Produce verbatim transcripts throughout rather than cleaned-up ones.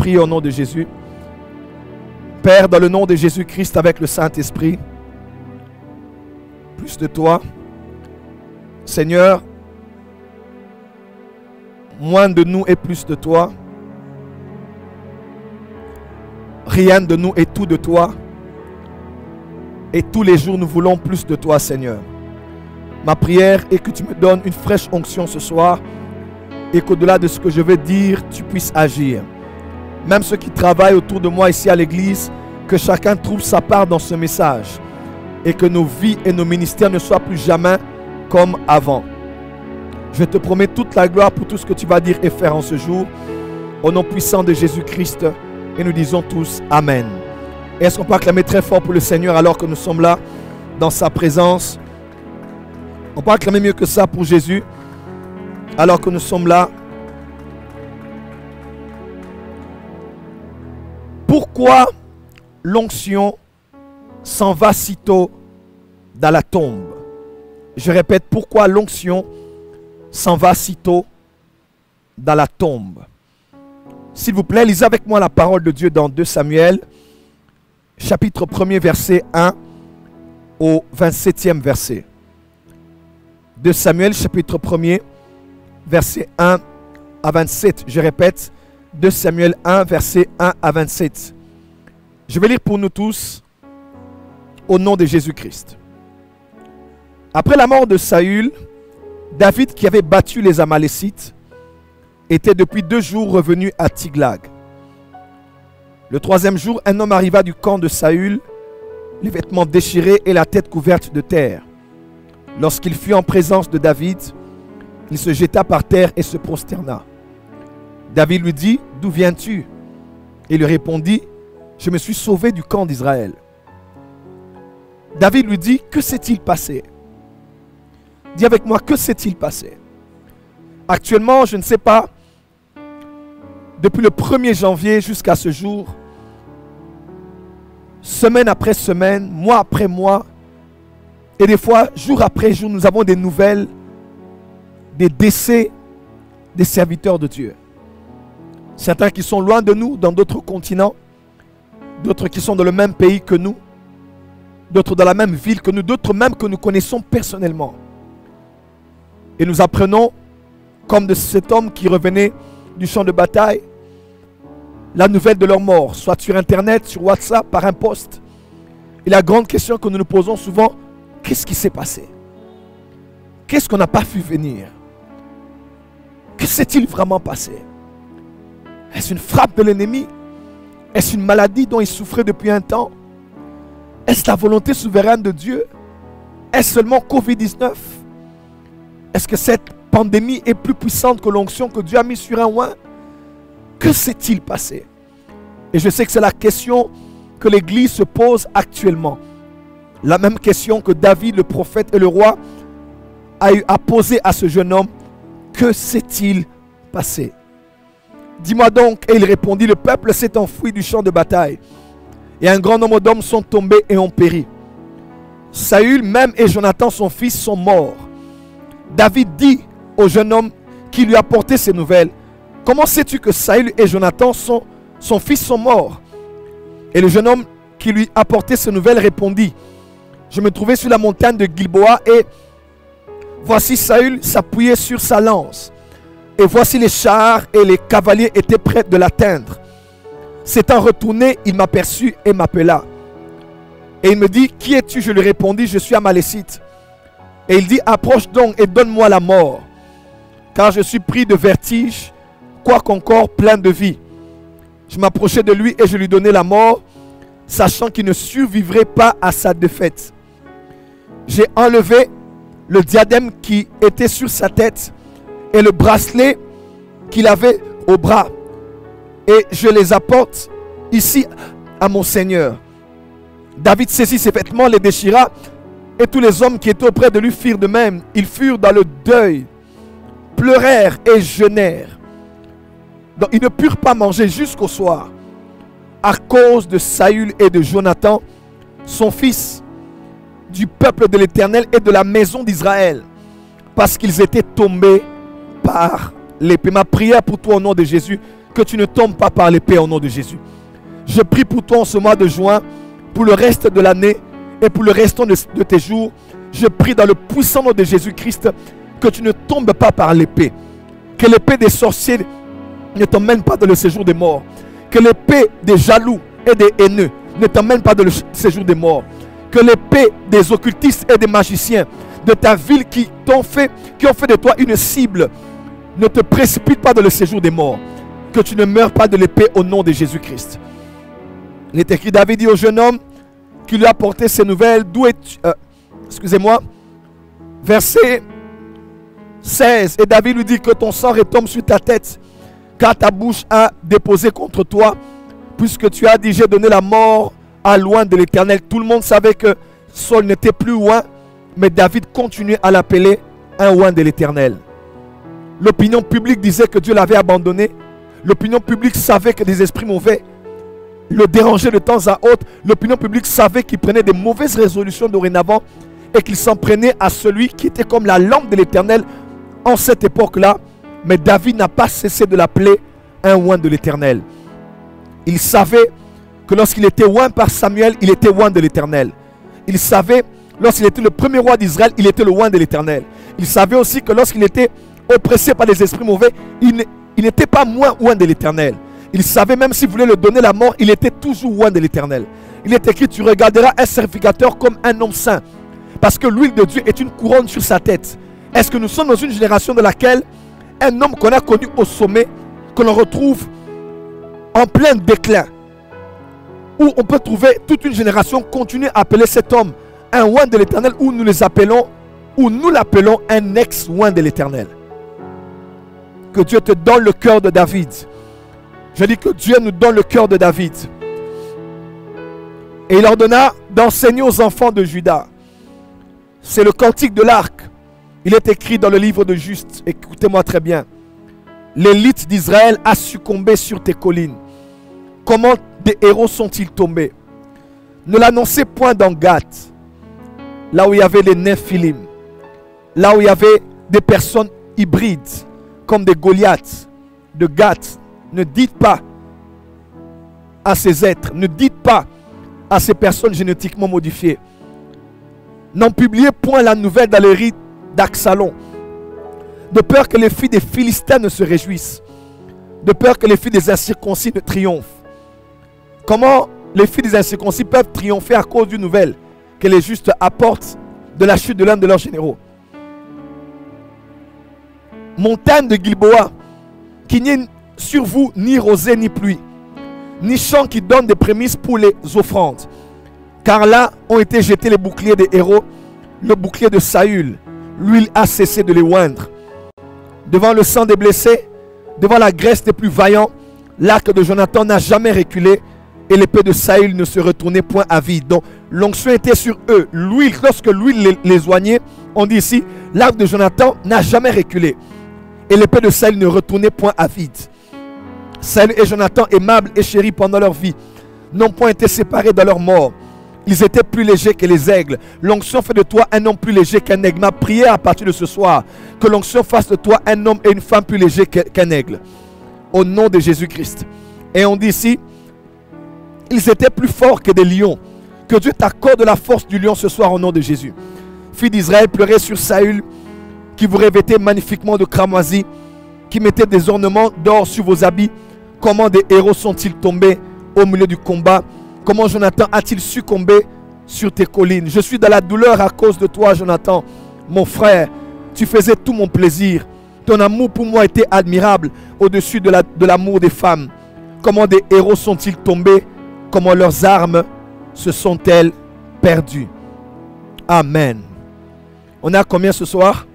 prier au nom de Jésus. Père, dans le nom de Jésus-Christ avec le Saint-Esprit, plus de toi. Seigneur, moins de nous et plus de toi. Rien de nous et tout de toi. Et tous les jours, nous voulons plus de toi, Seigneur. Ma prière est que tu me donnes une fraîche onction ce soir et qu'au-delà de ce que je vais dire, tu puisses agir. Même ceux qui travaillent autour de moi ici à l'église, que chacun trouve sa part dans ce message et que nos vies et nos ministères ne soient plus jamais comme avant. Je te promets toute la gloire pour tout ce que tu vas dire et faire en ce jour. Au nom puissant de Jésus-Christ, et nous disons tous Amen. Est-ce qu'on peut acclamer très fort pour le Seigneur alors que nous sommes là dans sa présence? On peut acclamer mieux que ça pour Jésus alors que nous sommes là. Pourquoi l'onction s'en va sitôt dans la tombe? Je répète, pourquoi l'onction s'en va sitôt dans la tombe? S'il vous plaît, lisez avec moi la parole de Dieu dans deux Samuel, chapitre premier, verset un au vingt-septième verset. deux Samuel, chapitre premier, verset un à vingt-sept. Je répète, deux Samuel un, verset un à vingt-sept. Je vais lire pour nous tous au nom de Jésus-Christ. Après la mort de Saül, David, qui avait battu les Amalécites, était depuis deux jours revenu à Tiglag. Le troisième jour, un homme arriva du camp de Saül, les vêtements déchirés et la tête couverte de terre. Lorsqu'il fut en présence de David, il se jeta par terre et se prosterna. David lui dit, « D'où viens-tu » Il lui répondit, « Je me suis sauvé du camp d'Israël. » David lui dit, « Que s'est-il passé » Dis avec moi, que s'est-il passé? Actuellement, je ne sais pas, depuis le premier janvier jusqu'à ce jour, semaine après semaine, mois après mois, et des fois, jour après jour, nous avons des nouvelles, des décès des serviteurs de Dieu. Certains qui sont loin de nous, dans d'autres continents, d'autres qui sont dans le même pays que nous, d'autres dans la même ville que nous, d'autres même que nous connaissons personnellement. Et nous apprenons, comme de cet homme qui revenait du champ de bataille, la nouvelle de leur mort, soit sur Internet, sur WhatsApp, par un post. Et la grande question que nous nous posons souvent, qu'est-ce qui s'est passé? Qu'est-ce qu'on n'a pas vu venir? Que s'est-il vraiment passé? Est-ce une frappe de l'ennemi? Est-ce une maladie dont il souffrait depuis un temps? Est-ce la volonté souveraine de Dieu? Est-ce seulement covid dix-neuf? Est-ce que cette pandémie est plus puissante que l'onction que Dieu a mise sur un oint? Que s'est-il passé? Et je sais que c'est la question que l'Église se pose actuellement. La même question que David, le prophète et le roi, a eu à poser à ce jeune homme. Que s'est-il passé? Dis-moi donc. Et il répondit, le peuple s'est enfui du champ de bataille. Et un grand nombre d'hommes sont tombés et ont péri. Saül même et Jonathan son fils sont morts. David dit au jeune homme qui lui a porté ces nouvelles, comment sais-tu que Saül et Jonathan son, son fils sont morts? Et le jeune homme qui lui a porté ces nouvelles répondit, je me trouvais sur la montagne de Gilboa et voici Saül s'appuyait sur sa lance. Et voici les chars et les cavaliers étaient prêts de l'atteindre. S'étant retourné, il m'aperçut et m'appela. Et il me dit, qui es-tu? Je lui répondis, je suis Amalécite. Et il dit, approche donc et donne-moi la mort, car je suis pris de vertige, quoique encore plein de vie. Je m'approchai de lui et je lui donnai la mort, sachant qu'il ne survivrait pas à sa défaite. J'ai enlevé le diadème qui était sur sa tête et le bracelet qu'il avait au bras. Et je les apporte ici à mon Seigneur. David saisit ses vêtements, les déchira, et tous les hommes qui étaient auprès de lui firent de même. Ils furent dans le deuil, pleurèrent et jeûnèrent. Donc ils ne purent pas manger jusqu'au soir, à cause de Saül et de Jonathan, son fils, du peuple de l'Éternel et de la maison d'Israël, parce qu'ils étaient tombés par l'épée. Ma prière pour toi au nom de Jésus, que tu ne tombes pas par l'épée au nom de Jésus. Je prie pour toi en ce mois de juin, pour le reste de l'année et pour le restant de, de tes jours. Je prie dans le puissant nom de Jésus-Christ que tu ne tombes pas par l'épée. Que l'épée des sorciers ne t'emmène pas dans le séjour des morts. Que l'épée des jaloux et des haineux ne t'emmène pas dans le séjour des morts. Que l'épée des occultistes et des magiciens de ta ville qui t'ont fait, qui ont fait de toi une cible, ne te précipite pas dans le séjour des morts. Que tu ne meurs pas de l'épée au nom de Jésus-Christ. Il est écrit, David dit au jeune homme qui lui a porté ces nouvelles, d'où es-tu euh, excusez-moi, verset seize. Et David lui dit que ton sang retombe sur ta tête, car ta bouche a déposé contre toi, puisque tu as dit, j'ai donné la mort à loin de l'Éternel. Tout le monde savait que Saul n'était plus loin, mais David continuait à l'appeler un loin de l'Éternel. L'opinion publique disait que Dieu l'avait abandonné. L'opinion publique savait que des esprits mauvais le dérangeaient de temps à autre. L'opinion publique savait qu'il prenait des mauvaises résolutions dorénavant et qu'il s'en prenait à celui qui était comme la lampe de l'Éternel en cette époque-là. Mais David n'a pas cessé de l'appeler un oint de l'Éternel. Il savait que lorsqu'il était oint par Samuel, il était oint de l'Éternel. Il savait, lorsqu'il était le premier roi d'Israël, il était le oint de l'Éternel. Il savait aussi que lorsqu'il était oppressé par les esprits mauvais, il n'était pas moins oint de l'Éternel. Il savait même s'il voulait le donner la mort, il était toujours oint de l'Éternel. Il est écrit, tu regarderas un sacrificateur comme un homme saint, parce que l'huile de Dieu est une couronne sur sa tête. Est-ce que nous sommes dans une génération dans laquelle un homme qu'on a connu au sommet, que l'on retrouve en plein déclin, où on peut trouver toute une génération continuer à appeler cet homme un oint de l'Éternel, ou nous les appelons, ou nous l'appelons un ex-oint de l'Éternel? Que Dieu te donne le cœur de David. Je dis que Dieu nous donne le cœur de David. Et il ordonna d'enseigner aux enfants de Juda. C'est le cantique de l'arc. Il est écrit dans le livre de Juste. Écoutez-moi très bien. L'élite d'Israël a succombé sur tes collines. Comment des héros sont-ils tombés? Ne l'annoncez point dans Gath, là où il y avait les Néphilim, là où il y avait des personnes hybrides, comme des Goliaths de Gath. Ne dites pas à ces êtres, ne dites pas à ces personnes génétiquement modifiées. N'en publiez point la nouvelle dans les rites d'Axalon, de peur que les filles des Philistins ne se réjouissent, de peur que les filles des incirconcis ne triomphent. Comment les filles des incirconcis peuvent triompher à cause d'une nouvelle que les justes apportent de la chute de l'un de leurs généraux? Montagne de Gilboa, qu'il n'y ait sur vous ni rosée ni pluie, ni champ qui donne des prémices pour les offrandes. Car là ont été jetés les boucliers des héros, le bouclier de Saül. L'huile a cessé de les oindre. Devant le sang des blessés, devant la graisse des plus vaillants, l'arc de Jonathan n'a jamais reculé et l'épée de Saül ne se retournait point à vide. Donc l'onction était sur eux. L'huile, lorsque l'huile les, les oignait, on dit ici, l'arc de Jonathan n'a jamais reculé et l'épée de Saül ne retournait point à vide. Saül et Jonathan, aimables et chéris pendant leur vie, n'ont point été séparés dans leur mort. Ils étaient plus légers que les aigles. L'onction fait de toi un homme plus léger qu'un aigle. Ma prière à partir de ce soir, que l'onction fasse de toi un homme et une femme plus légers qu'un aigle. Au nom de Jésus-Christ. Et on dit ici, ils étaient plus forts que des lions. Que Dieu t'accorde la force du lion ce soir au nom de Jésus. Fille d'Israël, pleurez sur Saül, qui vous revêtait magnifiquement de cramoisie, qui mettait des ornements d'or sur vos habits. Comment des héros sont-ils tombés au milieu du combat? Comment Jonathan a-t-il succombé sur tes collines? Je suis dans la douleur à cause de toi, Jonathan. Mon frère, tu faisais tout mon plaisir. Ton amour pour moi était admirable au-dessus de la, de l'amour des femmes. Comment des héros sont-ils tombés? Comment leurs armes se sont-elles perdues? Amen. On est à combien ce soir?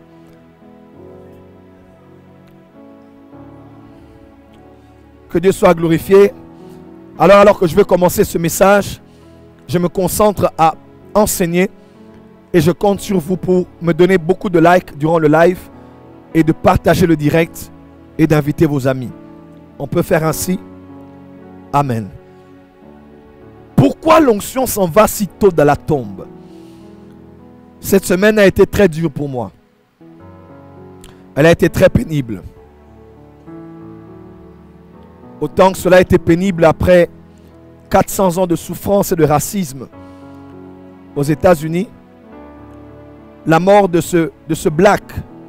Que Dieu soit glorifié. Alors, alors que je vais commencer ce message, je me concentre à enseigner et je compte sur vous pour me donner beaucoup de likes durant le live et de partager le direct et d'inviter vos amis. On peut faire ainsi. Amen. Pourquoi l'onction s'en va si tôt dans la tombe? Cette semaine a été très dure pour moi. Elle a été très pénible. Autant que cela a été pénible après quatre cents ans de souffrance et de racisme aux États-Unis, la mort de ce, de ce black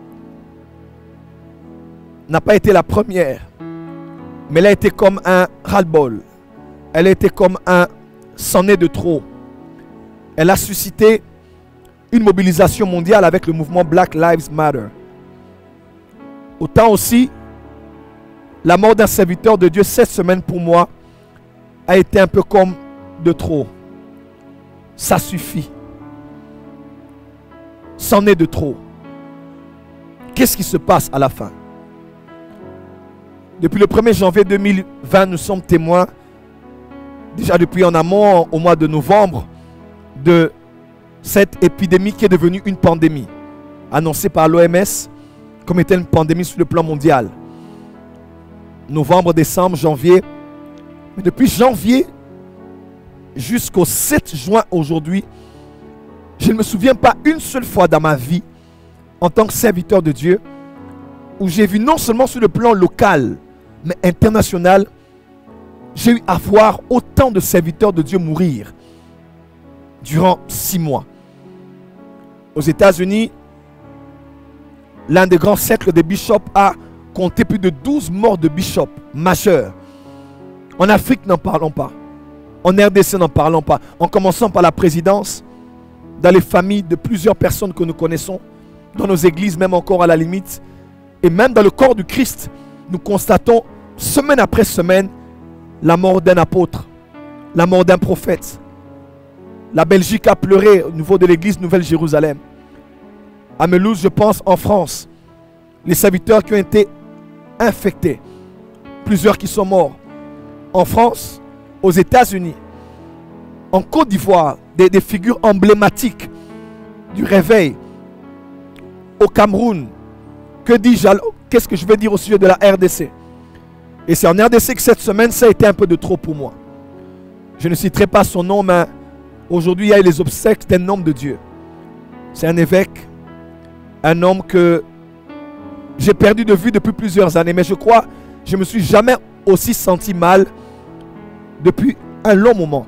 n'a pas été la première, mais elle a été comme un ras-le-bol. Elle a été comme un c'en est de trop. Elle a suscité une mobilisation mondiale avec le mouvement Black Lives Matter. Autant aussi, la mort d'un serviteur de Dieu cette semaine pour moi a été un peu comme de trop. Ça suffit. C'en est de trop. Qu'est-ce qui se passe à la fin? Depuis le premier janvier deux mille vingt, nous sommes témoins, déjà depuis en amont, au mois de novembre, de cette épidémie qui est devenue une pandémie, annoncée par l'O M S comme étant une pandémie sur le plan mondial. Novembre, décembre, janvier. Mais depuis janvier jusqu'au sept juin aujourd'hui, je ne me souviens pas une seule fois dans ma vie, en tant que serviteur de Dieu, où j'ai vu non seulement sur le plan local, mais international, j'ai eu à voir autant de serviteurs de Dieu mourir durant six mois. Aux États-Unis, l'un des grands cercles des bishops a compté plus de douze morts de bishops majeurs. En Afrique, n'en parlons pas. En R D C, n'en parlons pas. En commençant par la présidence, dans les familles de plusieurs personnes que nous connaissons, dans nos églises, même encore à la limite, et même dans le corps du Christ, nous constatons semaine après semaine la mort d'un apôtre, la mort d'un prophète. La Belgique a pleuré au niveau de l'église Nouvelle-Jérusalem. À Melouse, je pense, en France, les serviteurs qui ont été infectés, plusieurs qui sont morts. En France, aux États-Unis, en Côte d'Ivoire, des, des figures emblématiques du réveil. Au Cameroun, que dis-je alors? Qu'est-ce que je vais dire au sujet de la R D C? Et c'est en R D C que cette semaine, ça a été un peu de trop pour moi. Je ne citerai pas son nom, mais aujourd'hui, il y a eu les obsèques d'un homme de Dieu. C'est un évêque, un homme que j'ai perdu de vue depuis plusieurs années. Mais je crois, je ne me suis jamais aussi senti mal depuis un long moment.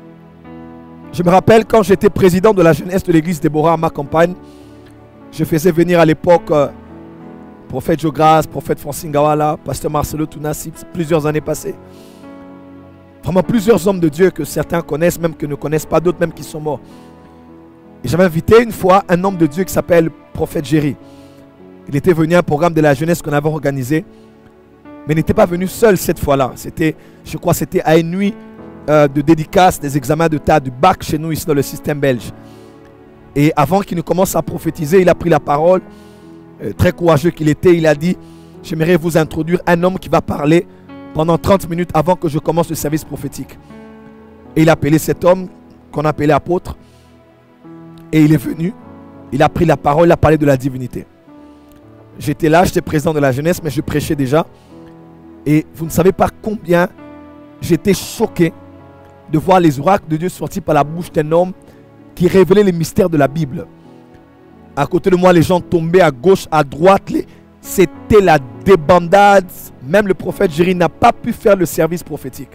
Je me rappelle quand j'étais président de la jeunesse de l'église Déborah à ma campagne, je faisais venir à l'époque euh, prophète Jogras, prophète Francine Gawala, pasteur Marcelo Tounassi, plusieurs années passées. Vraiment plusieurs hommes de Dieu que certains connaissent, même que ne connaissent pas, d'autres même qui sont morts. Et j'avais invité une fois un homme de Dieu qui s'appelle prophète Jerry. Il était venu à un programme de la jeunesse qu'on avait organisé, mais il n'était pas venu seul cette fois-là. C'était, je crois, c'était à une nuit euh, de dédicace des examens de tas du bac chez nous ici dans le système belge. Et avant qu'il ne commence à prophétiser, il a pris la parole, euh, très courageux qu'il était. Il a dit: j'aimerais vous introduire un homme qui va parler pendant trente minutes avant que je commence le service prophétique. Et il a appelé cet homme qu'on appelait apôtre. Et il est venu, il a pris la parole, il a parlé de la divinité. J'étais là, j'étais président de la jeunesse, mais je prêchais déjà. Et vous ne savez pas combien j'étais choqué de voir les oracles de Dieu sortis par la bouche d'un homme qui révélait les mystères de la Bible. À côté de moi, les gens tombaient à gauche, à droite. Les... C'était la débandade. Même le prophète Jéry n'a pas pu faire le service prophétique.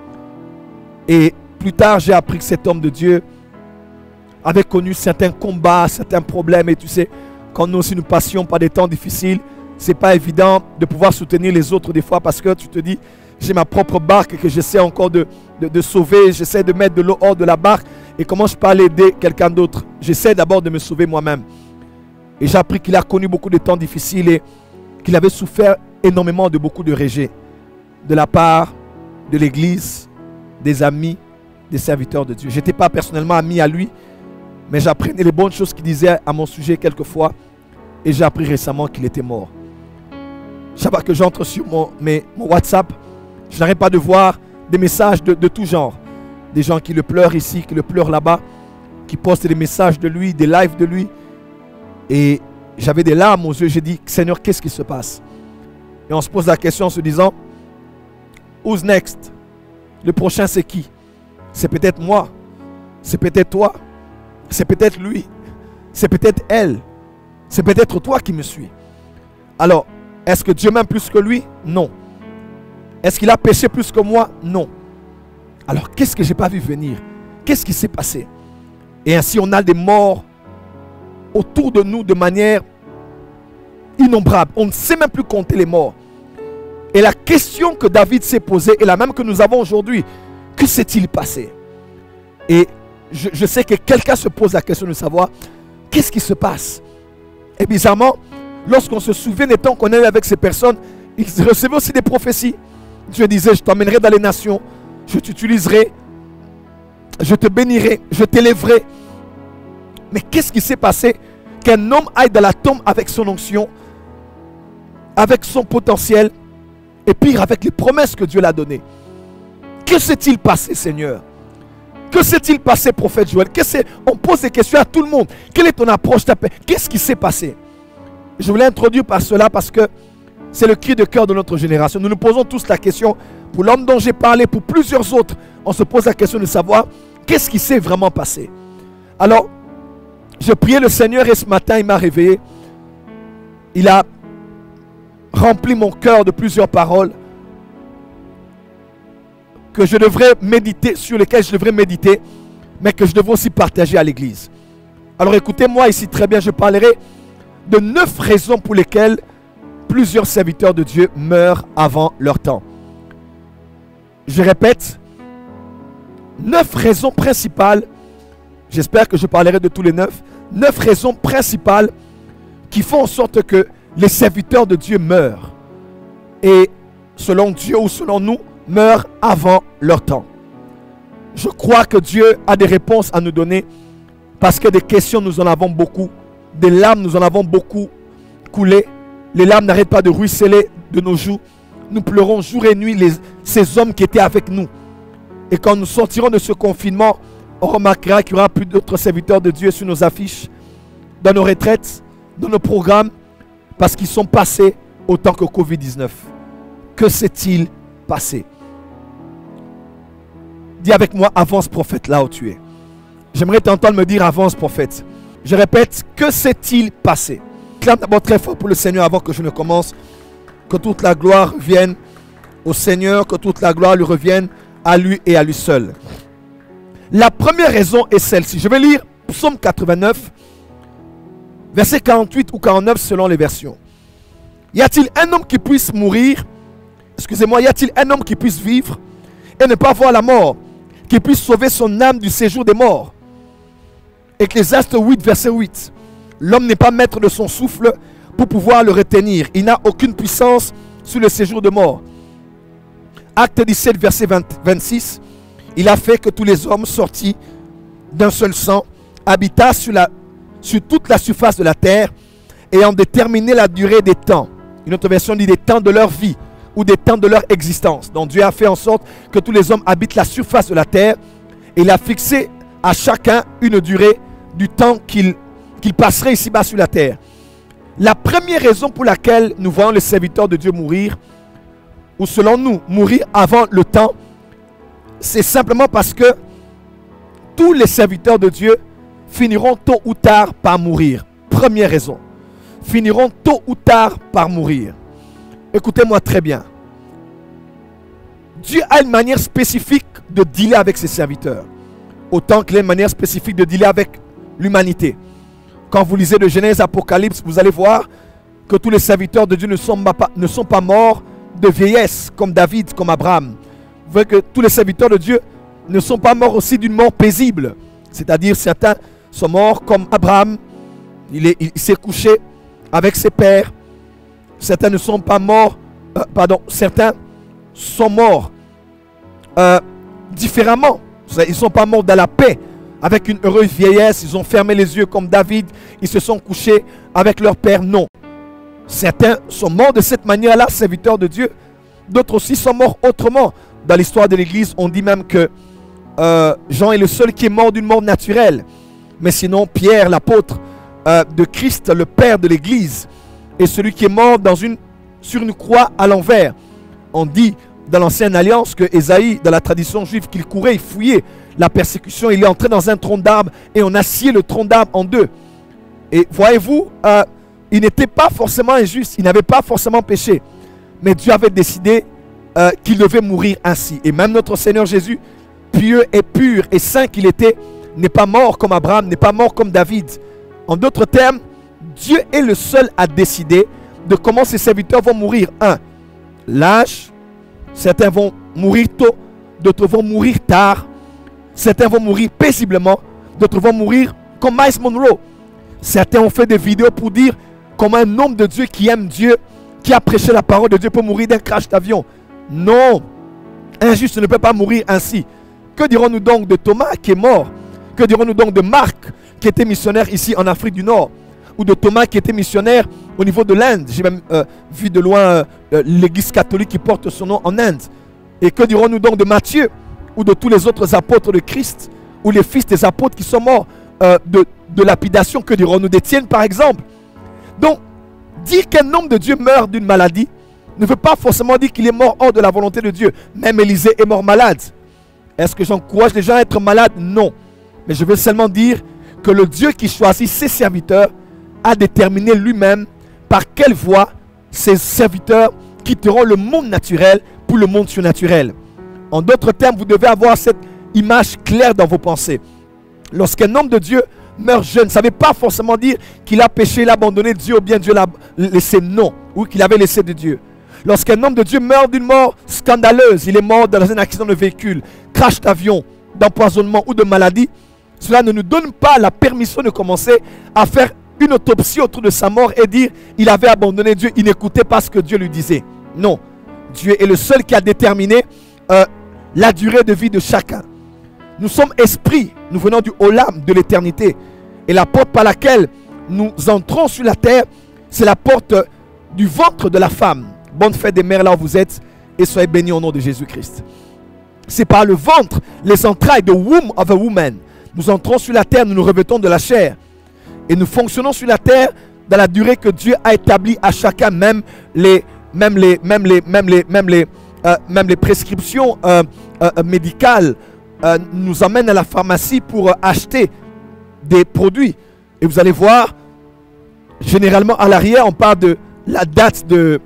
Et plus tard, j'ai appris que cet homme de Dieu avait connu certains combats, certains problèmes. Et tu sais, quand nous aussi nous passions par des temps difficiles, c'est pas évident de pouvoir soutenir les autres des fois, parce que tu te dis, j'ai ma propre barque que j'essaie encore de, de, de sauver, j'essaie de mettre de l'eau hors de la barque, et comment je peux aller aider quelqu'un d'autre? J'essaie d'abord de me sauver moi-même. Et j'ai appris qu'il a connu beaucoup de temps difficiles et qu'il avait souffert énormément de beaucoup de rejet de la part de l'église, des amis, des serviteurs de Dieu. Je n'étais pas personnellement ami à lui, mais j'apprenais les bonnes choses qu'il disait à mon sujet quelquefois, et j'ai appris récemment qu'il était mort. Chaque fois que j'entre sur mon, mes, mon WhatsApp, je n'arrête pas de voir des messages de, de tout genre. Des gens qui le pleurent ici, qui le pleurent là-bas, qui postent des messages de lui, des lives de lui. Et j'avais des larmes aux yeux. J'ai dit: Seigneur, qu'est-ce qui se passe? Et on se pose la question en se disant: who's next? Le prochain, c'est qui? C'est peut-être moi. C'est peut-être toi. C'est peut-être lui. C'est peut-être elle. C'est peut-être toi qui me suis. Alors, est-ce que Dieu m'aime plus que lui? Non. Est-ce qu'il a péché plus que moi? Non. Alors qu'est-ce que je n'ai pas vu venir? Qu'est-ce qui s'est passé? Et ainsi on a des morts autour de nous de manière innombrable. On ne sait même plus compter les morts. Et la question que David s'est posée est la même que nous avons aujourd'hui. Que s'est-il passé? Et je, je sais que quelqu'un se pose la question de savoir qu'est-ce qui se passe. Et bizarrement, lorsqu'on se souvient des temps qu'on a eu avec ces personnes, ils recevaient aussi des prophéties. Dieu disait, je t'emmènerai dans les nations, je t'utiliserai, je te bénirai, je t'élèverai. Mais qu'est-ce qui s'est passé? Qu'un homme aille dans la tombe avec son onction, avec son potentiel, et pire, avec les promesses que Dieu l'a données. Que s'est-il passé, Seigneur? Que s'est-il passé, prophète Joël? On pose des questions à tout le monde. Quelle est ton approche? Qu'est-ce qui s'est passé? Je voulais introduire par cela parce que c'est le cri de cœur de notre génération. Nous nous posons tous la question, pour l'homme dont j'ai parlé, pour plusieurs autres, on se pose la question de savoir qu'est-ce qui s'est vraiment passé. Alors, je priais le Seigneur et ce matin, il m'a réveillé. Il a rempli mon cœur de plusieurs paroles que je devrais méditer, sur lesquelles je devrais méditer, mais que je devrais aussi partager à l'église. Alors écoutez-moi ici très bien, je parlerai de neuf raisons pour lesquelles plusieurs serviteurs de Dieu meurent avant leur temps. Je répète, neuf raisons principales, j'espère que je parlerai de tous les neuf, neuf raisons principales qui font en sorte que les serviteurs de Dieu meurent. Et selon Dieu ou selon nous, meurent avant leur temps. Je crois que Dieu a des réponses à nous donner parce que des questions, nous en avons beaucoup. Des larmes, nous en avons beaucoup coulé. Les larmes n'arrêtent pas de ruisseler de nos joues. Nous pleurons jour et nuit les, ces hommes qui étaient avec nous. Et quand nous sortirons de ce confinement, on remarquera qu'il y aura plus d'autres serviteurs de Dieu sur nos affiches, dans nos retraites, dans nos programmes, parce qu'ils sont passés autant que Covid dix-neuf. Que s'est-il passé? Dis avec moi, avance prophète là où tu es. J'aimerais t'entendre me dire, avance prophète. Je répète, que s'est-il passé? Clame d'abord très fort pour le Seigneur avant que je ne commence. Que toute la gloire vienne au Seigneur, que toute la gloire lui revienne à lui et à lui seul. La première raison est celle-ci. Je vais lire Psaume quatre-vingt-neuf, verset quarante-huit ou quarante-neuf selon les versions. Y a-t-il un homme qui puisse mourir? Excusez-moi, y a-t-il un homme qui puisse vivre et ne pas voir la mort, qui puisse sauver son âme du séjour des morts? Ecclésiaste huit, verset huit. L'homme n'est pas maître de son souffle pour pouvoir le retenir. Il n'a aucune puissance sur le séjour de mort. Acte dix-sept, verset vingt, vingt-six. Il a fait que tous les hommes sortis d'un seul sang habitassent sur, la, sur toute la surface de la terre, ayant déterminé la durée des temps. Une autre version dit des temps de leur vie ou des temps de leur existence. Donc Dieu a fait en sorte que tous les hommes habitent la surface de la terre et il a fixé à chacun une durée du temps qu'il qu'il passerait ici-bas sur la terre. La première raison pour laquelle nous voyons les serviteurs de Dieu mourir, ou selon nous, mourir avant le temps, c'est simplement parce que tous les serviteurs de Dieu finiront tôt ou tard par mourir. Première raison. Finiront tôt ou tard par mourir. Écoutez-moi très bien. Dieu a une manière spécifique de dealer avec ses serviteurs, autant qu'il a une manière spécifique de dealer avec l'humanité. Quand vous lisez de Genèse, Apocalypse, vous allez voir que tous les serviteurs de Dieu ne sont pas, ne sont pas morts de vieillesse, comme David, comme Abraham. Vous voyez que tous les serviteurs de Dieu ne sont pas morts aussi d'une mort paisible. C'est-à-dire, certains sont morts comme Abraham, il s'est couché avec ses pères. Certains ne sont pas morts, euh, pardon, certains sont morts euh, différemment. Ils ne sont pas morts dans la paix, avec une heureuse vieillesse. Ils ont fermé les yeux comme David. Ils se sont couchés avec leur père. Non. Certains sont morts de cette manière-là, serviteurs de Dieu. D'autres aussi sont morts autrement. Dans l'histoire de l'Église, on dit même que euh, Jean est le seul qui est mort d'une mort naturelle. Mais sinon, Pierre, l'apôtre euh, de Christ, le père de l'Église, est celui qui est mort dans une, sur une croix à l'envers. On dit dans l'Ancienne Alliance que Ésaïe, dans la tradition juive, qu'il courait, il fouillait la persécution. Il est entré dans un tronc d'arbre et on a scié le tronc d'arbre en deux. Et voyez-vous, euh, il n'était pas forcément injuste, il n'avait pas forcément péché. Mais Dieu avait décidé euh, qu'il devait mourir ainsi. Et même notre Seigneur Jésus, pieux et pur et saint qu'il était, n'est pas mort comme Abraham, n'est pas mort comme David. En d'autres termes, Dieu est le seul à décider de comment ses serviteurs vont mourir. Un, l'âge. Certains vont mourir tôt, d'autres vont mourir tard. Certains vont mourir paisiblement, d'autres vont mourir comme Miles Monroe. Certains ont fait des vidéos pour dire comment un homme de Dieu qui aime Dieu, qui a prêché la parole de Dieu, peut mourir d'un crash d'avion. Non, un juste ne peut pas mourir ainsi. Que dirons-nous donc de Thomas qui est mort? Que dirons-nous donc de Marc qui était missionnaire ici en Afrique du Nord? Ou de Thomas qui était missionnaire au niveau de l'Inde? J'ai même euh, vu de loin euh, l'église catholique qui porte son nom en Inde. Et que dirons-nous donc de Matthieu? Ou de tous les autres apôtres de Christ? Ou les fils des apôtres qui sont morts euh, de, de lapidation? Que dirons-nous d'Étienne par exemple? Donc, dire qu'un homme de Dieu meurt d'une maladie ne veut pas forcément dire qu'il est mort hors de la volonté de Dieu. Même Élisée est mort malade. Est-ce que j'encourage les gens à être malades? Non. Mais je veux seulement dire que le Dieu qui choisit ses serviteurs a déterminé lui-même par quelle voie ses serviteurs quitteront le monde naturel pour le monde surnaturel. En d'autres termes, vous devez avoir cette image claire dans vos pensées. Lorsqu'un homme de Dieu meurt jeune, ça ne veut pas forcément dire qu'il a péché, il a abandonné Dieu ou bien Dieu l'a laissé, non, ou qu'il avait laissé de Dieu. Lorsqu'un homme de Dieu meurt d'une mort scandaleuse, il est mort dans un accident de véhicule, crash d'avion, d'empoisonnement ou de maladie, cela ne nous donne pas la permission de commencer à faire une autopsie autour de sa mort et dire il avait abandonné Dieu, il n'écoutait pas ce que Dieu lui disait. Non, Dieu est le seul qui a déterminé euh, la durée de vie de chacun. Nous sommes esprits, nous venons du Olam, de l'éternité. Et la porte par laquelle nous entrons sur la terre, c'est la porte du ventre de la femme. Bonne fête des mères là où vous êtes et soyez bénis au nom de Jésus-Christ. C'est par le ventre, les entrailles, the womb of a woman. Nous entrons sur la terre, nous nous revêtons de la chair. Et nous fonctionnons sur la terre dans la durée que Dieu a établie à chacun, même les, même les, même les, même les, même les, euh, même les prescriptions euh, euh, médicales euh, nous amènent à la pharmacie pour euh, acheter des produits. Et vous allez voir, généralement à l'arrière, on parle de la date de,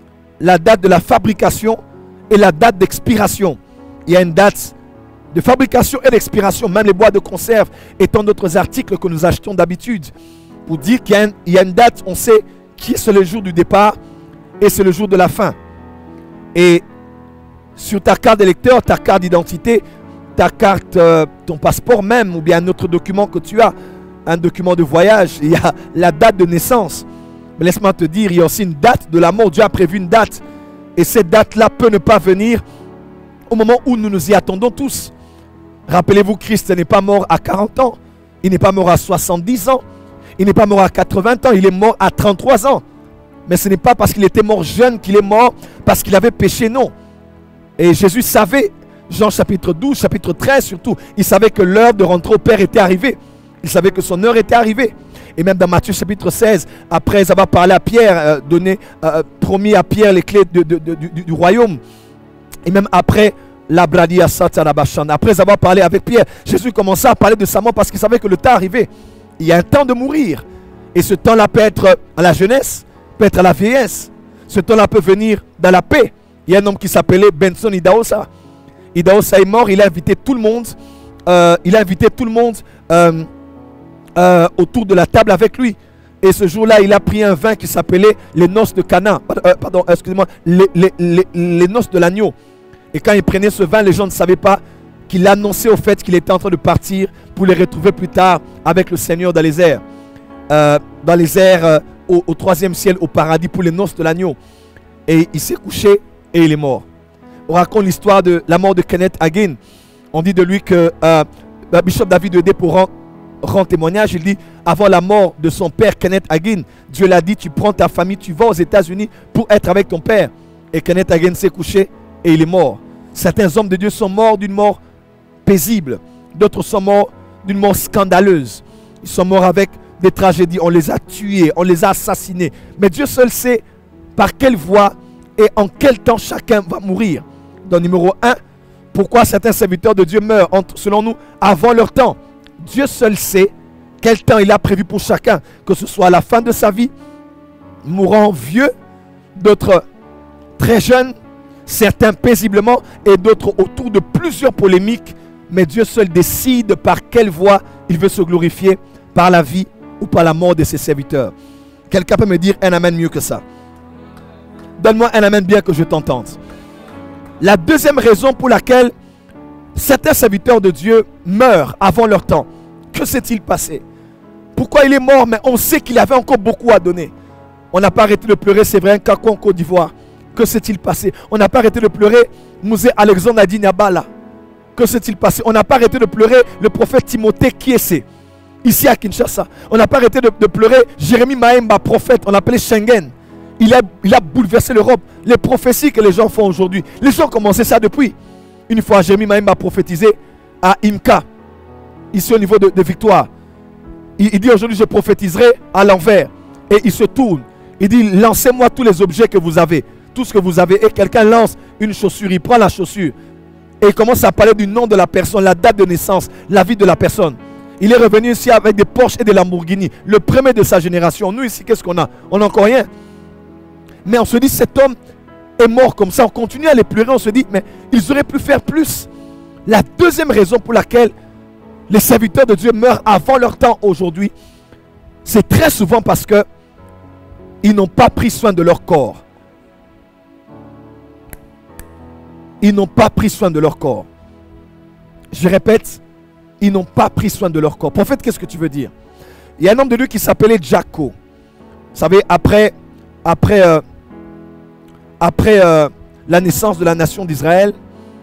la date de la fabrication et la date d'expiration. Il y a une date de fabrication et d'expiration, même les boîtes de conserve et tant d'autres articles que nous achetons d'habitude. Pour dire qu'il y a, un, il y a une date, on sait qui c'est le jour du départ et c'est le jour de la fin. Et sur ta carte d'électeur, ta carte d'identité, ta carte, euh, ton passeport même, ou bien un autre document que tu as, un document de voyage, il y a la date de naissance. Mais laisse-moi te dire, il y a aussi une date de la mort. Dieu a prévu une date. Et cette date-là peut ne pas venir au moment où nous nous y attendons tous. Rappelez-vous, Christ n'est pas mort à quarante ans. Il n'est pas mort à soixante-dix ans. Il n'est pas mort à quatre-vingts ans. Il est mort à trente-trois ans. Mais ce n'est pas parce qu'il était mort jeune qu'il est mort parce qu'il avait péché, non. Et Jésus savait, Jean chapitre douze, chapitre treize surtout, il savait que l'heure de rentrer au Père était arrivée. Il savait que son heure était arrivée. Et même dans Matthieu chapitre seize, après avoir parlé à Pierre, euh, donné, euh, promis à Pierre les clés de, de, de, du, du royaume, et même après la bradia satarabashan, après avoir parlé avec Pierre, Jésus commença à parler de sa mort parce qu'il savait que le temps arrivait. Il y a un temps de mourir. Et ce temps-là peut être à la jeunesse, peut être à la vieillesse. Ce temps-là peut venir dans la paix. Il y a un homme qui s'appelait Benson Idahosa. Idahosa est mort, il a invité tout le monde, euh, il a invité tout le monde euh, euh, autour de la table avec lui. Et ce jour-là, il a pris un vin qui s'appelait les noces de Cana. Euh, pardon, excusez-moi, les, les, les, les noces de l'agneau. Et quand il prenait ce vin, les gens ne savaient pas qu'il annonçait au fait qu'il était en train de partir pour les retrouver plus tard avec le Seigneur dans les airs. Euh, dans les airs, euh, au, au troisième ciel, au paradis, pour les noces de l'agneau. Et il s'est couché et il est mort. On raconte l'histoire de la mort de Kenneth Hagin. On dit de lui que euh, Bishop David Edé, pour rendre, rendre témoignage, il dit, avant la mort de son père Kenneth Hagin, Dieu l'a dit, tu prends ta famille, tu vas aux États-Unis pour être avec ton père. Et Kenneth Hagin s'est couché et il est mort. Certains hommes de Dieu sont morts d'une mort paisible. D'autres sont morts d'une mort scandaleuse. Ils sont morts avec des tragédies. On les a tués, on les a assassinés. Mais Dieu seul sait par quelle voie et en quel temps chacun va mourir. Donc numéro un, pourquoi certains serviteurs de Dieu meurent, selon nous, avant leur temps. Dieu seul sait quel temps il a prévu pour chacun, que ce soit à la fin de sa vie, mourant vieux, d'autres très jeunes, certains paisiblement et d'autres autour de plusieurs polémiques. Mais Dieu seul décide par quelle voie il veut se glorifier, par la vie ou par la mort de ses serviteurs. Quelqu'un peut me dire un amen mieux que ça? Donne-moi un amen bien que je t'entende. La deuxième raison pour laquelle certains serviteurs de Dieu meurent avant leur temps. Que s'est-il passé? Pourquoi il est mort? Mais on sait qu'il avait encore beaucoup à donner. On n'a pas arrêté de pleurer, c'est vrai, un Kako en Côte d'Ivoire. Que s'est-il passé? On n'a pas arrêté de pleurer Mouzé Alexandre Adi Niabala. Que s'est-il passé? On n'a pas arrêté de pleurer le prophète Timothée Kiese, ici à Kinshasa. On n'a pas arrêté de, de pleurer Jérémie Maemba, prophète, on l'appelait Schengen. Il a, il a bouleversé l'Europe. Les prophéties que les gens font aujourd'hui, les gens ont commencé ça depuis. Une fois, Jérémie Maemba a prophétisé à Imka, ici au niveau de, de Victoire. Il, il dit aujourd'hui, je prophétiserai à l'envers. Et il se tourne. Il dit, lancez-moi tous les objets que vous avez. Tout ce que vous avez. Et quelqu'un lance une chaussure. Il prend la chaussure. Et il commence à parler du nom de la personne, la date de naissance, la vie de la personne. Il est revenu ici avec des Porsche et des Lamborghini. Le premier de sa génération. Nous ici, qu'est-ce qu'on a? On n'a encore rien. Mais on se dit, cet homme est mort comme ça. On continue à les pleurer. On se dit, mais ils auraient pu faire plus. La deuxième raison pour laquelle les serviteurs de Dieu meurent avant leur temps aujourd'hui, c'est très souvent parce que ils n'ont pas pris soin de leur corps. Ils n'ont pas pris soin de leur corps. Je répète, ils n'ont pas pris soin de leur corps. Prophète, qu'est-ce que tu veux dire? Il y a un homme de Dieu qui s'appelait Jacko. Vous savez, après, après, euh, après euh, la naissance de la nation d'Israël,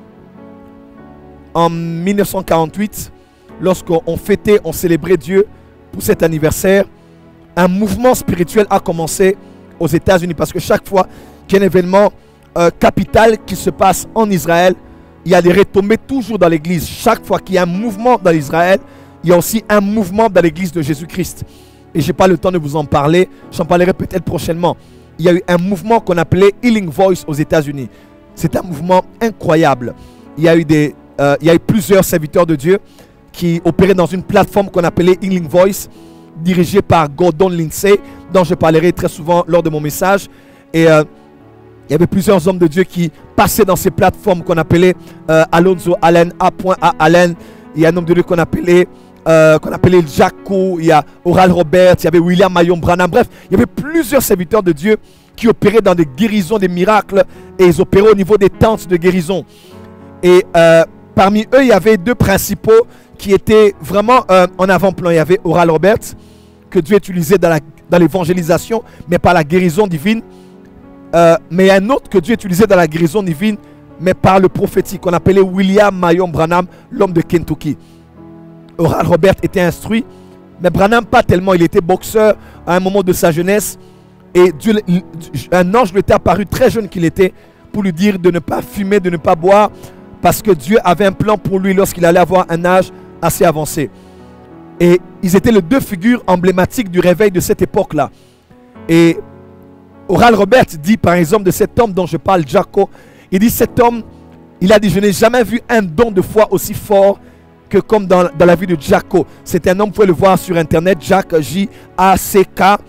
en mille neuf cent quarante-huit, lorsqu'on fêtait, on célébrait Dieu pour cet anniversaire, un mouvement spirituel a commencé aux États-Unis. Parce que chaque fois qu'il y a un événement euh, capital qui se passe en Israël, il y a des retombées toujours dans l'église. Chaque fois qu'il y a un mouvement dans Israël, il y a aussi un mouvement dans l'église de Jésus-Christ. Et je n'ai pas le temps de vous en parler, j'en parlerai peut-être prochainement. Il y a eu un mouvement qu'on appelait Healing Voice aux États-Unis. C'est un mouvement incroyable. Il y a eu, des, euh, il y a eu plusieurs serviteurs de Dieu qui opéraient dans une plateforme qu'on appelait Healing Voice, dirigée par Gordon Lindsay, dont je parlerai très souvent lors de mon message. Et euh, il y avait plusieurs hommes de Dieu qui passaient dans ces plateformes qu'on appelait euh, Alonzo Allen, A A Allen. Il y a un homme de Dieu qu'on appelait, euh, qu'on appelait Jacko, il y a Oral Roberts, il y avait William Mayon Branham. Bref, il y avait plusieurs serviteurs de Dieu qui opéraient dans des guérisons, des miracles, et ils opéraient au niveau des tentes de guérison. Et euh, parmi eux, il y avait deux principaux qui étaient vraiment euh, en avant-plan. Il y avait Oral Roberts, que Dieu utilisait dans l'évangélisation, mais par la guérison divine. Euh, mais il y a un autre que Dieu utilisait dans la guérison divine, mais par le prophétique, qu'on appelait William Mayon Branham, l'homme de Kentucky. Oral Roberts était instruit, mais Branham pas tellement. Il était boxeur à un moment de sa jeunesse. Et Dieu, un ange lui était apparu très jeune qu'il était pour lui dire de ne pas fumer, de ne pas boire, parce que Dieu avait un plan pour lui lorsqu'il allait avoir un âge assez avancé. Et ils étaient les deux figures emblématiques du réveil de cette époque-là. Et Oral Roberts dit par exemple de cet homme dont je parle, Jacko, il dit cet homme, il a dit, je n'ai jamais vu un don de foi aussi fort que comme dans, dans la vie de Jacko. C'est un homme, vous pouvez le voir sur internet, Jack, J A C K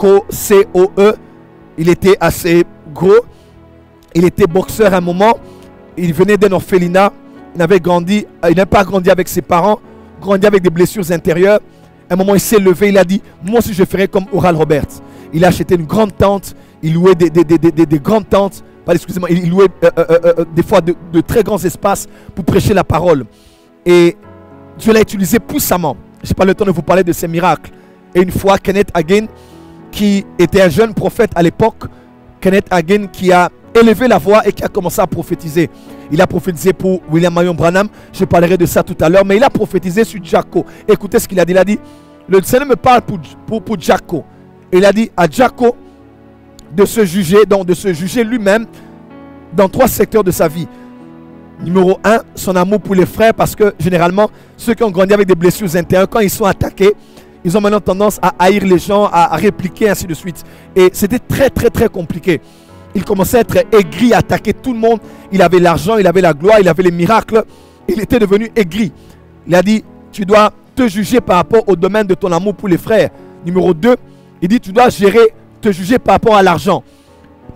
C O E. Il était assez gros, il était boxeur à un moment, il venait d'un orphelinat, il n'avait grandi, il n'a pas grandi avec ses parents, grandi avec des blessures intérieures. À un moment, il s'est levé, il a dit, moi aussi je ferai comme Oral Roberts. Il a acheté une grande tente, il louait des, des, des, des, des grandes tentes, excusez-moi, il louait euh, euh, euh, des fois de, de très grands espaces pour prêcher la parole. Et Dieu l'a utilisé puissamment. Je n'ai pas le temps de vous parler de ces miracles. Et une fois, Kenneth Hagin, qui était un jeune prophète à l'époque, Kenneth Hagin qui a élevé la voix et qui a commencé à prophétiser. Il a prophétisé pour William Mayon Branham, je parlerai de ça tout à l'heure, mais il a prophétisé sur Jacko. Écoutez ce qu'il a dit, il a dit, le Seigneur me parle pour, pour, pour Jacko. Et il a dit à Jacko de se juger, donc de se juger lui-même dans trois secteurs de sa vie. Numéro un, son amour pour les frères, parce que généralement, ceux qui ont grandi avec des blessures intérieures, quand ils sont attaqués, ils ont maintenant tendance à haïr les gens, à, à répliquer, ainsi de suite. Et c'était très très très compliqué. Il commençait à être aigri, à attaquer tout le monde. Il avait l'argent, il avait la gloire, il avait les miracles. Il était devenu aigri. Il a dit, tu dois te juger par rapport au domaine de ton amour pour les frères. Numéro deux, il dit, tu dois gérer, te juger par rapport à l'argent.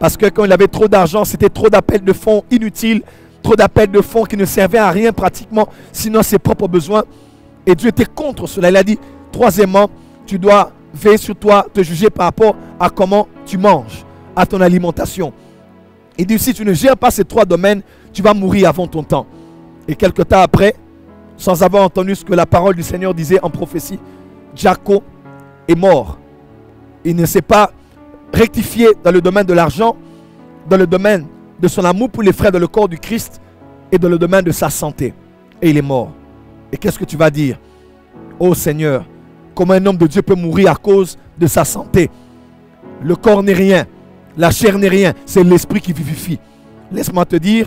Parce que quand il avait trop d'argent, c'était trop d'appels de fonds inutiles, trop d'appels de fonds qui ne servaient à rien pratiquement, sinon à ses propres besoins. Et Dieu était contre cela. Il a dit, troisièmement, tu dois veiller sur toi, te juger par rapport à comment tu manges, à ton alimentation. Il dit, si tu ne gères pas ces trois domaines, tu vas mourir avant ton temps. Et quelque temps après, sans avoir entendu ce que la parole du Seigneur disait en prophétie, Jaco est mort. Il ne s'est pas rectifié dans le domaine de l'argent, dans le domaine de son amour pour les frères dans le corps du Christ et dans le domaine de sa santé. Et il est mort. Et qu'est-ce que tu vas dire? Oh Seigneur, comment un homme de Dieu peut mourir à cause de sa santé? Le corps n'est rien, la chair n'est rien, c'est l'esprit qui vivifie. Laisse-moi te dire,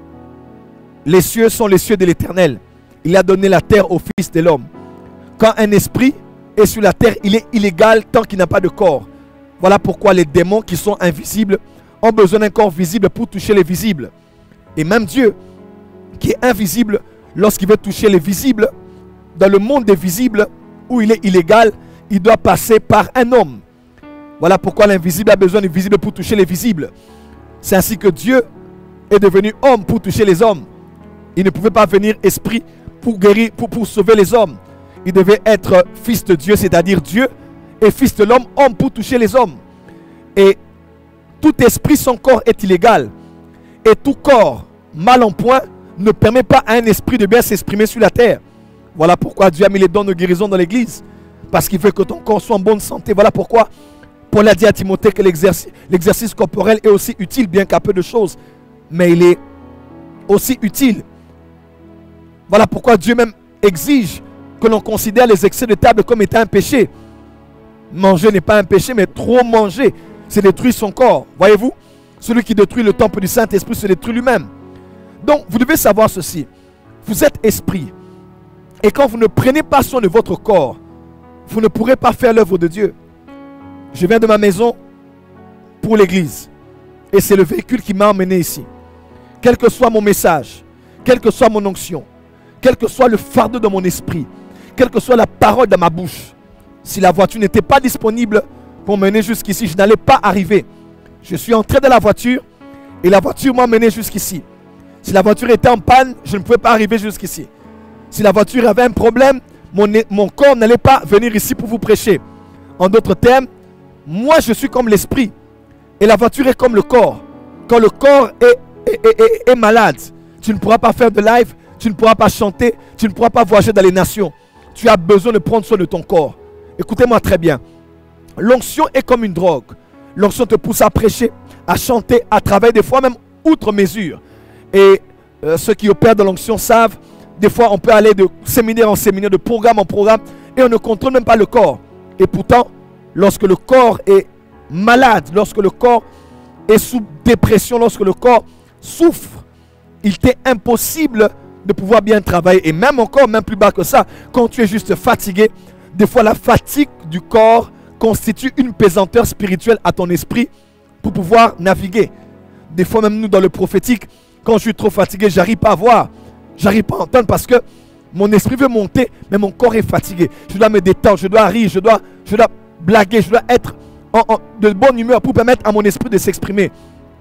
les cieux sont les cieux de l'Éternel. Il a donné la terre au Fils de l'homme. Quand un esprit est sur la terre, il est illégal tant qu'il n'a pas de corps. Voilà pourquoi les démons qui sont invisibles ont besoin d'un corps visible pour toucher les visibles. Et même Dieu, qui est invisible, lorsqu'il veut toucher les visibles, dans le monde des visibles, où il est illégal, il doit passer par un homme. Voilà pourquoi l'invisible a besoin du visible pour toucher les visibles. C'est ainsi que Dieu est devenu homme pour toucher les hommes. Il ne pouvait pas venir esprit pour guérir, pour, pour sauver les hommes. Il devait être fils de Dieu, c'est-à-dire Dieu, et fils de l'homme, homme pour toucher les hommes. Et tout esprit, son corps est illégal. Et tout corps mal en point ne permet pas à un esprit de bien s'exprimer sur la terre. Voilà pourquoi Dieu a mis les dons de guérison dans l'église. Parce qu'il veut que ton corps soit en bonne santé. Voilà pourquoi Paul a dit à Timothée que l'exercice corporel est aussi utile, bien qu'à peu de choses. Mais il est aussi utile. Voilà pourquoi Dieu même exige que l'on considère les excès de table comme étant un péché. Manger n'est pas un péché, mais trop manger, c'est détruire son corps. Voyez-vous, celui qui détruit le temple du Saint-Esprit se détruit lui-même. Donc, vous devez savoir ceci. Vous êtes esprit. Et quand vous ne prenez pas soin de votre corps, vous ne pourrez pas faire l'œuvre de Dieu. Je viens de ma maison pour l'église. Et c'est le véhicule qui m'a emmené ici. Quel que soit mon message, quelle que soit mon onction, quel que soit le fardeau de mon esprit, quelle que soit la parole de ma bouche, si la voiture n'était pas disponible pour m'emmener jusqu'ici, je n'allais pas arriver. Je suis entré dans la voiture et la voiture m'a emmené jusqu'ici. Si la voiture était en panne, je ne pouvais pas arriver jusqu'ici. Si la voiture avait un problème, mon, mon corps n'allait pas venir ici pour vous prêcher. En d'autres termes, moi je suis comme l'esprit et la voiture est comme le corps. Quand le corps est, est, est, est, est malade, tu ne pourras pas faire de live, tu ne pourras pas chanter, tu ne pourras pas voyager dans les nations. Tu as besoin de prendre soin de ton corps. Écoutez-moi très bien. L'onction est comme une drogue. L'onction te pousse à prêcher, à chanter, à travailler, des fois même outre mesure. Et euh, ceux qui opèrent dans l'onction savent, des fois on peut aller de séminaire en séminaire, de programme en programme, et on ne contrôle même pas le corps. Et pourtant, lorsque le corps est malade, lorsque le corps est sous dépression, lorsque le corps souffre, il t'est impossible de pouvoir bien travailler. Et même encore, même plus bas que ça, quand tu es juste fatigué, des fois la fatigue du corps constitue une pesanteur spirituelle à ton esprit pour pouvoir naviguer. Des fois même nous dans le prophétique, quand je suis trop fatigué, j'arrive pas à voir, j'arrive pas à entendre parce que mon esprit veut monter, mais mon corps est fatigué. Je dois me détendre, je dois rire, je dois, je dois blaguer, je dois être en, en, de bonne humeur pour permettre à mon esprit de s'exprimer.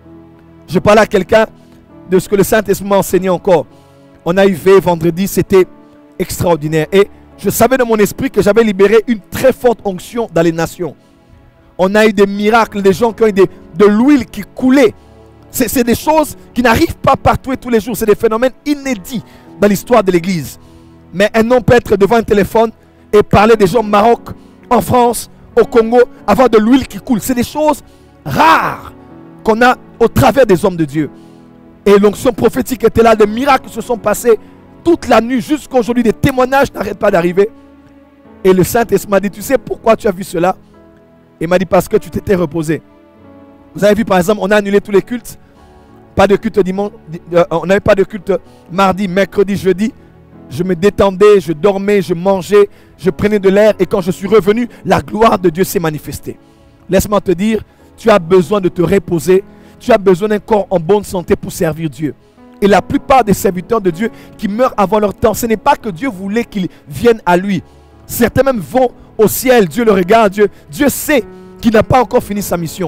Je parlais à quelqu'un de ce que le Saint-Esprit m'a enseigné encore. On a eu veillé vendredi, c'était extraordinaire. Et je savais de mon esprit que j'avais libéré une très forte onction dans les nations. On a eu des miracles, des gens qui ont eu des, de l'huile qui coulait. C'est des choses qui n'arrivent pas partout et tous les jours. C'est des phénomènes inédits dans l'histoire de l'Église. Mais un homme peut être devant un téléphone et parler des gens au Maroc, en France, au Congo, avoir de l'huile qui coule. C'est des choses rares qu'on a au travers des hommes de Dieu. Et l'onction prophétique était là, des miracles se sont passés toute la nuit jusqu'à aujourd'hui. Des témoignages n'arrêtent pas d'arriver. Et le Saint-Esprit m'a dit, tu sais pourquoi tu as vu cela? Il m'a dit, parce que tu t'étais reposé. Vous avez vu par exemple, on a annulé tous les cultes. Pas de culte dimanche, euh, on n'avait pas de culte mardi, mercredi, jeudi. Je me détendais, je dormais, je mangeais, je prenais de l'air. Et quand je suis revenu, la gloire de Dieu s'est manifestée. Laisse-moi te dire, tu as besoin de te reposer. Tu as besoin d'un corps en bonne santé pour servir Dieu. Et la plupart des serviteurs de Dieu qui meurent avant leur temps, ce n'est pas que Dieu voulait qu'ils viennent à lui. Certains même vont au ciel, Dieu le regarde, Dieu, Dieu sait qu'il n'a pas encore fini sa mission.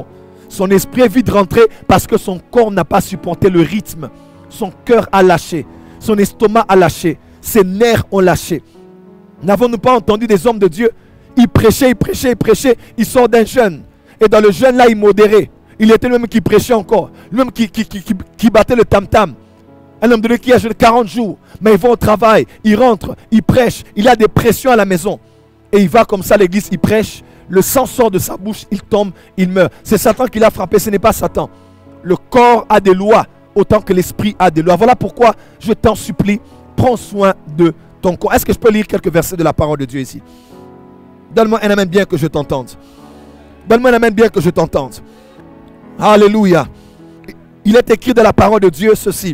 Son esprit est vite rentré parce que son corps n'a pas supporté le rythme. Son cœur a lâché. Son estomac a lâché. Ses nerfs ont lâché. N'avons-nous pas entendu des hommes de Dieu? Ils prêchaient, ils prêchaient, ils prêchaient. Ils sortent d'un jeûne. Et dans le jeûne là, il modérait. Il était le même qui prêchait encore. Le même qui, qui, qui, qui, qui battait le tam-tam. Un homme de Dieu qui a jeûné quarante jours. Mais il va au travail, il rentre, il prêche. Il a des pressions à la maison. Et il va comme ça à l'église, il prêche. Le sang sort de sa bouche, il tombe, il meurt. C'est Satan qui l'a frappé, ce n'est pas Satan. Le corps a des lois, autant que l'esprit a des lois. Voilà pourquoi je t'en supplie, prends soin de ton corps. Est-ce que je peux lire quelques versets de la parole de Dieu ici? Donne-moi un amen bien que je t'entende. Donne-moi un amen bien que je t'entende. Alléluia. Il est écrit dans la parole de Dieu ceci.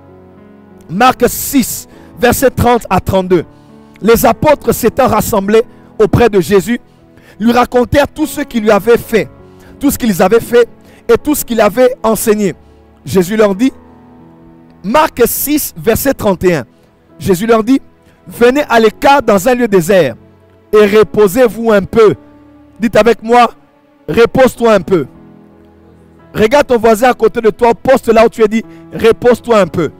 Marc six, versets trente à trente-deux. Les apôtres s'étant rassemblés auprès de Jésus, lui racontèrent tout ce qu'il lui avait fait, tout ce qu'ils avaient fait et tout ce qu'il avait enseigné. Jésus leur dit, Marc six, verset trente et un. Jésus leur dit, venez à l'écart dans un lieu désert et reposez-vous un peu. Dites avec moi, repose-toi un peu. Regarde ton voisin à côté de toi, poste là où tu es dit, repose-toi un peu.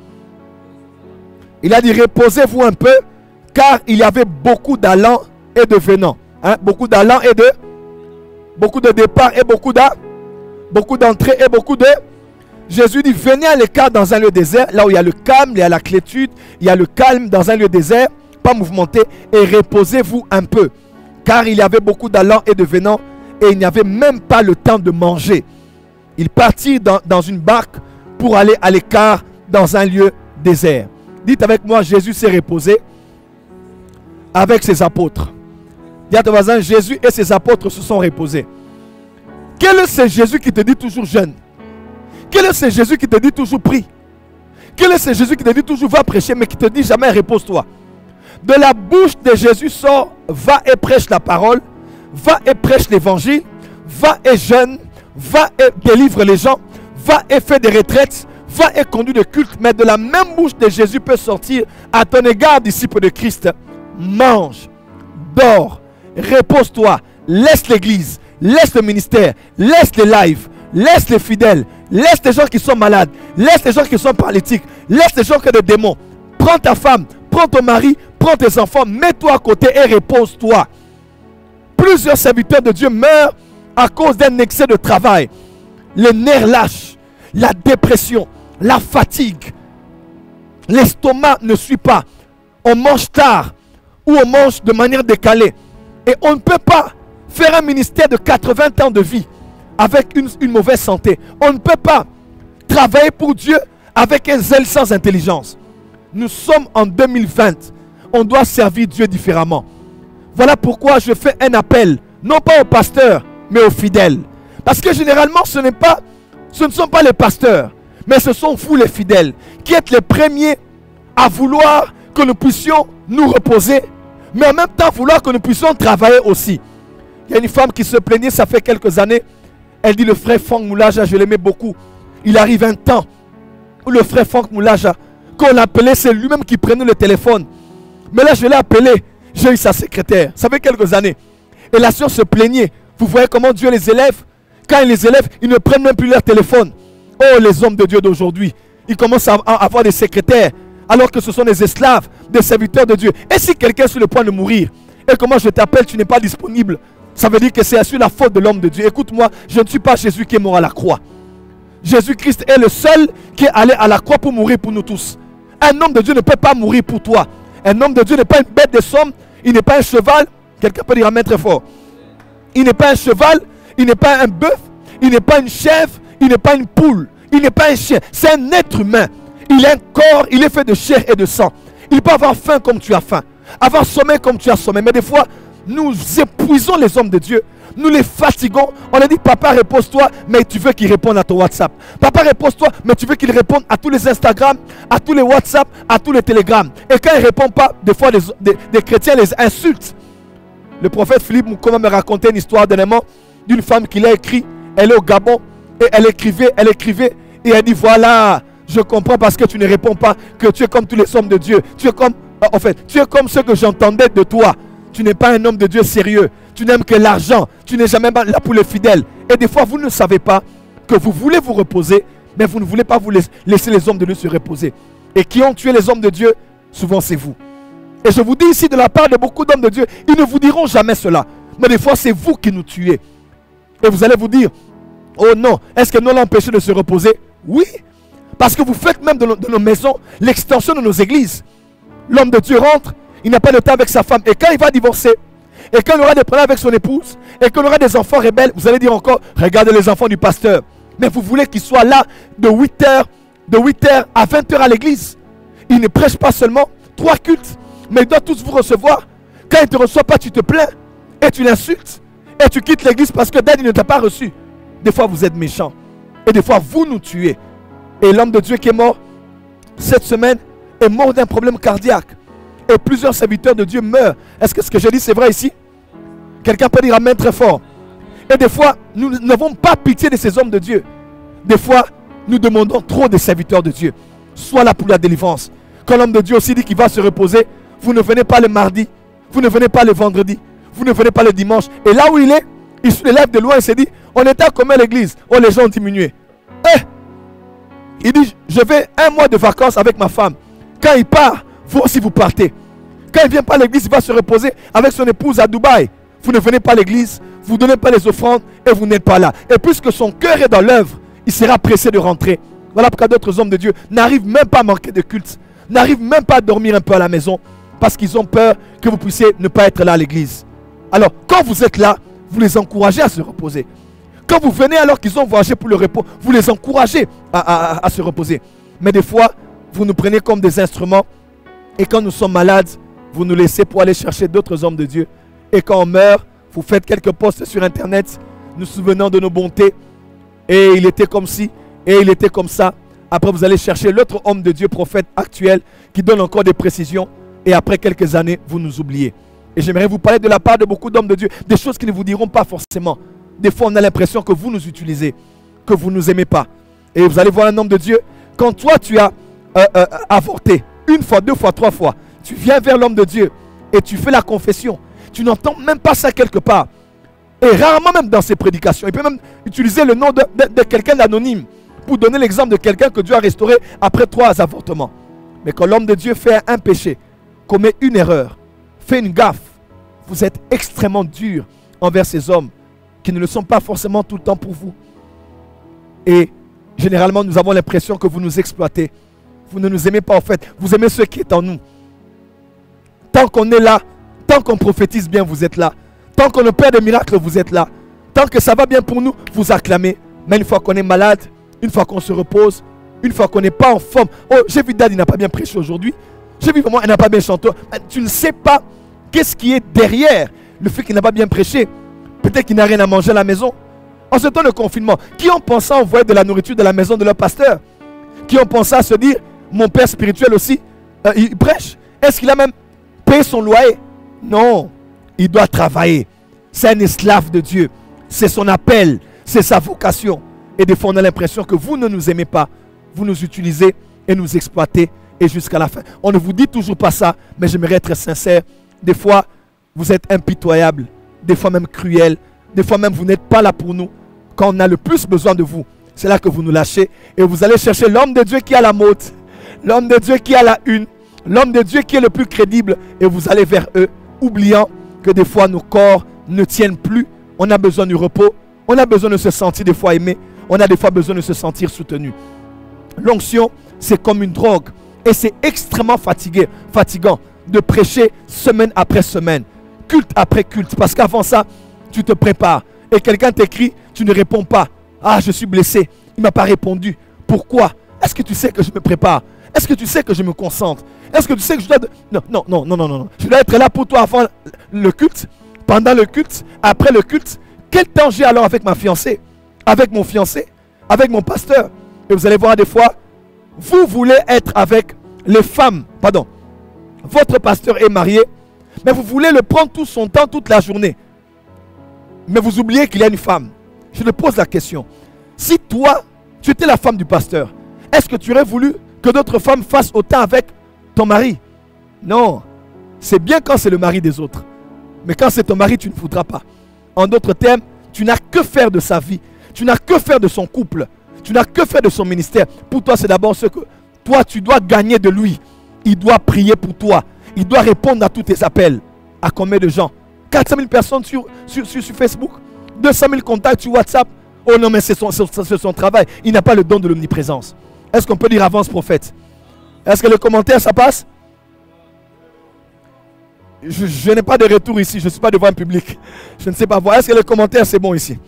Il a dit, reposez-vous un peu, car il y avait beaucoup d'allants et de venants. Hein? Beaucoup d'allants et de... Beaucoup de départs et beaucoup d'à... Beaucoup d'entrées et beaucoup de... Jésus dit, venez à l'écart dans un lieu désert, là où il y a le calme, il y a la quiétude, il y a le calme dans un lieu désert, pas mouvementé, et reposez-vous un peu. Car il y avait beaucoup d'allants et de venants, et il n'y avait même pas le temps de manger. Il partit dans, dans une barque pour aller à l'écart dans un lieu désert. Dites avec moi, Jésus s'est reposé avec ses apôtres. Dites à ton voisin, Jésus et ses apôtres se sont reposés. Quel est ce Jésus qui te dit toujours jeûne? Quel est ce Jésus qui te dit toujours prie? Quel est ce Jésus qui te dit toujours va prêcher, mais qui te dit jamais repose-toi? De la bouche de Jésus sort, va et prêche la parole, va et prêche l'évangile, va et jeûne, va et délivre les gens, va et fait des retraites, va et conduit le culte. Mais de la même bouche de Jésus peut sortir à ton égard, disciple de Christ, mange, dors, repose-toi, laisse l'église, laisse le ministère, laisse les lives, laisse les fidèles, laisse les gens qui sont malades, laisse les gens qui sont paralytiques, laisse les gens qui ont des démons. Prends ta femme, prends ton mari, prends tes enfants, mets-toi à côté et repose-toi. Plusieurs serviteurs de Dieu meurent à cause d'un excès de travail. Les nerfs lâchent, la dépression, la fatigue. L'estomac ne suit pas. On mange tard ou on mange de manière décalée. Et on ne peut pas faire un ministère de quatre-vingts ans de vie avec une, une mauvaise santé. On ne peut pas travailler pour Dieu avec un zèle sans intelligence. Nous sommes en deux mille vingt. On doit servir Dieu différemment. Voilà pourquoi je fais un appel, non pas aux pasteurs, mais aux fidèles. Parce que généralement, ce n'est pas, ce ne sont pas les pasteurs, mais ce sont vous les fidèles, qui êtes les premiers à vouloir que nous puissions nous reposer, mais en même temps vouloir que nous puissions travailler aussi. Il y a une femme qui se plaignait, ça fait quelques années. Elle dit, le frère Franck Moulaja, je l'aimais beaucoup. Il arrive un temps où le frère Franck Moulaja, qu'on l'appelait, c'est lui-même qui prenait le téléphone. Mais là, je l'ai appelé, j'ai eu sa secrétaire. Ça fait quelques années. Et la soeur se plaignait. Vous voyez comment Dieu les élève? Quand il les élève, ils ne prennent même plus leur téléphone. Oh, les hommes de Dieu d'aujourd'hui. Ils commencent à avoir des secrétaires, alors que ce sont des esclaves, des serviteurs de Dieu. Et si quelqu'un est sur le point de mourir, et comment je t'appelle, tu n'es pas disponible, ça veut dire que c'est sur la faute de l'homme de Dieu. Écoute-moi, je ne suis pas Jésus qui est mort à la croix. Jésus-Christ est le seul qui est allé à la croix pour mourir pour nous tous. Un homme de Dieu ne peut pas mourir pour toi. Un homme de Dieu n'est pas une bête de somme, il n'est pas un cheval. Quelqu'un peut dire amen très fort. Il n'est pas un cheval, il n'est pas un bœuf, il n'est pas une chèvre, il n'est pas une poule, il n'est pas un chien. C'est un être humain. Il a un corps, il est fait de chair et de sang. Il peut avoir faim comme tu as faim, avoir sommeil comme tu as sommeil. Mais des fois, nous épuisons les hommes de Dieu. Nous les fatiguons. On leur dit, papa, repose-toi, mais tu veux qu'il réponde à ton WhatsApp. Papa, repose-toi, mais tu veux qu'il réponde à tous les Instagram, à tous les WhatsApp, à tous les Telegram. Et quand il ne répond pas, des fois, des, des, des chrétiens les insultent. Le prophète Philippe Moukoma me racontait une histoire dernièrement d'une femme qui l'a écrit. Elle est au Gabon et elle écrivait, elle écrivait. Et elle dit, voilà, je comprends parce que tu ne réponds pas que tu es comme tous les hommes de Dieu. Tu es comme, en fait, tu es comme ce que j'entendais de toi. Tu n'es pas un homme de Dieu sérieux. Tu n'aimes que l'argent. Tu n'es jamais là pour les fidèles. Et des fois, vous ne savez pas que vous voulez vous reposer, mais vous ne voulez pas vous laisser les hommes de Dieu se reposer. Et qui ont tué les hommes de Dieu, souvent c'est vous. Et je vous dis ici de la part de beaucoup d'hommes de Dieu, ils ne vous diront jamais cela. Mais des fois c'est vous qui nous tuez. Et vous allez vous dire, oh non, est-ce que nous l'ont empêché de se reposer? Oui, parce que vous faites même de nos, de nos maisons l'extension de nos églises. L'homme de Dieu rentre, il n'a pas de temps avec sa femme. Et quand il va divorcer, et quand il aura des problèmes avec son épouse, et qu'il aura des enfants rebelles, vous allez dire encore, regardez les enfants du pasteur. Mais vous voulez qu'ils soient là de huit heures, de huit heures à vingt heures à l'église. Il ne prêche pas seulement trois cultes, mais il doit tous vous recevoir. Quand il ne te reçoit pas, tu te plains, et tu l'insultes, et tu quittes l'église parce que Dad ne t'a pas reçu. Des fois vous êtes méchants, et des fois vous nous tuez. Et l'homme de Dieu qui est mort cette semaine est mort d'un problème cardiaque. Et plusieurs serviteurs de Dieu meurent. Est-ce que ce que je dis c'est vrai ici? Quelqu'un peut dire amen très fort. Et des fois, nous n'avons pas pitié de ces hommes de Dieu. Des fois, nous demandons trop des serviteurs de Dieu. Sois là pour la délivrance. Quand l'homme de Dieu aussi dit qu'il va se reposer, vous ne venez pas le mardi, vous ne venez pas le vendredi, vous ne venez pas le dimanche. Et là où il est, il se lève de loin et se dit, on était à combien à l'église? Oh, les gens ont diminué. Eh! Il dit, je vais un mois de vacances avec ma femme. Quand il part, vous aussi vous partez. Quand il ne vient pas à l'église, il va se reposer avec son épouse à Dubaï. Vous ne venez pas à l'église, vous ne donnez pas les offrandes et vous n'êtes pas là. Et puisque son cœur est dans l'œuvre, il sera pressé de rentrer. Voilà pourquoi d'autres hommes de Dieu n'arrivent même pas à manquer de culte, n'arrivent même pas à dormir un peu à la maison, parce qu'ils ont peur que vous puissiez ne pas être là à l'église. Alors, quand vous êtes là, vous les encouragez à se reposer. Quand vous venez alors qu'ils ont voyagé pour le repos, vous les encouragez à, à, à se reposer. Mais des fois, vous nous prenez comme des instruments. Et quand nous sommes malades, vous nous laissez pour aller chercher d'autres hommes de Dieu. Et quand on meurt, vous faites quelques posts sur Internet, nous souvenant de nos bontés. Et il était comme ci, et il était comme ça. Après, vous allez chercher l'autre homme de Dieu, prophète actuel, qui donne encore des précisions. Et après quelques années, vous nous oubliez. Et j'aimerais vous parler de la part de beaucoup d'hommes de Dieu, des choses qui ne vous diront pas forcément. Des fois, on a l'impression que vous nous utilisez, que vous ne nous aimez pas. Et vous allez voir un homme de Dieu, quand toi, tu as euh, euh, avorté, une fois, deux fois, trois fois, tu viens vers l'homme de Dieu et tu fais la confession. Tu n'entends même pas ça quelque part. Et rarement même dans ses prédications. Il peut même utiliser le nom de, de, de quelqu'un d'anonyme pour donner l'exemple de quelqu'un que Dieu a restauré après trois avortements. Mais quand l'homme de Dieu fait un péché, commet une erreur, fait une gaffe, vous êtes extrêmement dur envers ces hommes qui ne le sont pas forcément tout le temps pour vous. Et généralement, nous avons l'impression que vous nous exploitez. Vous ne nous aimez pas en fait. Vous aimez ce qui est en nous. Tant qu'on est là, tant qu'on prophétise bien, vous êtes là. Tant qu'on opère des miracles, vous êtes là. Tant que ça va bien pour nous, vous acclamez. Mais une fois qu'on est malade, une fois qu'on se repose, une fois qu'on n'est pas en forme. Oh, j'ai vu Dad, il n'a pas bien prêché aujourd'hui. J'ai vu vraiment, il n'a pas bien chanté. Tu ne sais pas qu'est-ce qui est derrière le fait qu'il n'a pas bien prêché. Peut-être qu'il n'a rien à manger à la maison. En ce temps de confinement, qui ont pensé à envoyer de la nourriture de la maison de leur pasteur? Qui ont pensé à se dire, mon père spirituel aussi, euh, il prêche. Est-ce qu'il a même payé son loyer? Non, il doit travailler. C'est un esclave de Dieu. C'est son appel, c'est sa vocation. Et des fois, on a l'impression que vous ne nous aimez pas. Vous nous utilisez et nous exploitez et jusqu'à la fin. On ne vous dit toujours pas ça, mais j'aimerais être sincère. Des fois, vous êtes impitoyable. Des fois même cruel. Des fois même, vous n'êtes pas là pour nous. Quand on a le plus besoin de vous, c'est là que vous nous lâchez. Et vous allez chercher l'homme de Dieu qui a la mode. L'homme de Dieu qui a la une. L'homme de Dieu qui est le plus crédible. Et vous allez vers eux, oubliant que des fois, nos corps ne tiennent plus. On a besoin du repos. On a besoin de se sentir des fois aimé. On a des fois besoin de se sentir soutenu. L'onction, c'est comme une drogue. Et c'est extrêmement fatigué, fatigant de prêcher semaine après semaine, culte après culte. Parce qu'avant ça, tu te prépares. Et quelqu'un t'écrit, tu ne réponds pas. Ah, je suis blessé. Il ne m'a pas répondu. Pourquoi? Est-ce que tu sais que je me prépare? Est-ce que tu sais que je me concentre? Est-ce que tu sais que je dois... Non, non, non, non, non, non. Je dois être là pour toi avant le culte, pendant le culte, après le culte. Quel temps j'ai alors avec ma fiancée? Avec mon fiancé? Avec mon pasteur? Et vous allez voir des fois, vous voulez être avec les femmes, pardon, votre pasteur est marié, mais vous voulez le prendre tout son temps, toute la journée. Mais vous oubliez qu'il y a une femme. Je te pose la question. Si toi, tu étais la femme du pasteur, est-ce que tu aurais voulu que d'autres femmes fassent autant avec ton mari? Non. C'est bien quand c'est le mari des autres. Mais quand c'est ton mari, tu ne voudras pas. En d'autres termes, tu n'as que faire de sa vie. Tu n'as que faire de son couple. Tu n'as que faire de son ministère. Pour toi, c'est d'abord ce que toi, tu dois gagner de lui. Il doit prier pour toi. Il doit répondre à tous tes appels. À combien de gens? quatre cent mille personnes sur, sur, sur, sur Facebook. deux cent mille contacts sur WhatsApp. Oh non, mais c'est son, son travail. Il n'a pas le don de l'omniprésence. Est-ce qu'on peut dire avance prophète? Est-ce que le commentaire, ça passe? Je, je n'ai pas de retour ici. Je ne suis pas devant un public. Je ne sais pas voir. Est-ce que le commentaire, c'est bon ici?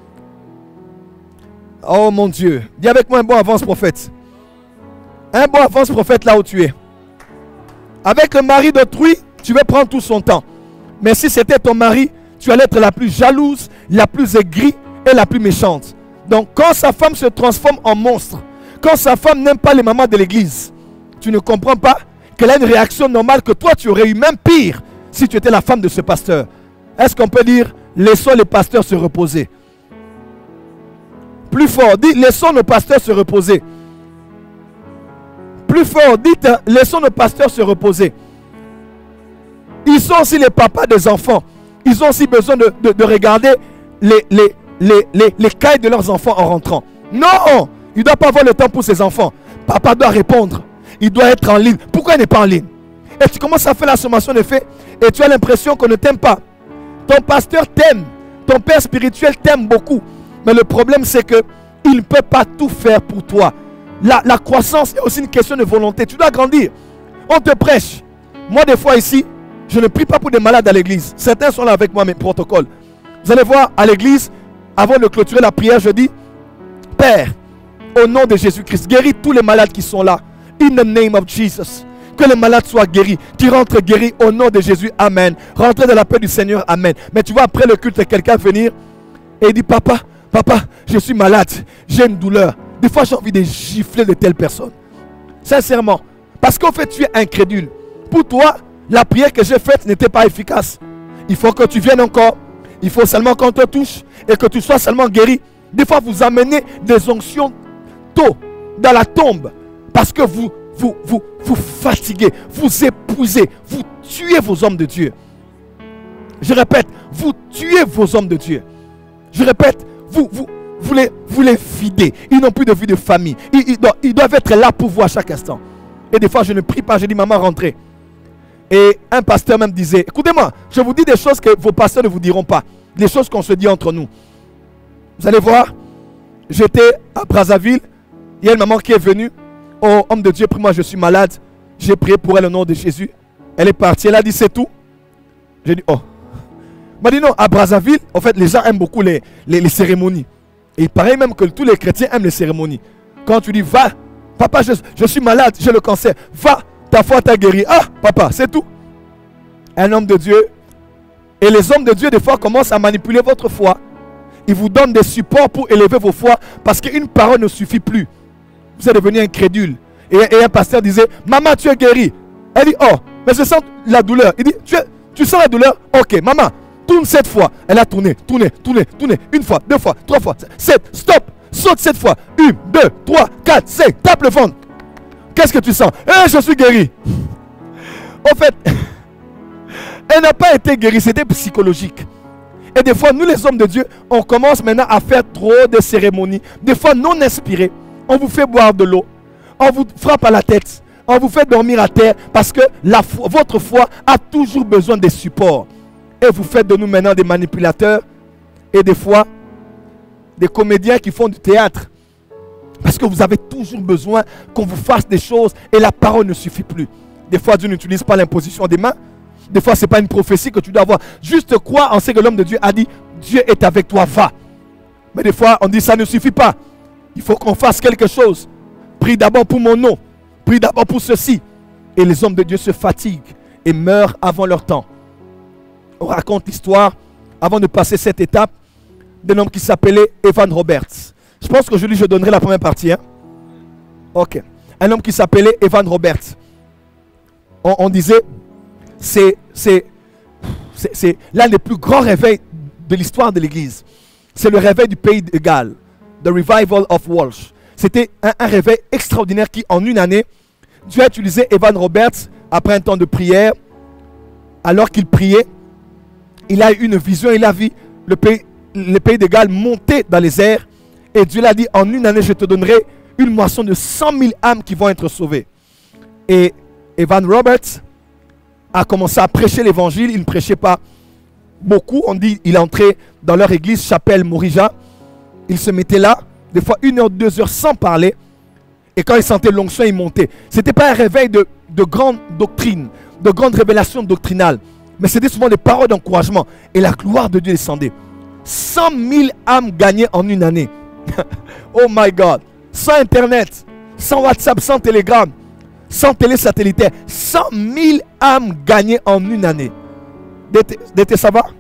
Oh mon Dieu. Dis avec moi un bon avance prophète. Un bon avance prophète là où tu es. Avec le mari d'autrui, tu veux prendre tout son temps. Mais si c'était ton mari, tu allais être la plus jalouse, la plus aigrie et la plus méchante. Donc quand sa femme se transforme en monstre, quand sa femme n'aime pas les mamans de l'église, tu ne comprends pas qu'elle a une réaction normale que toi tu aurais eu, même pire, si tu étais la femme de ce pasteur. Est-ce qu'on peut dire, laissons les pasteurs se reposer? Plus fort, dites, laissons nos pasteurs se reposer. Plus fort, dites, laissons nos pasteurs se reposer. Ils sont aussi les papas des enfants. Ils ont aussi besoin de, de, de regarder les, les, les, les, les cailles de leurs enfants en rentrant. Non, il ne doit pas avoir le temps pour ses enfants. Papa doit répondre. Il doit être en ligne. Pourquoi il n'est pas en ligne? Et tu commences à faire la sommation de fait et tu as l'impression qu'on ne t'aime pas. Ton pasteur t'aime. Ton père spirituel t'aime beaucoup. Mais le problème, c'est qu'il ne peut pas tout faire pour toi. La, la croissance est aussi une question de volonté. Tu dois grandir. On te prêche. Moi, des fois ici, je ne prie pas pour des malades à l'église. Certains sont là avec moi, mes protocoles. Vous allez voir, à l'église, avant de clôturer la prière, je dis, Père, au nom de Jésus-Christ, guéris tous les malades qui sont là. In the name of Jesus. Que les malades soient guéris. Qui rentrent guéris au nom de Jésus. Amen. Rentrez dans la paix du Seigneur. Amen. Mais tu vois, après le culte, quelqu'un venir et il dit, Papa, Papa, je suis malade. J'ai une douleur. Des fois, j'ai envie de gifler de telles personnes. Sincèrement. Parce qu'en fait, tu es incrédule. Pour toi, la prière que j'ai faite n'était pas efficace. Il faut que tu viennes encore. Il faut seulement qu'on te touche et que tu sois seulement guéri. Des fois, vous amenez des onctions tôt dans la tombe. Parce que vous, vous, vous, vous fatiguez, vous épuisez, vous tuez vos hommes de Dieu. Je répète, vous tuez vos hommes de Dieu. Je répète, vous, vous, vous, les, vous les videz. Ils n'ont plus de vie de famille. Ils, ils, doivent, ils doivent être là pour vous à chaque instant. Et des fois, je ne prie pas, je dis, maman, rentrez. Et un pasteur même disait, écoutez-moi, je vous dis des choses que vos pasteurs ne vous diront pas. Des choses qu'on se dit entre nous. Vous allez voir, j'étais à Brazzaville. Il y a une maman qui est venue. Oh, homme de Dieu, prie-moi, je suis malade. J'ai prié pour elle au nom de Jésus. Elle est partie, elle a dit, c'est tout. J'ai dit, oh. Elle m'a dit, non, à Brazzaville, en fait, les gens aiment beaucoup les, les, les cérémonies. Et il paraît même que tous les chrétiens aiment les cérémonies. Quand tu dis, va, papa, je, je suis malade, j'ai le cancer. Va, ta foi t'a guéri. Ah, papa, c'est tout. Un homme de Dieu. Et les hommes de Dieu, des fois, commencent à manipuler votre foi. Ils vous donnent des supports pour élever vos foi. Parce qu'une parole ne suffit plus. Vous êtes devenu incrédule. Et, et un pasteur disait, maman, tu es guéri. Elle dit, oh, mais je sens la douleur. Il dit, tu, es, tu sens la douleur? Ok, maman, tourne cette fois. Elle a tourné, tourné, tourné, tourné. Une fois, deux fois, trois fois, sept, stop. Saute cette fois. Une, deux, trois, quatre, cinq. Tape le ventre. Qu'est-ce que tu sens? Eh, je suis guéri. En fait, elle n'a pas été guérie, c'était psychologique. Et des fois, nous les hommes de Dieu, on commence maintenant à faire trop de cérémonies. Des fois non inspirées. On vous fait boire de l'eau. On vous frappe à la tête. On vous fait dormir à terre. Parce que la foi, votre foi a toujours besoin des supports. Et vous faites de nous maintenant des manipulateurs. Et des fois, des comédiens qui font du théâtre. Parce que vous avez toujours besoin qu'on vous fasse des choses. Et la parole ne suffit plus. Des fois, Dieu n'utilise pas l'imposition des mains. Des fois, ce n'est pas une prophétie que tu dois avoir. Juste quoi, on sait que l'homme de Dieu a dit, Dieu est avec toi, va. Mais des fois, on dit, ça ne suffit pas. Il faut qu'on fasse quelque chose. Prie d'abord pour mon nom. Prie d'abord pour ceci. Et les hommes de Dieu se fatiguent et meurent avant leur temps. On raconte l'histoire, avant de passer cette étape, d'un homme qui s'appelait Evan Roberts. Je pense qu'aujourd'hui, je donnerai la première partie. Hein? Ok. Un homme qui s'appelait Evan Roberts. On, on disait, c'est l'un des plus grands réveils de l'histoire de l'Église. C'est le réveil du pays de Galles. The Revival of Walsh. C'était un, un réveil extraordinaire qui, en une année, Dieu a utilisé Evan Roberts après un temps de prière. Alors qu'il priait, il a eu une vision, il a vu le pays, le pays de Galles monter dans les airs Et Dieu l'a dit, en une année, je te donnerai une moisson de cent mille âmes qui vont être sauvées. Et Evan Roberts a commencé à prêcher l'évangile. Il ne prêchait pas beaucoup. On dit il entrait dans leur église, chapelle Morija. Il se mettait là, des fois une heure, deux heures sans parler. Et quand il sentait l'onction, il montait. Ce n'était pas un réveil de, de grande doctrine, de grande révélation doctrinale. Mais c'était souvent des paroles d'encouragement. Et la gloire de Dieu descendait. cent mille âmes gagnées en une année. Oh my God. Sans Internet, sans WhatsApp, sans Telegram, sans télé satellitaire. cent mille âmes gagnées en une année. D'été, ça va?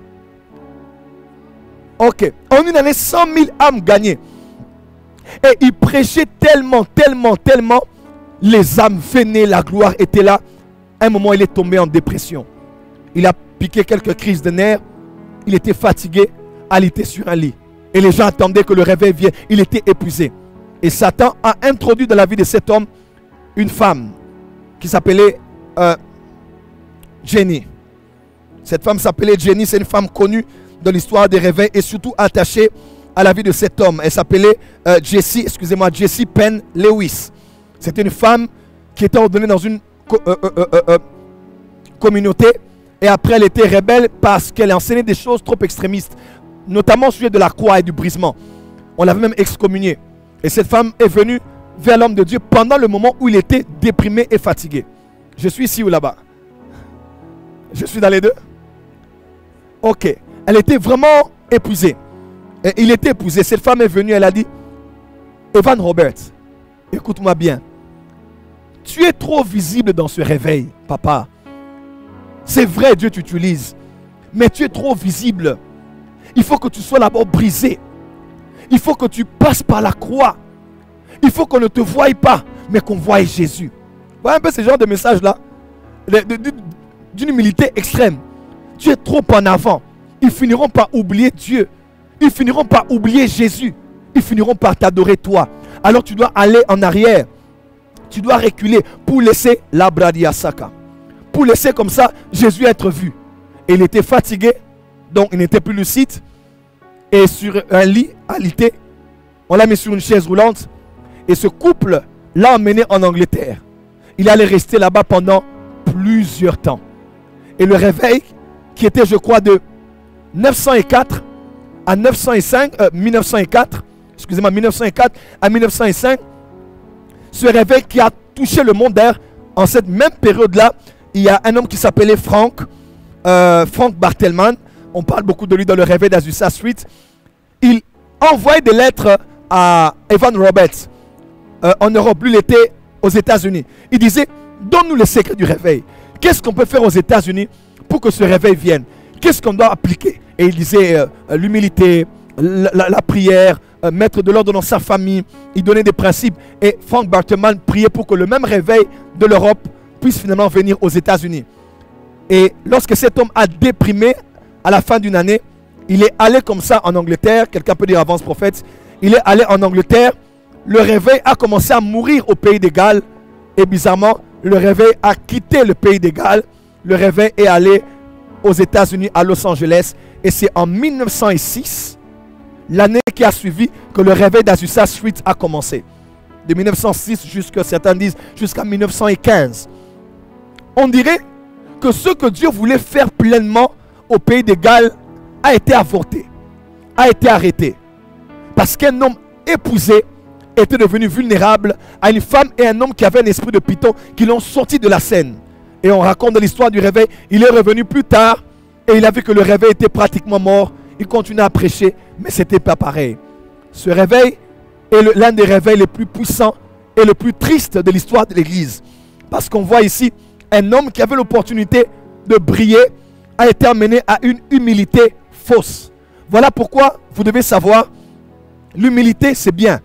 Ok. En une année, cent mille âmes gagnées. Et il prêchait tellement, tellement, tellement. Les âmes venaient, la gloire était là. À un moment, il est tombé en dépression. Il a piqué quelques crises de nerfs. Il était fatigué, alité sur un lit. Et les gens attendaient que le réveil vienne. Il était épuisé. Et Satan a introduit dans la vie de cet homme une femme qui s'appelait euh, Jenny. Cette femme s'appelait Jenny. C'est une femme connue dans l'histoire des réveils et surtout attachée à la vie de cet homme. Elle s'appelait euh, Jessie, excusez-moi, Jessie Penn Lewis. C'était une femme qui était ordonnée dans une co euh, euh, euh, euh, communauté. Et après, elle était rebelle parce qu'elle enseignait des choses trop extrémistes, notamment au sujet de la croix et du brisement. On l'avait même excommuniée. Et cette femme est venue vers l'homme de Dieu pendant le moment où il était déprimé et fatigué. Je suis ici ou là-bas? Je suis dans les deux? Ok. Elle était vraiment épuisée. Et il était épuisé. Cette femme est venue, elle a dit, Evan Roberts, écoute-moi bien. Tu es trop visible dans ce réveil, papa. C'est vrai, Dieu t'utilise. Mais tu es trop visible. Il faut que tu sois d'abord brisé. Il faut que tu passes par la croix. Il faut qu'on ne te voie pas, mais qu'on voie Jésus. Vous voyez un peu ce genre de message-là? D'une humilité extrême. Tu es trop en avant. Ils finiront par oublier Dieu. Ils finiront par oublier Jésus. Ils finiront par t'adorer toi. Alors tu dois aller en arrière. Tu dois reculer pour laisser la Bradiasaka. Pour laisser comme ça Jésus être vu. Et il était fatigué. Donc il n'était plus lucide. Et sur un lit alité, on l'a mis sur une chaise roulante. Et ce couple l'a emmené en Angleterre. Il allait rester là-bas pendant plusieurs temps. Et le réveil, qui était je crois de neuf cent quatre à neuf cent cinq, euh, mille neuf cent quatre, excusez-moi, mille neuf cent quatre à mille neuf cent cinq, ce réveil qui a touché le monde d'air, en cette même période-là, il y a un homme qui s'appelait Frank, euh, Frank Bartelman. On parle beaucoup de lui dans le réveil d'Azusa Street. Il envoyait des lettres à Evan Roberts euh, en Europe. Lui, il était aux États-Unis. Il disait, donne-nous les secrets du réveil. Qu'est-ce qu'on peut faire aux États-Unis pour que ce réveil vienne? Qu'est-ce qu'on doit appliquer? Et il disait euh, l'humilité, la, la, la prière, euh, mettre de l'ordre dans sa famille. Il donnait des principes. Et Frank Bartelman priait pour que le même réveil de l'Europe puisse finalement venir aux États-Unis. Et lorsque cet homme a déprimé, à la fin d'une année, il est allé comme ça en Angleterre. Quelqu'un peut dire avance prophète. Il est allé en Angleterre. Le réveil a commencé à mourir au pays des Galles. Et bizarrement, le réveil a quitté le pays des Galles. Le réveil est allé aux États-Unis, à Los Angeles. Et c'est en mille neuf cent six, l'année qui a suivi, que le réveil d'Azusa Street a commencé. De mille neuf cent six jusqu'à, certains disent, jusqu'à mille neuf cent quinze. On dirait que ce que Dieu voulait faire pleinement au pays des Galles a été avorté, a été arrêté. Parce qu'un homme épousé était devenu vulnérable à une femme et un homme qui avait un esprit de python qui l'ont sorti de la scène. Et on raconte de l'histoire du réveil. Il est revenu plus tard et il a vu que le réveil était pratiquement mort. Il continuait à prêcher, mais ce n'était pas pareil. Ce réveil est l'un des réveils les plus puissants et le plus triste de l'histoire de l'Église. Parce qu'on voit ici un homme qui avait l'opportunité de briller a été amené à une humilité fausse. Voilà pourquoi vous devez savoir, l'humilité c'est bien.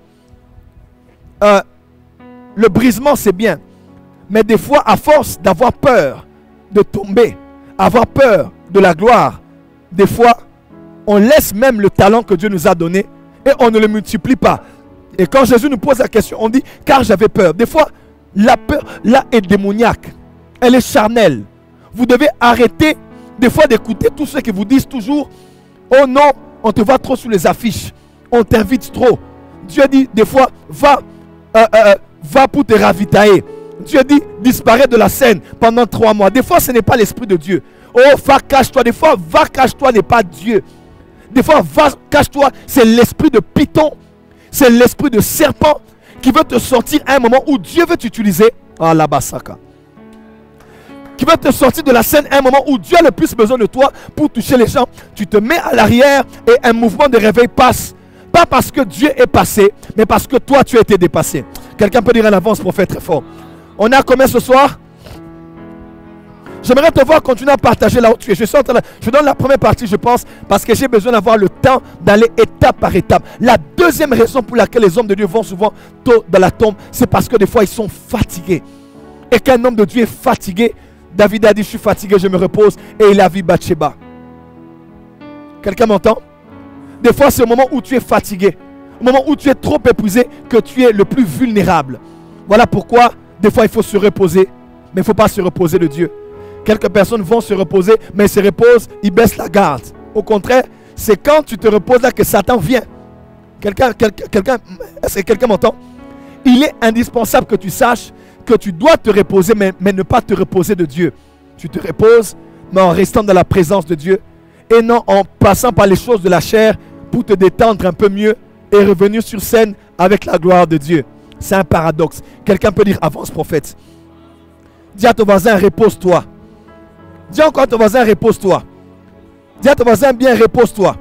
Euh, le brisement c'est bien. Mais des fois, à force d'avoir peur de tomber, avoir peur de la gloire, des fois, on laisse même le talent que Dieu nous a donné et on ne le multiplie pas. Et quand Jésus nous pose la question, on dit, car j'avais peur. Des fois, la peur, là, est démoniaque. Elle est charnelle. Vous devez arrêter des fois d'écouter tous ceux qui vous disent toujours, oh non, on te voit trop sous les affiches. On t'invite trop. Dieu dit des fois, va, euh, euh, va pour te ravitailler. Dieu dit, disparaît de la scène pendant trois mois. Des fois, ce n'est pas l'Esprit de Dieu. Oh, va, cache-toi. Des fois, va, cache-toi n'est pas Dieu. Des fois, va, cache-toi, c'est l'esprit de Python. C'est l'esprit de serpent qui veut te sortir à un moment où Dieu veut t'utiliser. Ah, la basaka. Qui veut te sortir de la scène à un moment où Dieu a le plus besoin de toi pour toucher les gens. Tu te mets à l'arrière et un mouvement de réveil passe. Pas parce que Dieu est passé, mais parce que toi, tu as été dépassé. Quelqu'un peut dire en avance, prophète, très fort. On a combien ce soir? J'aimerais te voir continuer à partager là où tu es. Je, suis en train de, je donne la première partie, je pense, parce que j'ai besoin d'avoir le temps d'aller étape par étape. La deuxième raison pour laquelle les hommes de Dieu vont souvent tôt dans la tombe, c'est parce que des fois, ils sont fatigués. Et qu'un homme de Dieu est fatigué, David a dit, je suis fatigué, je me repose, et il a vu Bathsheba. Quelqu'un m'entend? Des fois, c'est au moment où tu es fatigué, au moment où tu es trop épuisé, que tu es le plus vulnérable. Voilà pourquoi, des fois, il faut se reposer, mais il ne faut pas se reposer de Dieu. Quelques personnes vont se reposer, mais ils se reposent, ils baissent la garde. Au contraire, c'est quand tu te reposes là que Satan vient. Quelqu'un, quelqu'un, quelqu'un, est-ce que quelqu'un m'entend? Il est indispensable que tu saches que tu dois te reposer, mais, mais ne pas te reposer de Dieu. Tu te reposes, mais en restant dans la présence de Dieu, et non en passant par les choses de la chair pour te détendre un peu mieux et revenir sur scène avec la gloire de Dieu. C'est un paradoxe. Quelqu'un peut dire, avance prophète. Dis à ton voisin, repose-toi. Dis encore à ton voisin, repose-toi. Dis à ton voisin, bien, repose-toi.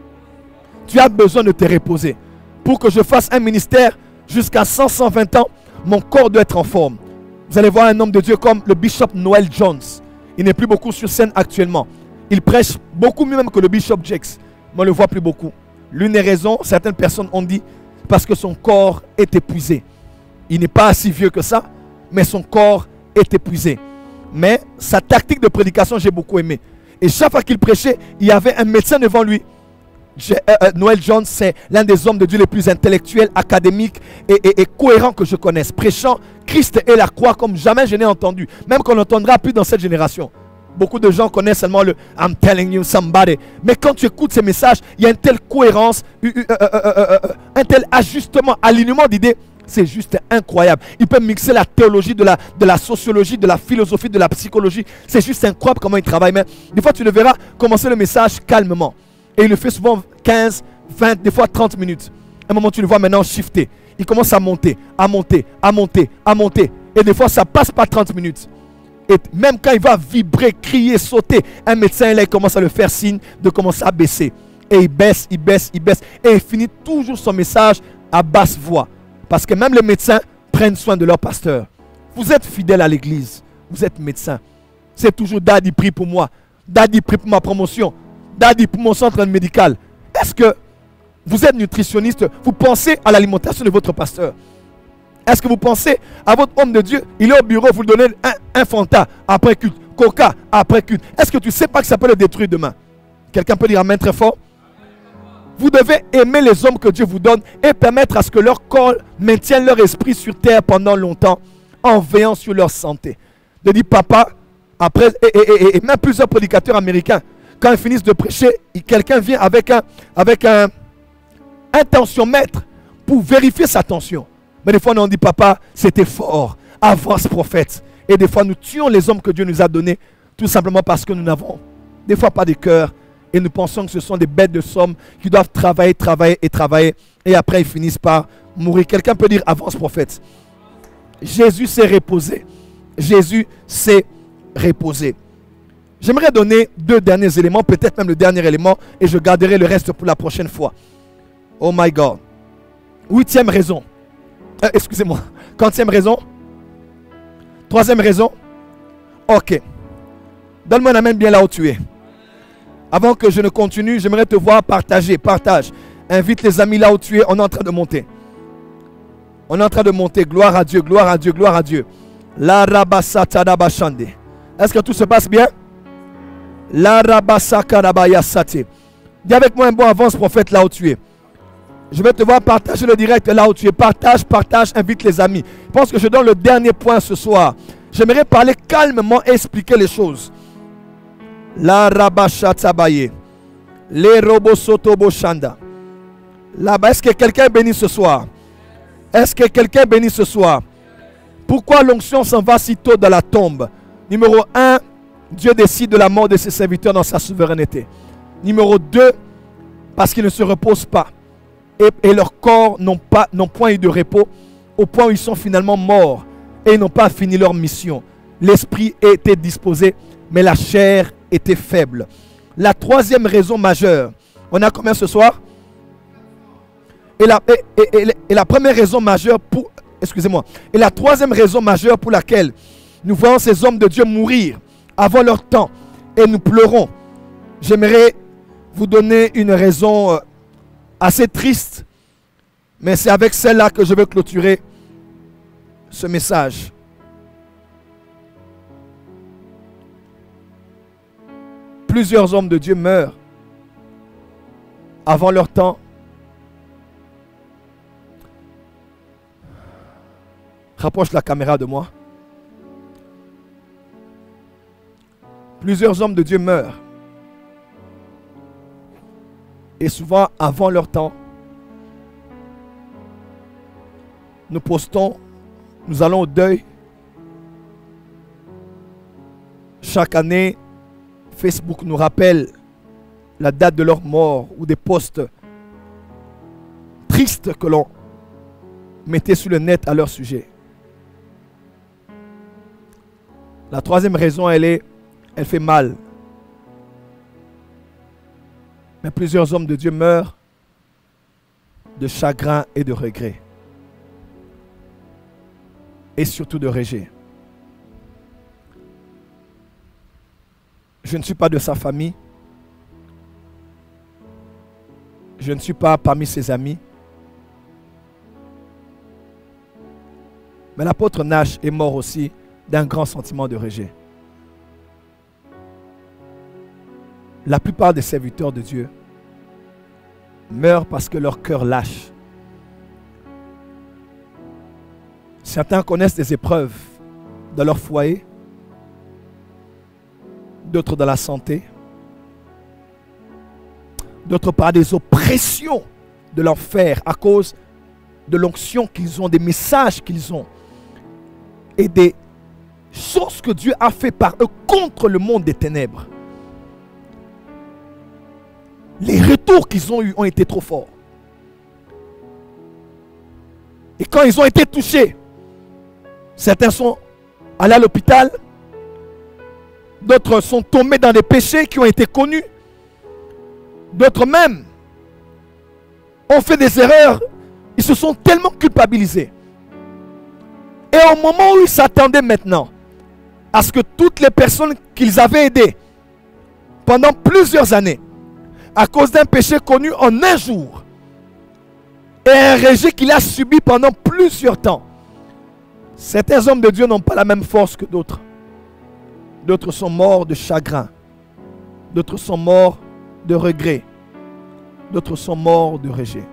Tu as besoin de te reposer. Pour que je fasse un ministère jusqu'à cent, cent vingt ans, mon corps doit être en forme. Vous allez voir un homme de Dieu comme le bishop Noel Jones. Il n'est plus beaucoup sur scène actuellement. Il prêche beaucoup mieux même que le bishop Jakes. Mais on ne le voit plus beaucoup. L'une des raisons, certaines personnes ont dit, parce que son corps est épuisé. Il n'est pas si vieux que ça, mais son corps est épuisé. Mais sa tactique de prédication, j'ai beaucoup aimé. Et chaque fois qu'il prêchait, il y avait un médecin devant lui. Euh, euh, Noel Jones, c'est l'un des hommes de Dieu les plus intellectuels, académiques et, et, et cohérents que je connaisse. Prêchant Christ et la croix comme jamais je n'ai entendu. Même qu'on n'entendra plus dans cette génération. Beaucoup de gens connaissent seulement le « I'm telling you somebody ». Mais quand tu écoutes ces messages, il y a une telle cohérence, euh, euh, euh, euh, euh, un tel ajustement, alignement d'idées. C'est juste incroyable. Il peut mixer la théologie de la, de la sociologie, de la philosophie, de la psychologie. C'est juste incroyable comment il travaille. Mais des fois, tu le verras commencer le message calmement. Et il le fait souvent quinze, vingt, des fois trente minutes. À un moment, tu le vois maintenant shifter. Il commence à monter, à monter, à monter, à monter. Et des fois, ça passe pas trente minutes. Et même quand il va vibrer, crier, sauter, un médecin, là, il commence à le faire signe de commencer à baisser. Et il baisse, il baisse, il baisse. Et il finit toujours son message à basse voix. Parce que même les médecins prennent soin de leur pasteur. Vous êtes fidèle à l'église. Vous êtes médecin. C'est toujours Daddy prie pour moi. Daddy prie pour ma promotion. Daddy pour mon centre médical. Est-ce que vous êtes nutritionniste? Vous pensez à l'alimentation de votre pasteur? Est-ce que vous pensez à votre homme de Dieu? Il est au bureau, vous lui donnez un, un Fanta après culte, Coca après culte. Est-ce que tu ne sais pas que ça peut le détruire demain? Quelqu'un peut dire amen très fort? Vous devez aimer les hommes que Dieu vous donne et permettre à ce que leur corps maintienne leur esprit sur terre pendant longtemps en veillant sur leur santé. De dire papa, après, et, et, et, et même plusieurs prédicateurs américains, quand ils finissent de prêcher, quelqu'un vient avec un, avec un, un tensiomètre pour vérifier sa tension. Mais des fois, on dit, papa, c'était fort, avance prophète. Et des fois, nous tuons les hommes que Dieu nous a donnés, tout simplement parce que nous n'avons des fois pas de cœur. Et nous pensons que ce sont des bêtes de somme qui doivent travailler, travailler et travailler. Et après, ils finissent par mourir. Quelqu'un peut dire, avance prophète. Jésus s'est reposé. Jésus s'est reposé. J'aimerais donner deux derniers éléments, peut-être même le dernier élément, et je garderai le reste pour la prochaine fois. Oh my God. Huitième raison. Euh, excusez-moi. Quantième raison? Troisième raison? Ok. Donne-moi un amen bien là où tu es. Avant que je ne continue, j'aimerais te voir partager. Partage. Invite les amis là où tu es. On est en train de monter. On est en train de monter. Gloire à Dieu, gloire à Dieu, gloire à Dieu. La rabasata rabashande. Est-ce que tout se passe bien? La rabasaka rabayasate. Dis avec moi un bon avance prophète là où tu es. Je vais te voir partager le direct là où tu es. Partage, partage, invite les amis. Je pense que je donne le dernier point ce soir. J'aimerais parler calmement et expliquer les choses. La rabashatabaye. Les robosoto boshanda. Là-bas, est-ce que quelqu'un est béni ce soir? Est-ce que quelqu'un est béni ce soir? Pourquoi l'onction s'en va si tôt dans la tombe? Numéro un, Dieu décide de la mort de ses serviteurs dans sa souveraineté. Numéro deux, parce qu'ils ne se reposent pas. Et, et leurs corps n'ont pas, n'ont point eu de repos, au point où ils sont finalement morts. Et ils n'ont pas fini leur mission. L'esprit était disposé, mais la chair était faible. La troisième raison majeure, on a combien ce soir? Et la, et, et, et, et la première raison majeure pour... Excusez-moi. Et la troisième raison majeure pour laquelle nous voyons ces hommes de Dieu mourir avant leur temps et nous pleurons. J'aimerais vous donner une raison assez triste, mais c'est avec celle-là que je veux clôturer ce message. Plusieurs hommes de Dieu meurent avant leur temps. Rapproche la caméra de moi. Plusieurs hommes de Dieu meurent. Et souvent avant leur temps. Nous postons, nous allons au deuil. Chaque année, Facebook nous rappelle la date de leur mort ou des posts tristes que l'on mettait sur le net à leur sujet. La troisième raison, elle est, elle fait mal. Mais plusieurs hommes de Dieu meurent de chagrin et de regret. Et surtout de rejet. Je ne suis pas de sa famille. Je ne suis pas parmi ses amis. Mais l'apôtre Nash est mort aussi d'un grand sentiment de rejet. La plupart des serviteurs de Dieu meurent parce que leur cœur lâche. Certains connaissent des épreuves dans leur foyer, d'autres dans la santé, d'autres par des oppressions de l'enfer à cause de l'onction qu'ils ont, des messages qu'ils ont et des choses que Dieu a fait par eux contre le monde des ténèbres. Les retours qu'ils ont eus ont été trop forts. Et quand ils ont été touchés, certains sont allés à l'hôpital, d'autres sont tombés dans des péchés qui ont été connus, d'autres même ont fait des erreurs, ils se sont tellement culpabilisés. Et au moment où ils s'attendaient maintenant à ce que toutes les personnes qu'ils avaient aidées pendant plusieurs années, à cause d'un péché connu en un jour, et un rejet qu'il a subi pendant plusieurs temps, certains hommes de Dieu n'ont pas la même force que d'autres. D'autres sont morts de chagrin. D'autres sont morts de regret. D'autres sont morts de rejet.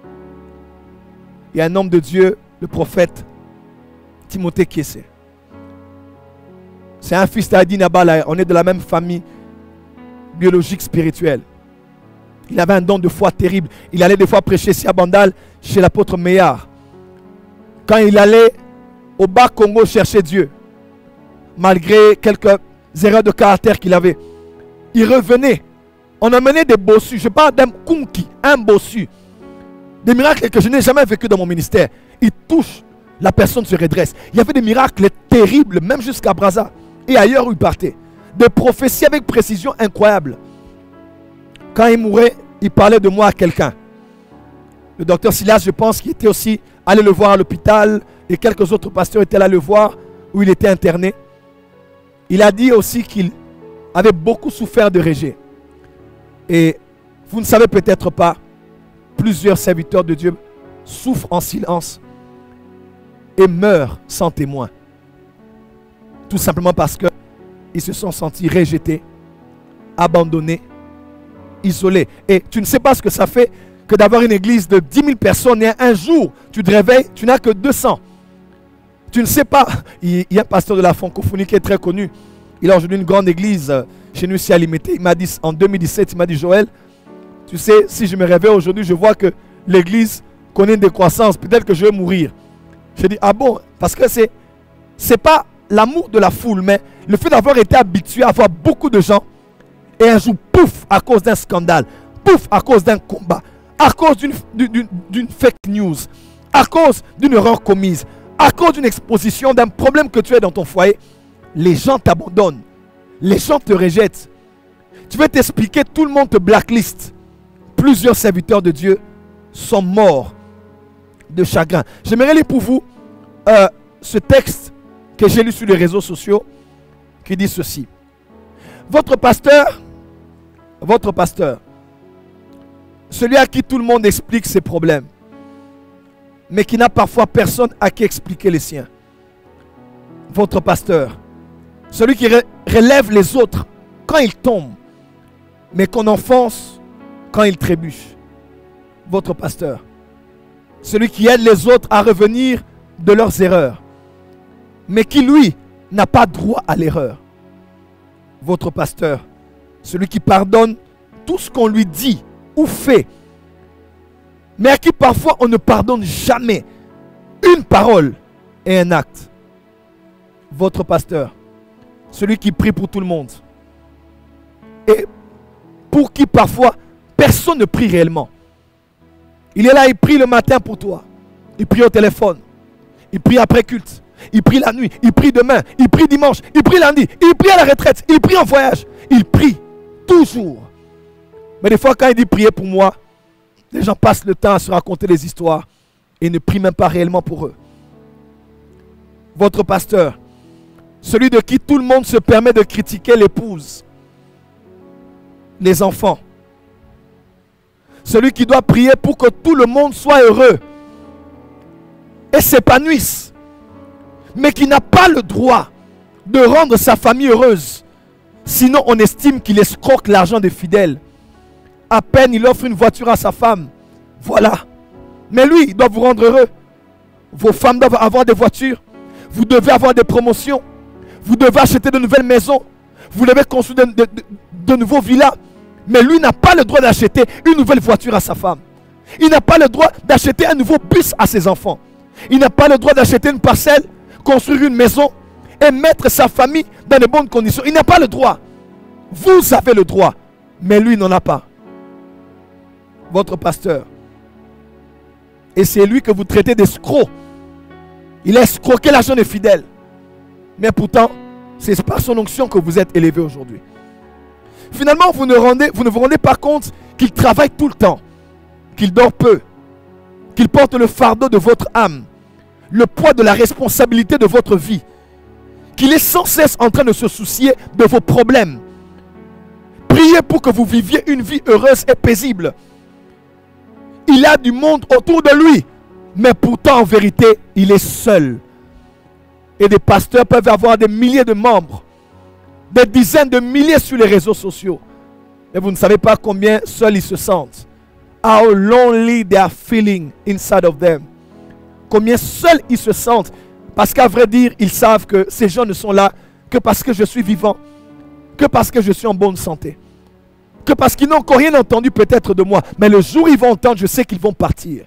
Il y a un homme de Dieu, le prophète Timothée Kiese. C'est un fils d'Adi Nabala. On est de la même famille biologique spirituelle. Il avait un don de foi terrible. Il allait des fois prêcher ici à Bandal chez l'apôtre Meillard. Quand il allait au bas Congo chercher Dieu, malgré quelques erreurs de caractère qu'il avait, il revenait. On amenait des bossus. Je parle d'un kunki, un bossu. Des miracles que je n'ai jamais vécu dans mon ministère. Il touche, la personne se redresse. Il y avait des miracles terribles, même jusqu'à Brazza et ailleurs où il partait. Des prophéties avec précision incroyable. Quand il mourait, il parlait de moi à quelqu'un. Le docteur Silas, je pense qu'il était aussi allé le voir à l'hôpital et quelques autres pasteurs étaient allés le voir où il était interné. Il a dit aussi qu'il avait beaucoup souffert de rejet. Et vous ne savez peut-être pas, plusieurs serviteurs de Dieu souffrent en silence et meurent sans témoin. Tout simplement parce qu'ils se sont sentis rejetés, abandonnés, isolés. Et tu ne sais pas ce que ça fait que d'avoir une église de dix mille personnes et un jour, tu te réveilles, tu n'as que deux cents. Tu ne sais pas. Il y a un pasteur de la francophonie qui est très connu. Il a aujourd'hui une grande église chez nous ici à Limité. Il m'a dit en deux mille dix-sept, il m'a dit: Joël, tu sais, si je me réveille aujourd'hui, je vois que l'église connaît une décroissance, peut-être que je vais mourir. Je dis, ah bon? Parce que c'est c'est pas l'amour de la foule, mais le fait d'avoir été habitué à voir beaucoup de gens, et un jour, pouf, à cause d'un scandale, pouf, à cause d'un combat, à cause d'une d'une d'une fake news, à cause d'une erreur commise, à cause d'une exposition, d'un problème que tu as dans ton foyer, les gens t'abandonnent, les gens te rejettent. Tu veux t'expliquer, tout le monde te blacklist. Plusieurs serviteurs de Dieu sont morts de chagrin. J'aimerais lire pour vous euh, ce texte que j'ai lu sur les réseaux sociaux qui dit ceci. Votre pasteur, votre pasteur, celui à qui tout le monde explique ses problèmes, mais qui n'a parfois personne à qui expliquer les siens. Votre pasteur, celui qui relève les autres quand ils tombent, mais qu'on enfonce quand ils trébuchent. Votre pasteur, celui qui aide les autres à revenir de leurs erreurs, mais qui lui n'a pas droit à l'erreur. Votre pasteur, celui qui pardonne tout ce qu'on lui dit ou fait, mais à qui parfois on ne pardonne jamais une parole et un acte. Votre pasteur, celui qui prie pour tout le monde et pour qui parfois personne ne prie réellement. Il est là, il prie le matin pour toi, il prie au téléphone, il prie après culte, il prie la nuit, il prie demain, il prie dimanche, il prie lundi, il prie à la retraite, il prie en voyage, il prie toujours. Mais des fois quand il dit prier pour moi, les gens passent le temps à se raconter des histoires et ne prient même pas réellement pour eux. Votre pasteur, celui de qui tout le monde se permet de critiquer l'épouse, les enfants, celui qui doit prier pour que tout le monde soit heureux et s'épanouisse, mais qui n'a pas le droit de rendre sa famille heureuse, sinon on estime qu'il escroque l'argent des fidèles. À peine il offre une voiture à sa femme, voilà. Mais lui, il doit vous rendre heureux. Vos femmes doivent avoir des voitures, vous devez avoir des promotions, vous devez acheter de nouvelles maisons, vous devez construire de, de, de, de nouveaux villas. Mais lui n'a pas le droit d'acheter une nouvelle voiture à sa femme. Il n'a pas le droit d'acheter un nouveau bus à ses enfants. Il n'a pas le droit d'acheter une parcelle, construire une maison et mettre sa famille dans de bonnes conditions. Il n'a pas le droit. Vous avez le droit, mais lui n'en a pas. Votre pasteur. Et c'est lui que vous traitez d'escroc. Il a escroqué l'argent des fidèles. Mais pourtant, c'est par son onction que vous êtes élevé aujourd'hui. Finalement, vous ne, rendez, vous ne vous rendez pas compte qu'il travaille tout le temps, qu'il dort peu, qu'il porte le fardeau de votre âme, le poids de la responsabilité de votre vie, qu'il est sans cesse en train de se soucier de vos problèmes. Priez pour que vous viviez une vie heureuse et paisible. Il a du monde autour de lui, mais pourtant en vérité, il est seul. Et des pasteurs peuvent avoir des milliers de membres, des dizaines de milliers sur les réseaux sociaux. Et vous ne savez pas combien seuls ils se sentent. How lonely they are feeling inside of them. Combien seuls ils se sentent. Parce qu'à vrai dire, ils savent que ces gens ne sont là que parce que je suis vivant. Que parce que je suis en bonne santé. Que parce qu'ils n'ont encore rien entendu peut-être de moi. Mais le jour où ils vont entendre, je sais qu'ils vont partir.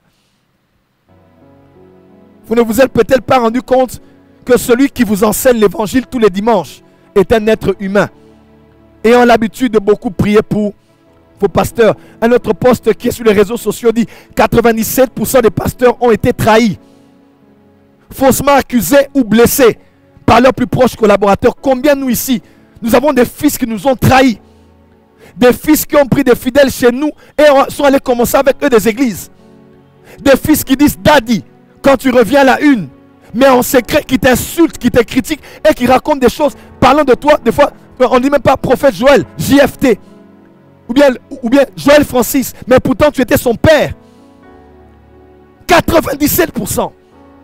Vous ne vous êtes peut-être pas rendu compte que celui qui vous enseigne l'évangile tous les dimanches est un être humain, ayant l'habitude de beaucoup prier pour vos pasteurs. Un autre post qui est sur les réseaux sociaux dit quatre-vingt-dix-sept pour cent des pasteurs ont été trahis, faussement accusés ou blessés par leurs plus proches collaborateurs. Combien nous ici, nous avons des fils qui nous ont trahis, des fils qui ont pris des fidèles chez nous et sont allés commencer avec eux des églises, des fils qui disent daddy quand tu reviens à la une, mais en secret qui t'insultent, qui te critiquent et qui racontent des choses parlant de toi. Des fois, on ne dit même pas prophète Joël, J F T. Ou bien, ou bien Joël Francis. Mais pourtant, tu étais son père. quatre-vingt-dix-sept pour cent.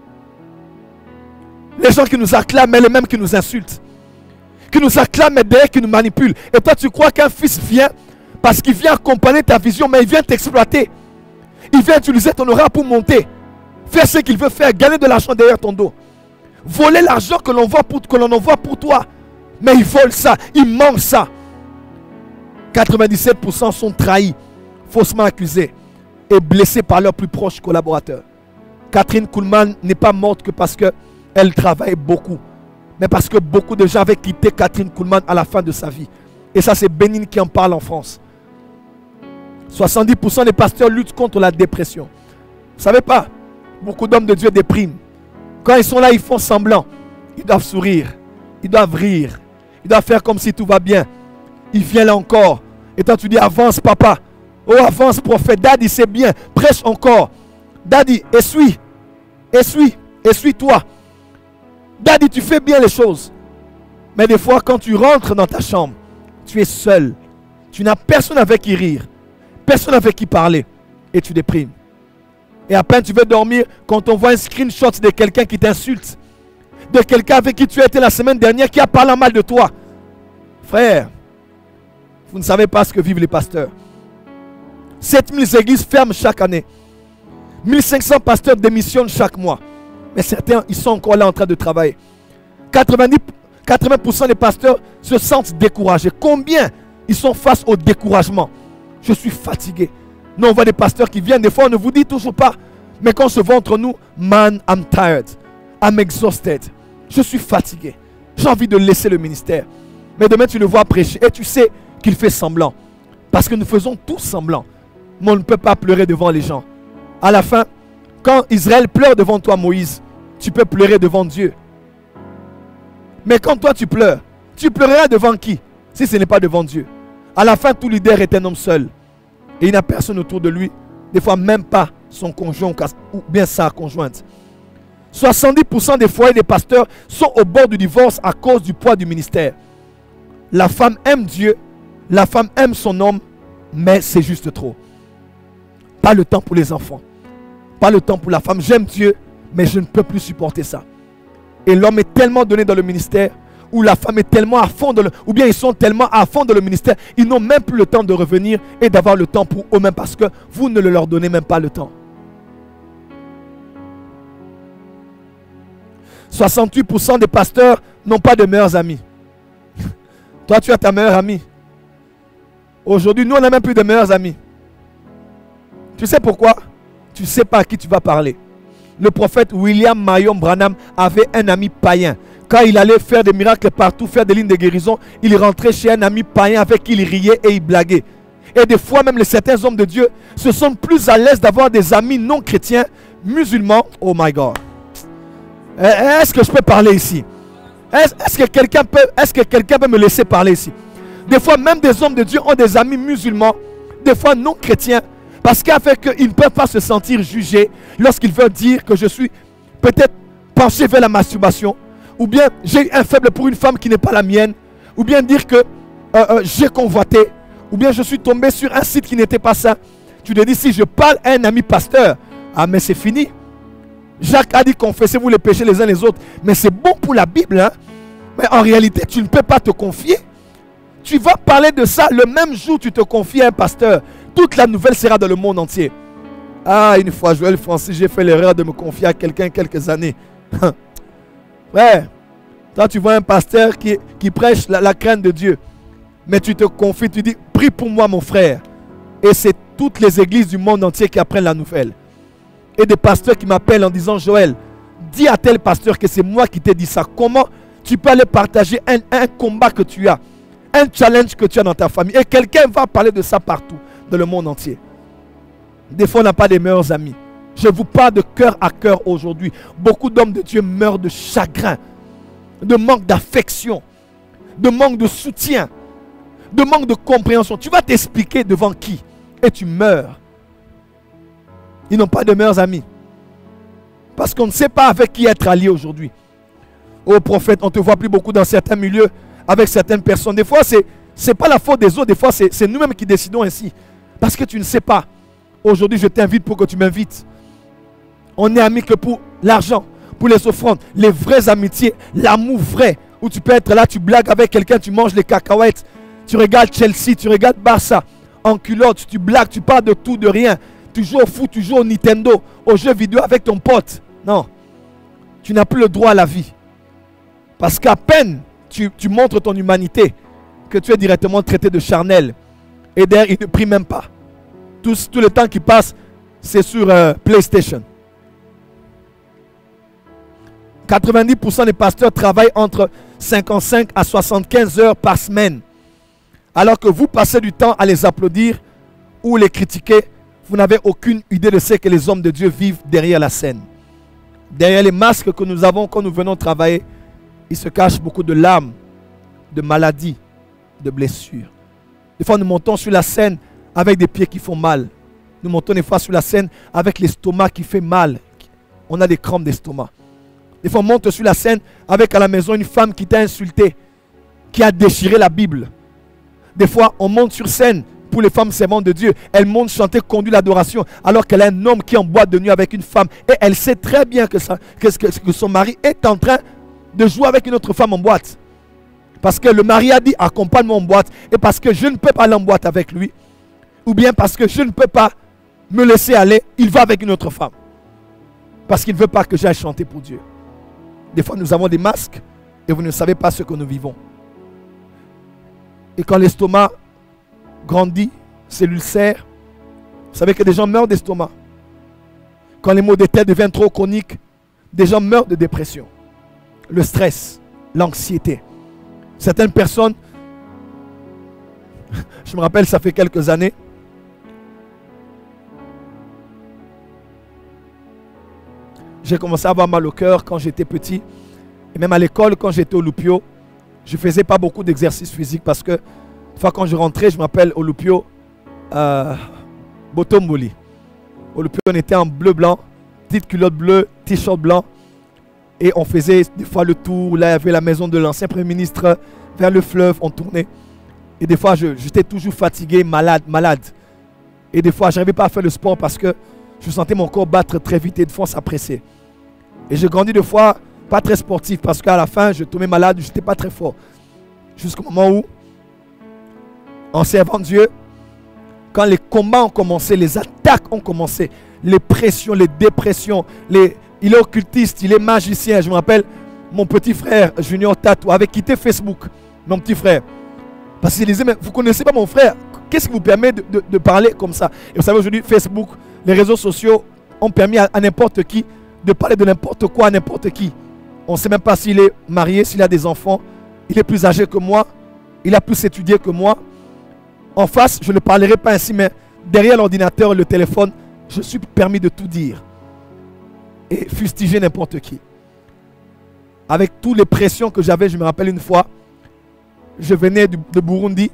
Les gens qui nous acclament, mais les mêmes qui nous insultent. Qui nous acclament, mais derrière qui nous manipulent. Et toi, tu crois qu'un fils vient parce qu'il vient accompagner ta vision, mais il vient t'exploiter. Il vient utiliser ton aura pour monter. Faire ce qu'il veut faire, gagner de l'argent derrière ton dos. Voler l'argent que l'on voit pour, que l'on envoie pour toi. Mais il vole ça, il mange ça. quatre-vingt-dix-sept pour cent sont trahis, faussement accusés. et blessés par leurs plus proches collaborateurs. Catherine Kuhlman n'est pas morte que parce qu'elle travaille beaucoup, mais parce que beaucoup de gens avaient quitté Catherine Kuhlman à la fin de sa vie. Et ça, c'est Bénin qui en parle en France. soixante-dix pour cent des pasteurs luttent contre la dépression. Vous ne savez pas, beaucoup d'hommes de Dieu dépriment. Quand ils sont là, ils font semblant. Ils doivent sourire, ils doivent rire, ils doivent faire comme si tout va bien. Il vient là encore. Et toi, tu dis, avance, papa. Oh, avance, prophète. Daddy, c'est bien. Prêche encore. Daddy, essuie. Essuie. Essuie-toi. Daddy, tu fais bien les choses. Mais des fois, quand tu rentres dans ta chambre, tu es seul. Tu n'as personne avec qui rire. Personne avec qui parler. Et tu déprimes. Et à peine tu veux dormir, quand on voit un screenshot de quelqu'un qui t'insulte. De quelqu'un avec qui tu as été la semaine dernière, qui a parlé mal de toi. Frère, vous ne savez pas ce que vivent les pasteurs. sept mille églises ferment chaque année. mille cinq cents pasteurs démissionnent chaque mois. Mais certains, ils sont encore là en train de travailler. quatre-vingt-dix, quatre-vingts pour cent des pasteurs se sentent découragés. Combien ils sont face au découragement? Je suis fatigué. Nous, on voit des pasteurs qui viennent. Des fois, on ne vous dit toujours pas. Mais quand on se voit entre nous, man, I'm tired. I'm exhausted. Je suis fatigué. J'ai envie de laisser le ministère. Mais demain, tu le vois prêcher. Et tu sais qu'il fait semblant. Parce que nous faisons tous semblant. Mais on ne peut pas pleurer devant les gens. À la fin, quand Israël pleure devant toi, Moïse, tu peux pleurer devant Dieu. Mais quand toi, tu pleures, tu pleureras devant qui? Si ce n'est pas devant Dieu. À la fin, tout leader est un homme seul. Et il n'a personne autour de lui. Des fois, même pas son conjoint ou bien sa conjointe. soixante-dix pour cent des foyers des pasteurs sont au bord du divorce à cause du poids du ministère. La femme aime Dieu, la femme aime son homme, mais c'est juste trop. Pas le temps pour les enfants. Pas le temps pour la femme. J'aime Dieu, mais je ne peux plus supporter ça. Et l'homme est tellement donné dans le ministère, ou la femme est tellement à fond dans le... Ou bien ils sont tellement à fond dans le ministère, ils n'ont même plus le temps de revenir et d'avoir le temps pour eux-mêmes parce que vous ne leur donnez même pas le temps. soixante-huit pour cent des pasteurs n'ont pas de meilleurs amis. Toi, tu as ta meilleure amie. Aujourd'hui, nous, on n'a même plus de meilleurs amis. Tu sais pourquoi? Tu ne sais pas à qui tu vas parler. Le prophète William Marion Branham avait un ami païen. Quand il allait faire des miracles partout, faire des lignes de guérison, il rentrait chez un ami païen avec qui il riait et il blaguait. Et des fois, même les certains hommes de Dieu se sentent plus à l'aise d'avoir des amis non chrétiens, musulmans. Oh my God. Est-ce que je peux parler ici? Est-ce est-ce que quelqu'un peut, est-ce que quelqu'un peut me laisser parler ici? Des fois, même des hommes de Dieu ont des amis musulmans, des fois non chrétiens, parce qu'avec eux, ils ne peuvent pas se sentir jugés lorsqu'ils veulent dire que je suis peut-être penché vers la masturbation, ou bien j'ai un faible pour une femme qui n'est pas la mienne, ou bien dire que euh, euh, j'ai convoité, ou bien je suis tombé sur un site qui n'était pas ça. Tu te dis, si je parle à un ami pasteur, ah mais c'est fini. Jacques a dit, confessez-vous les péchés les uns les autres. Mais c'est bon pour la Bible, hein? Mais en réalité, tu ne peux pas te confier. Tu vas parler de ça le même jour où tu te confies à un pasteur. Toute la nouvelle sera dans le monde entier. Ah, une fois, Joël Francis, j'ai fait l'erreur de me confier à quelqu'un quelques années. Ouais, toi tu vois un pasteur qui, qui prêche la, la crainte de Dieu. Mais tu te confies, tu dis, prie pour moi mon frère. Et c'est toutes les églises du monde entier qui apprennent la nouvelle. Et des pasteurs qui m'appellent en disant, Joël, dis à tel pasteur que c'est moi qui t'ai dit ça. Comment tu peux aller partager un, un combat que tu as, un challenge que tu as dans ta famille. Et quelqu'un va parler de ça partout, dans le monde entier. Des fois, on n'a pas les meilleurs amis. Je vous parle de cœur à cœur aujourd'hui. Beaucoup d'hommes de Dieu meurent de chagrin, de manque d'affection, de manque de soutien, de manque de compréhension. Tu vas t'expliquer devant qui? Et tu meurs. Ils n'ont pas de meilleurs amis. Parce qu'on ne sait pas avec qui être allié aujourd'hui. Oh prophète, on ne te voit plus beaucoup dans certains milieux avec certaines personnes. Des fois, ce n'est pas la faute des autres. Des fois, c'est nous-mêmes qui décidons ainsi. Parce que tu ne sais pas. Aujourd'hui, je t'invite pour que tu m'invites. On est amis que pour l'argent, pour les offrandes, les vraies amitiés, l'amour vrai. Où tu peux être là, tu blagues avec quelqu'un, tu manges les cacahuètes. Tu regardes Chelsea, tu regardes Barça. En culotte, tu blagues, tu parles de tout, de rien. Tu joues au foot, tu joues au Nintendo, aux jeux vidéo avec ton pote. Non. Tu n'as plus le droit à la vie. Parce qu'à peine tu, tu montres ton humanité, que tu es directement traité de charnel. Et d'ailleurs, il ne prie même pas. Tout, tout le temps qui passe, c'est sur euh, PlayStation. quatre-vingt-dix pour cent des pasteurs travaillent entre cinquante-cinq à soixante-quinze heures par semaine. Alors que vous passez du temps à les applaudir ou les critiquer, vous n'avez aucune idée de ce que les hommes de Dieu vivent derrière la scène. Derrière les masques que nous avons quand nous venons travailler, il se cache beaucoup de larmes, de maladies, de blessures. Des fois, nous montons sur la scène avec des pieds qui font mal. Nous montons des fois sur la scène avec l'estomac qui fait mal. On a des crampes d'estomac. Des fois, on monte sur la scène avec à la maison une femme qui t'a insulté, qui a déchiré la Bible. Des fois, on monte sur scène pour les femmes servantes de Dieu. Elles montent chanter, conduire l'adoration, alors qu'elle a un homme qui est en boîte de nuit avec une femme. Et elle sait très bien que, ça, que, que, que son mari est en train de jouer avec une autre femme en boîte. Parce que le mari a dit, accompagne-moi en boîte. Et parce que je ne peux pas aller en boîte avec lui. Ou bien parce que je ne peux pas me laisser aller, il va avec une autre femme. Parce qu'il ne veut pas que j'aille chanter pour Dieu. Des fois, nous avons des masques et vous ne savez pas ce que nous vivons. Et quand l'estomac grandit, c'est l'ulcère. Vous savez que des gens meurent d'estomac. Quand les maux de tête deviennent trop chroniques, des gens meurent de dépression. Le stress, l'anxiété. Certaines personnes, je me rappelle, ça fait quelques années, j'ai commencé à avoir mal au cœur quand j'étais petit. Et même à l'école, quand j'étais au Lupio, je ne faisais pas beaucoup d'exercices physiques parce que, une fois quand je rentrais, je m'appelle au Lupio euh, Botomboli. Au Lupio, on était en bleu-blanc, petite culotte bleue, t-shirt blanc. Et on faisait des fois le tour. Là, il y avait la maison de l'ancien Premier ministre vers le fleuve, on tournait. Et des fois, j'étais toujours fatigué, malade, malade. Et des fois, je n'arrivais pas à faire le sport parce que je sentais mon corps battre très vite et de fois, ça pressait. Et j'ai grandi de fois pas très sportif parce qu'à la fin, je tombais malade, je n'étais pas très fort. Jusqu'au moment où, en servant Dieu, quand les combats ont commencé, les attaques ont commencé, les pressions, les dépressions, les... il est occultiste, il est magicien. Je me rappelle, mon petit frère Junior Tatou avait quitté Facebook, mon petit frère. Parce qu'il disait, mais vous ne connaissez pas mon frère, qu'est-ce qui vous permet de, de, de parler comme ça? Et vous savez, aujourd'hui, Facebook, les réseaux sociaux ont permis à, à n'importe qui de parler de n'importe quoi à n'importe qui. On ne sait même pas s'il est marié, s'il a des enfants. Il est plus âgé que moi. Il a plus étudié que moi. En face, je ne parlerai pas ainsi, mais derrière l'ordinateur et le téléphone, je suis permis de tout dire. Et fustiger n'importe qui. Avec toutes les pressions que j'avais, je me rappelle une fois, je venais de, de Burundi.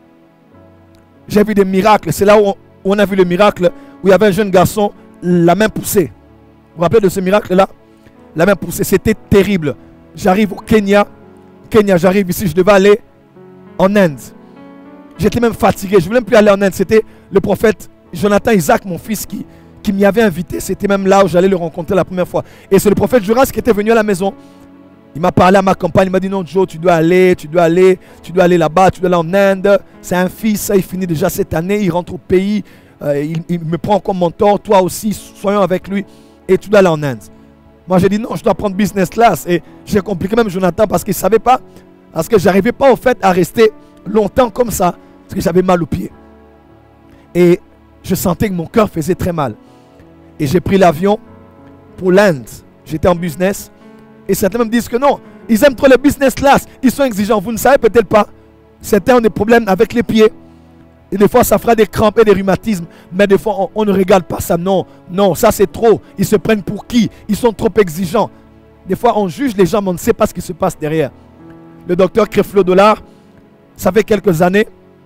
J'ai vu des miracles. C'est là où on, où on a vu le miracle, où il y avait un jeune garçon, la main poussée. Vous vous rappelez de ce miracle-là? La main poussée, c'était terrible. J'arrive au Kenya. Kenya, j'arrive ici, je devais aller en Inde. J'étais même fatigué, je ne voulais même plus aller en Inde. C'était le prophète Jonathan Isaac, mon fils, qui, qui m'y avait invité. C'était même là où j'allais le rencontrer la première fois. Et c'est le prophète Joras qui était venu à la maison. Il m'a parlé à ma campagne, il m'a dit non Joe, tu dois aller, tu dois aller, tu dois aller là-bas, tu dois aller en Inde. C'est un fils, il finit déjà cette année, il rentre au pays, euh, il, il me prend comme mentor, toi aussi, soyons avec lui. Et tu dois aller en Inde. Moi j'ai dit non, je dois prendre business class. Et j'ai compliqué même Jonathan parce qu'il ne savait pas. Parce que je n'arrivais pas au fait à rester longtemps comme ça. Parce que j'avais mal aux pieds. Et je sentais que mon cœur faisait très mal. Et j'ai pris l'avion pour l'Inde. J'étais en business. Et certains me disent que non, ils aiment trop les business class. Ils sont exigeants. Vous ne savez peut-être pas. Certains ont des problèmes avec les pieds. Et des fois, ça fera des crampes et des rhumatismes. Mais des fois, on, on ne regarde pas ça. Non, non, ça c'est trop. Ils se prennent pour qui? Ils sont trop exigeants. Des fois, on juge les gens, mais on ne sait pas ce qui se passe derrière. Le docteur Creflo Dollar, ça fait quelques années,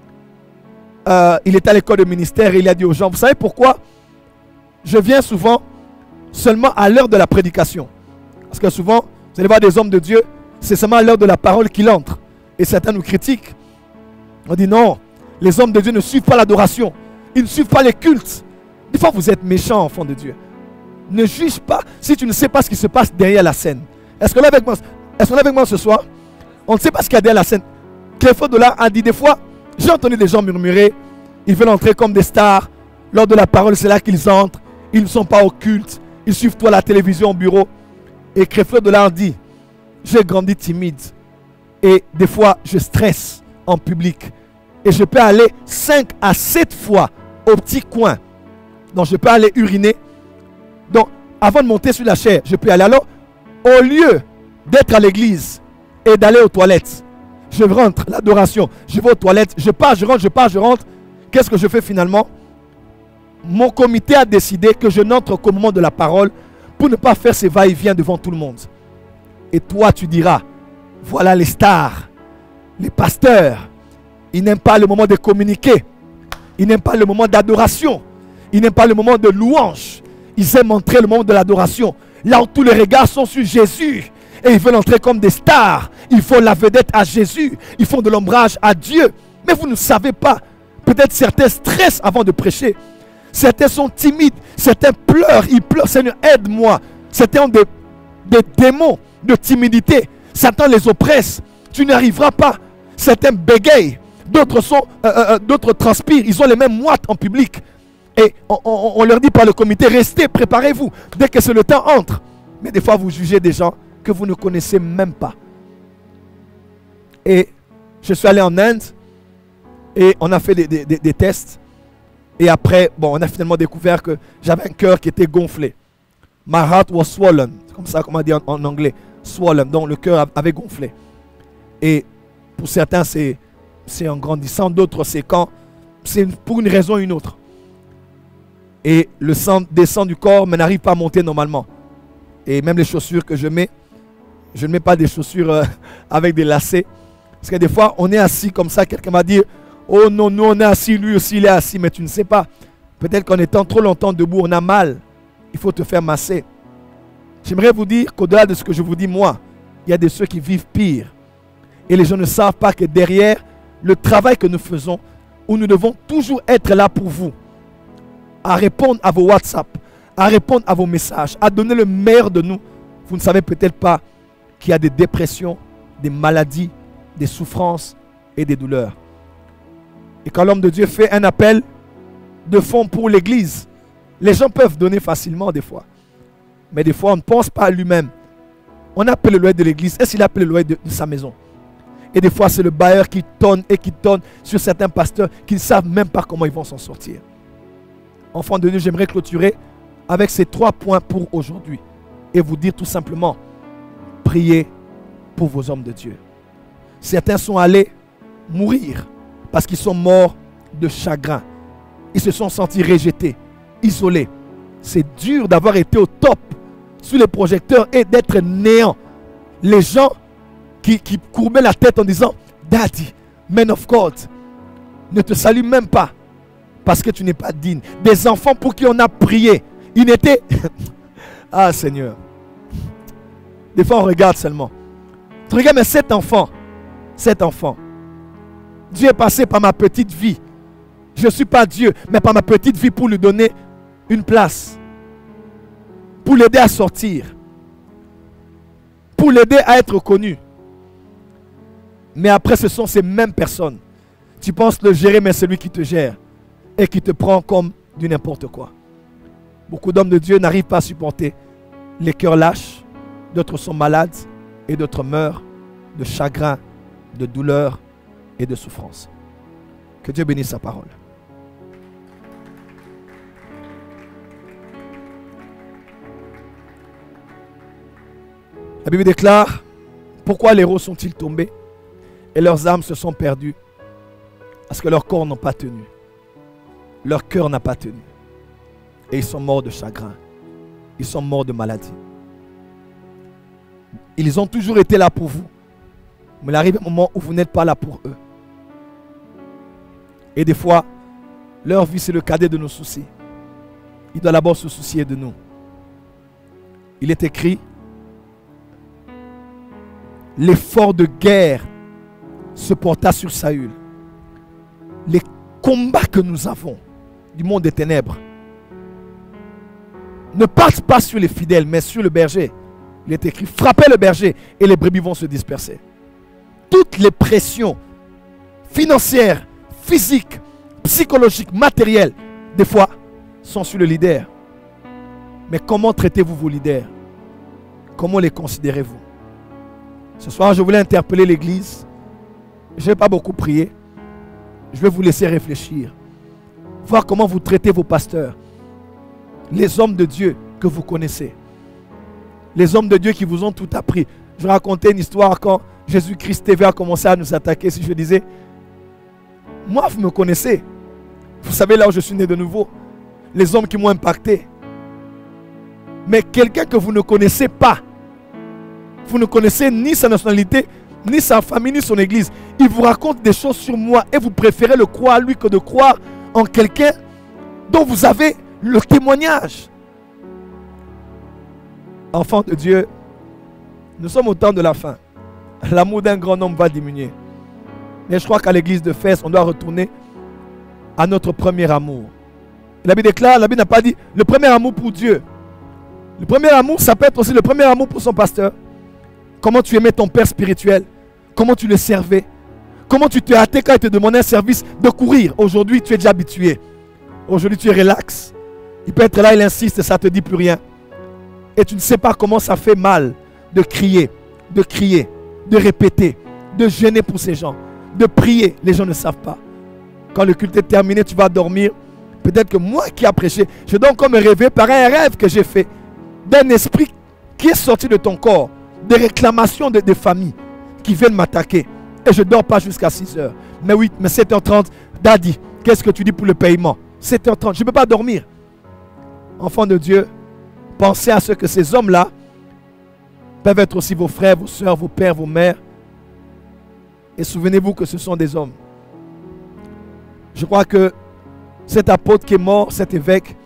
euh, il était à l'école de ministère et il a dit aux gens, vous savez pourquoi je viens souvent seulement à l'heure de la prédication? Parce que souvent, vous allez voir des hommes de Dieu, c'est seulement à l'heure de la parole qu'il entre. Et certains nous critiquent. On dit non. Les hommes de Dieu ne suivent pas l'adoration. Ils ne suivent pas les cultes. Des fois, vous êtes méchants, enfants de Dieu. Ne juge pas si tu ne sais pas ce qui se passe derrière la scène. Est-ce qu'on est avec moi, est-ce qu'on est avec moi ce soir? On ne sait pas ce qu'il y a derrière la scène. Creflo Dollar a dit des fois, j'ai entendu des gens murmurer, ils veulent entrer comme des stars. Lors de la parole, c'est là qu'ils entrent. Ils ne sont pas au culte. Ils suivent toi la télévision au bureau. Et Creflo Dollar dit, j'ai grandi timide. Et des fois, je stresse en public. Et je peux aller cinq à sept fois au petit coin Donc je peux aller uriner. Donc avant de monter sur la chaire, je peux aller. Alors, au lieu d'être à l'église et d'aller aux toilettes, je rentre, l'adoration, je vais aux toilettes, je pars, je rentre, je pars, je rentre. Qu'est-ce que je fais finalement? Mon comité a décidé que je n'entre qu'au moment de la parole pour ne pas faire ces va-et-vient devant tout le monde. Et toi, tu diras, voilà les stars, les pasteurs, ils n'aiment pas le moment de communiquer, ils n'aiment pas le moment d'adoration, ils n'aiment pas le moment de louange, ils aiment entrer le moment de l'adoration, là où tous les regards sont sur Jésus, et ils veulent entrer comme des stars, ils font la vedette à Jésus, ils font de l'ombrage à Dieu, mais vous ne savez pas, peut-être certains stressent avant de prêcher, certains sont timides, certains pleurent, ils pleurent, Seigneur aide-moi, certains ont des, des démons de timidité, Satan les oppresse, tu n'y arriveras pas, certains bégayent, d'autres sont, euh, euh, d'autres transpirent, ils ont les mêmes moites en public, et on, on, on leur dit par le comité, restez, préparez-vous, dès que c'est le temps entre, mais des fois vous jugez des gens que vous ne connaissez même pas. Et je suis allé en Inde, et on a fait des, des, des, des tests, et après, bon, on a finalement découvert que j'avais un cœur qui était gonflé. My heart was swollen, comme ça, comme on dit en, en anglais, swollen, donc le cœur avait gonflé. Et pour certains, c'est en grandissant, d'autres, c'est quand, c'est pour une raison ou une autre. Et le sang descend du corps, mais n'arrive pas à monter normalement. Et même les chaussures que je mets, je ne mets pas des chaussures euh, avec des lacets. Parce que des fois, on est assis comme ça, quelqu'un m'a dit, oh non, nous on est assis, lui aussi il est assis, mais tu ne sais pas. Peut-être qu'en étant trop longtemps debout, on a mal. Il faut te faire masser. J'aimerais vous dire qu'au-delà de ce que je vous dis moi, il y a des ceux qui vivent pire. Et les gens ne savent pas que derrière le travail que nous faisons, où nous devons toujours être là pour vous, à répondre à vos WhatsApp, à répondre à vos messages, à donner le meilleur de nous. Vous ne savez peut-être pas qu'il y a des dépressions, des maladies, des souffrances et des douleurs. Et quand l'homme de Dieu fait un appel de fonds pour l'église, les gens peuvent donner facilement des fois. Mais des fois, on ne pense pas à lui-même. On appelle le loyer de l'église. Est-ce qu'il appelle le loyer de, de sa maison? Et des fois, c'est le bailleur qui tonne et qui tonne sur certains pasteurs qui ne savent même pas comment ils vont s'en sortir. Enfants de Dieu, j'aimerais clôturer avec ces trois points pour aujourd'hui. Et vous dire tout simplement, priez pour vos hommes de Dieu. Certains sont allés mourir parce qu'ils sont morts de chagrin. Ils se sont sentis rejetés, isolés. C'est dur d'avoir été au top sous les projecteurs et d'être néant. Les gens qui, qui courbaient la tête en disant « Daddy, man of God », ne te saluent même pas parce que tu n'es pas digne. Des enfants pour qui on a prié. Ils n'étaient... ah Seigneur. Des fois on regarde seulement. Tu regardes, mais cet enfant, cet enfant, Dieu est passé par ma petite vie. Je ne suis pas Dieu, mais par ma petite vie pour lui donner une place. Pour l'aider à sortir. Pour l'aider à être connu. Mais après, ce sont ces mêmes personnes. Tu penses le gérer, mais c'est lui qui te gère. Et qui te prend comme du n'importe quoi. Beaucoup d'hommes de Dieu n'arrivent pas à supporter. Les cœurs lâchent. D'autres sont malades. Et d'autres meurent de chagrin, de douleur et de souffrance. Que Dieu bénisse sa parole. La Bible déclare, pourquoi les héros sont-ils tombés et leurs âmes se sont perdues? Parce que leurs corps n'ont pas tenu. Leur cœur n'a pas tenu. Et ils sont morts de chagrin. Ils sont morts de maladie. Ils ont toujours été là pour vous. Mais il arrive un moment où vous n'êtes pas là pour eux. Et des fois, leur vie c'est le cadet de nos soucis. Il doit d'abord se soucier de nous. Il est écrit, l'effort de guerre se porta sur Saül. Les combats que nous avons du monde des ténèbres ne partent pas sur les fidèles, mais sur le berger. Il est écrit, frappez le berger et les brebis vont se disperser. Toutes les pressions financières, physiques, psychologiques, matérielles, des fois, sont sur le leader. Mais comment traitez-vous vos leaders? Comment les considérez-vous? Ce soir, je voulais interpeller l'église. Je ne vais pas beaucoup prier. Je vais vous laisser réfléchir. Voir comment vous traitez vos pasteurs. les hommes de Dieu que vous connaissez. Les hommes de Dieu qui vous ont tout appris. Je racontais une histoire quand Jésus-Christ T V a commencé à nous attaquer. Si je disais, moi vous me connaissez. Vous savez là où je suis né de nouveau. Les hommes qui m'ont impacté. Mais quelqu'un que vous ne connaissez pas. Vous ne connaissez ni sa nationalité, ni sa famille, ni son église. Il vous raconte des choses sur moi et vous préférez le croire lui que de croire en quelqu'un dont vous avez le témoignage. Enfants de Dieu, nous sommes au temps de la fin. L'amour d'un grand homme va diminuer. Mais je crois qu'à l'église de Fès, on doit retourner à notre premier amour. La Bible déclare, la Bible n'a pas dit le premier amour pour Dieu. Le premier amour, ça peut être aussi le premier amour pour son pasteur. Comment tu aimais ton père spirituel. Comment tu le servais. Comment tu t'es hâté quand il te demandait un service de courir. Aujourd'hui, tu es déjà habitué. Aujourd'hui, tu es relax. Il peut être là, il insiste, ça ne te dit plus rien. Et tu ne sais pas comment ça fait mal de crier, de crier, de répéter, de gêner pour ces gens, de prier. Les gens ne savent pas. Quand le culte est terminé, tu vas dormir. Peut-être que moi qui ai prêché, je dois encore me réveiller par un rêve que j'ai fait. D'un esprit qui est sorti de ton corps. Des réclamations de, des familles qui viennent m'attaquer. Et je ne dors pas jusqu'à six heures. Mais oui, mais sept heures trente, Daddy, qu'est-ce que tu dis pour le paiement? sept heures trente, je ne peux pas dormir. Enfants de Dieu, pensez à ce que ces hommes-là peuvent être aussi vos frères, vos soeurs, vos pères, vos mères. Et souvenez-vous que ce sont des hommes. Je crois que cet apôtre qui est mort, cet évêque,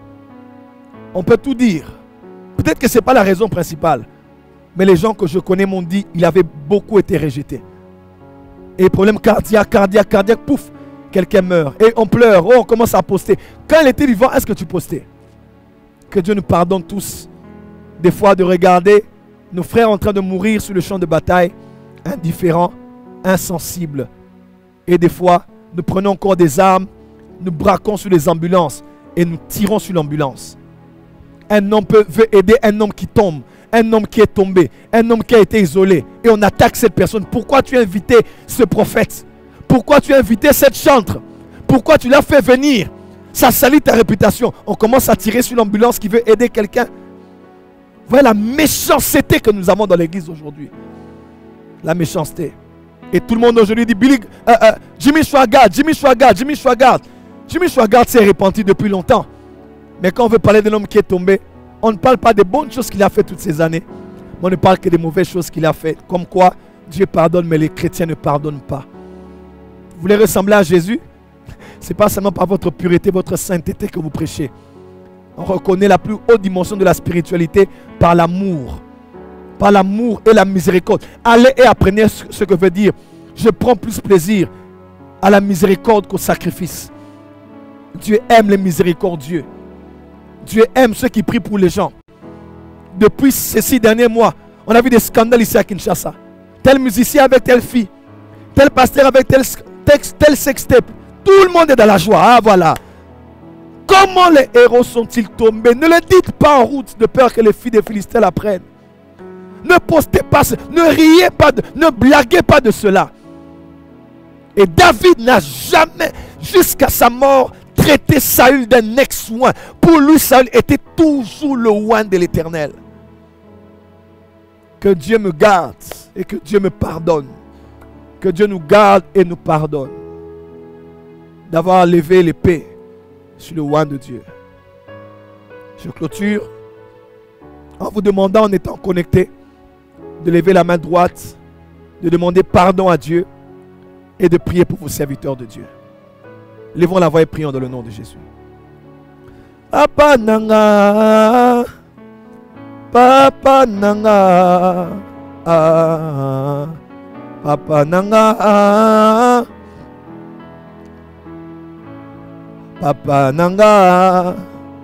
on peut tout dire. Peut-être que ce n'est pas la raison principale. Mais les gens que je connais m'ont dit qu'il avait beaucoup été rejeté. Et problème cardiaque, cardiaque, cardiaque, pouf, quelqu'un meurt. Et on pleure, oh, on commence à poster. Quand il était vivant, est-ce que tu postais? Que Dieu nous pardonne tous. Des fois de regarder nos frères en train de mourir sur le champ de bataille, indifférents, insensibles. Et des fois, nous prenons encore des armes, nous braquons sur les ambulances et nous tirons sur l'ambulance. Un homme peut, veut aider un homme qui tombe. Un homme qui est tombé, un homme qui a été isolé, et on attaque cette personne. Pourquoi tu as invité ce prophète? Pourquoi tu as invité cette chantre? Pourquoi tu l'as fait venir? Ça salit ta réputation. On commence à tirer sur l'ambulance qui veut aider quelqu'un. Voilà la méchanceté que nous avons dans l'église aujourd'hui. La méchanceté. Et tout le monde aujourd'hui dit Billy, euh, euh, Jimmy Swaggart, Jimmy Swaggart, Jimmy Swaggart. Jimmy Swaggart s'est repenti depuis longtemps. Mais quand on veut parler d'un homme qui est tombé, on ne parle pas des bonnes choses qu'il a fait toutes ces années. Mais on ne parle que des mauvaises choses qu'il a fait. Comme quoi, Dieu pardonne, mais les chrétiens ne pardonnent pas. Vous voulez ressembler à Jésus? Ce n'est pas seulement par votre pureté, votre sainteté que vous prêchez. On reconnaît la plus haute dimension de la spiritualité par l'amour. Par l'amour et la miséricorde. Allez et apprenez ce que veut dire. Je prends plus plaisir à la miséricorde qu'au sacrifice. Dieu aime les miséricordieux. Dieu aime ceux qui prient pour les gens. Depuis ces six derniers mois, on a vu des scandales ici à Kinshasa. Tel musicien avec telle fille. Tel pasteur avec tel, tel, tel sextape. Tout le monde est dans la joie. Ah voilà. Comment les héros sont-ils tombés? Ne le dites pas en route de peur que les filles des Philistins l'apprennent. Ne postez pas, ne riez pas, de, ne blaguez pas de cela. Et David n'a jamais, jusqu'à sa mort, traité Saül d'un ex-oint. Pour lui, Saül était toujours le oint de l'Éternel. Que Dieu me garde et que Dieu me pardonne. Que Dieu nous garde et nous pardonne d'avoir levé l'épée sur le oint de Dieu. Je clôture en vous demandant, en étant connecté, de lever la main droite, de demander pardon à Dieu et de prier pour vos serviteurs de Dieu. Levons la voix et prions dans le nom de Jésus. Papa nanga, Papa nanga, ah, Papa nanga, Papa nanga,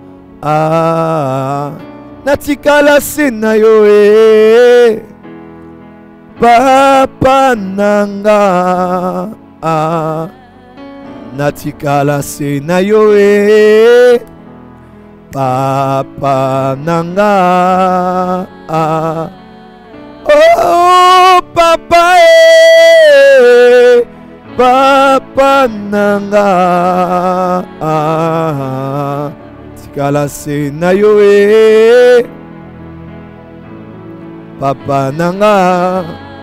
ah, natikala sina yo e, Papa nanga, ah. Natikala sina yo e, Papa nanga, ah. Oh Papa e, Papa nanga, ah. Tikala se na yo e Papa nanga.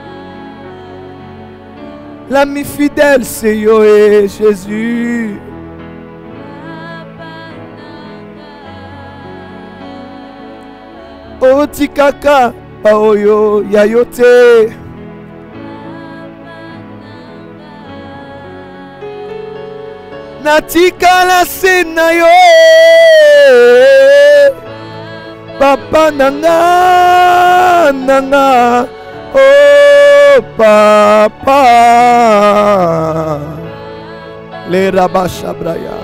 L'ami fidèle c'est yo e Jésus. O tikaka paoyo yayote. Natikala se na yo Papa nanga nanga. Oh papa le rabasha braya.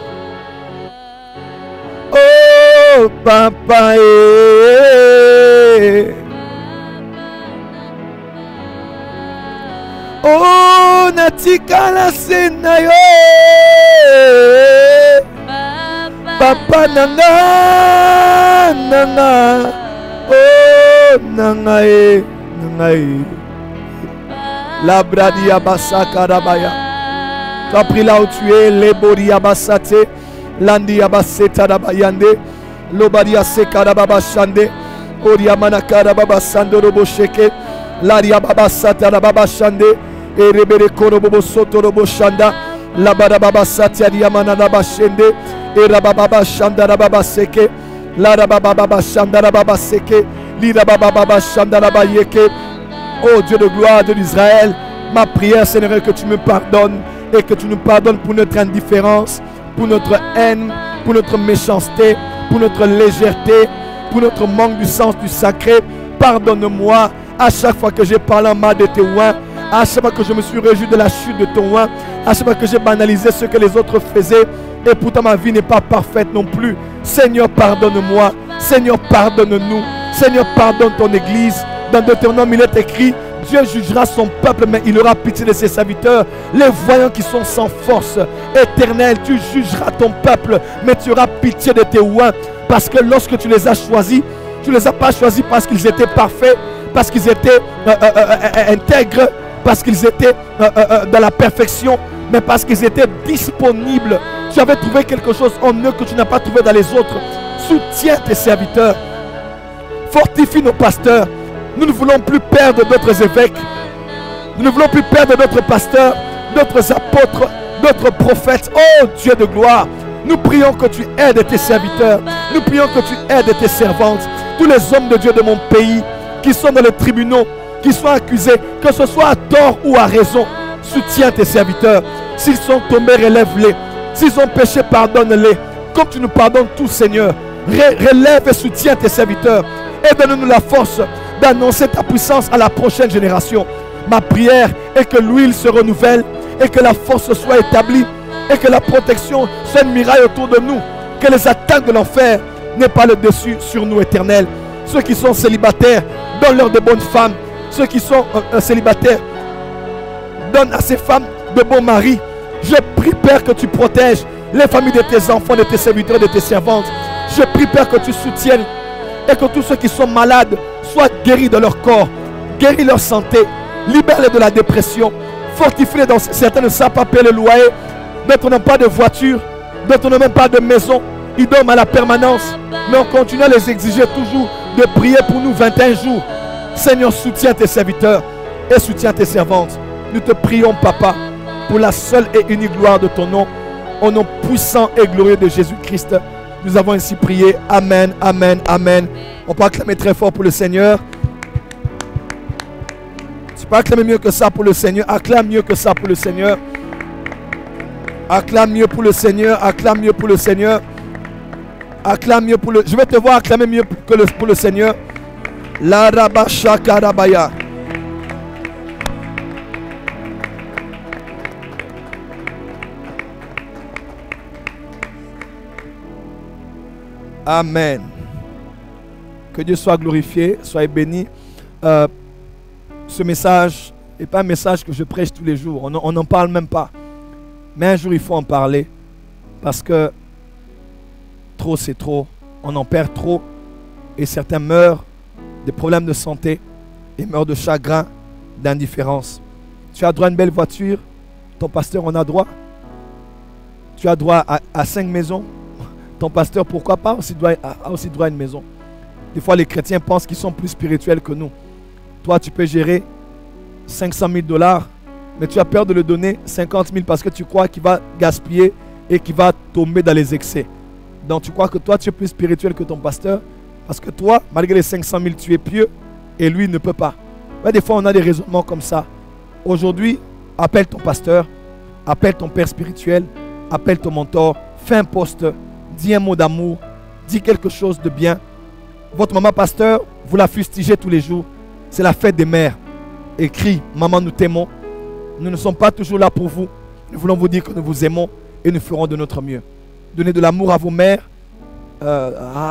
Oh papa eh. Oh natikala se na yo Papa nanga nanga. Oh nanga e nanga e. La bradia basaka rabaya. Tu as pris là où tu es. Le boria basate. Landi abaseta rabayande. Lobaria seka rababashande. Oria manaka rababasando robo sheke. Laria babasata rababashande. E rebere koro bobo soto robo shanda. La barababa satia diamana rabashende. E rabababa shanda rababa seke. La rabababa shanda rababa seke. Li rabababa shanda rabayeke. Oh Dieu de gloire de l'Israël, ma prière Seigneur est que tu me pardonnes et que tu nous pardonnes pour notre indifférence, pour notre haine, pour notre méchanceté, pour notre légèreté, pour notre manque du sens du sacré. Pardonne-moi à chaque fois que j'ai parlé en mal de tes oins, à chaque fois que je me suis réjoui de la chute de ton oin, à chaque fois que j'ai banalisé ce que les autres faisaient et pourtant ma vie n'est pas parfaite non plus. Seigneur, pardonne-moi. Seigneur, pardonne-nous. Seigneur, pardonne ton Église. Dans Deutéronome, il est écrit, Dieu jugera son peuple, mais il aura pitié de ses serviteurs. Les voyants qui sont sans force, éternel, tu jugeras ton peuple, mais tu auras pitié de tes oins. Parce que lorsque tu les as choisis, tu ne les as pas choisis parce qu'ils étaient parfaits, parce qu'ils étaient euh, euh, euh, intègres, parce qu'ils étaient euh, euh, dans la perfection, mais parce qu'ils étaient disponibles. Tu avais trouvé quelque chose en eux que tu n'as pas trouvé dans les autres. Soutiens tes serviteurs. Fortifie nos pasteurs. Nous ne voulons plus perdre d'autres évêques. Nous ne voulons plus perdre d'autres pasteurs, d'autres apôtres, d'autres prophètes. Oh Dieu de gloire, nous prions que tu aides tes serviteurs. Nous prions que tu aides tes servantes. Tous les hommes de Dieu de mon pays qui sont dans les tribunaux, qui sont accusés, que ce soit à tort ou à raison, soutiens tes serviteurs. S'ils sont tombés, relève-les. S'ils ont péché, pardonne-les. Comme tu nous pardonnes tous, Seigneur. Relève et soutiens tes serviteurs. Et donne-nous la force d'annoncer ta puissance à la prochaine génération. Ma prière est que l'huile se renouvelle et que la force soit établie et que la protection soit une muraille autour de nous. Que les attaques de l'enfer n'aient pas le dessus sur nous, éternel. Ceux qui sont célibataires, donne-leur de bonnes femmes. Ceux qui sont euh, célibataires, donne à ces femmes de bons maris. Je prie, Père, que tu protèges les familles de tes enfants, de tes serviteurs, de tes servantes. Je prie, Père, que tu soutiennes et que tous ceux qui sont malades soient guéris de leur corps, guéris leur santé, libère-les de la dépression, fortifie-les dans certains ne savent pas payer le loyer, d'autres n'ont pas de voiture, d'autres n'ont même pas de maison, ils dorment à la permanence, mais on continue à les exiger toujours de prier pour nous vingt et un jours. Seigneur, soutiens tes serviteurs et soutiens tes servantes. Nous te prions, Papa, pour la seule et unique gloire de ton nom, au nom puissant et glorieux de Jésus-Christ. Nous avons ainsi prié. Amen, amen, amen. On peut acclamer très fort pour le Seigneur. Tu peux acclamer mieux que ça pour le Seigneur. Acclame mieux que ça pour le Seigneur. Acclame mieux pour le Seigneur. Acclame mieux pour le Seigneur. Acclame mieux pour le... Je vais te voir acclamer mieux que le... pour le Seigneur. La rabasha karabaya. Amen. Que Dieu soit glorifié, soyez bénis. Euh, ce message n'est pas un message que je prêche tous les jours. On n'en parle même pas. Mais un jour, il faut en parler. Parce que trop, c'est trop. On en perd trop. Et certains meurent des problèmes de santé. Et meurent de chagrin, d'indifférence. Tu as droit à une belle voiture. Ton pasteur en a droit. Tu as droit à, à cinq maisons. ton pasteur, pourquoi pas, aussi doit, a aussi droit à une maison. Des fois, les chrétiens pensent qu'ils sont plus spirituels que nous. Toi, tu peux gérer cinq cent mille dollars, mais tu as peur de le donner cinquante mille parce que tu crois qu'il va gaspiller et qu'il va tomber dans les excès. Donc, tu crois que toi, tu es plus spirituel que ton pasteur parce que toi, malgré les cinq cent mille, tu es pieux et lui ne peut pas. Mais des fois, on a des raisonnements comme ça. Aujourd'hui, appelle ton pasteur, appelle ton père spirituel, appelle ton mentor, fais un post, dis un mot d'amour, dis quelque chose de bien. Votre maman pasteur, vous la fustigez tous les jours. C'est la fête des mères. Écris, maman, nous t'aimons. Nous ne sommes pas toujours là pour vous. Nous voulons vous dire que nous vous aimons et nous ferons de notre mieux. Donnez de l'amour à vos mères, euh,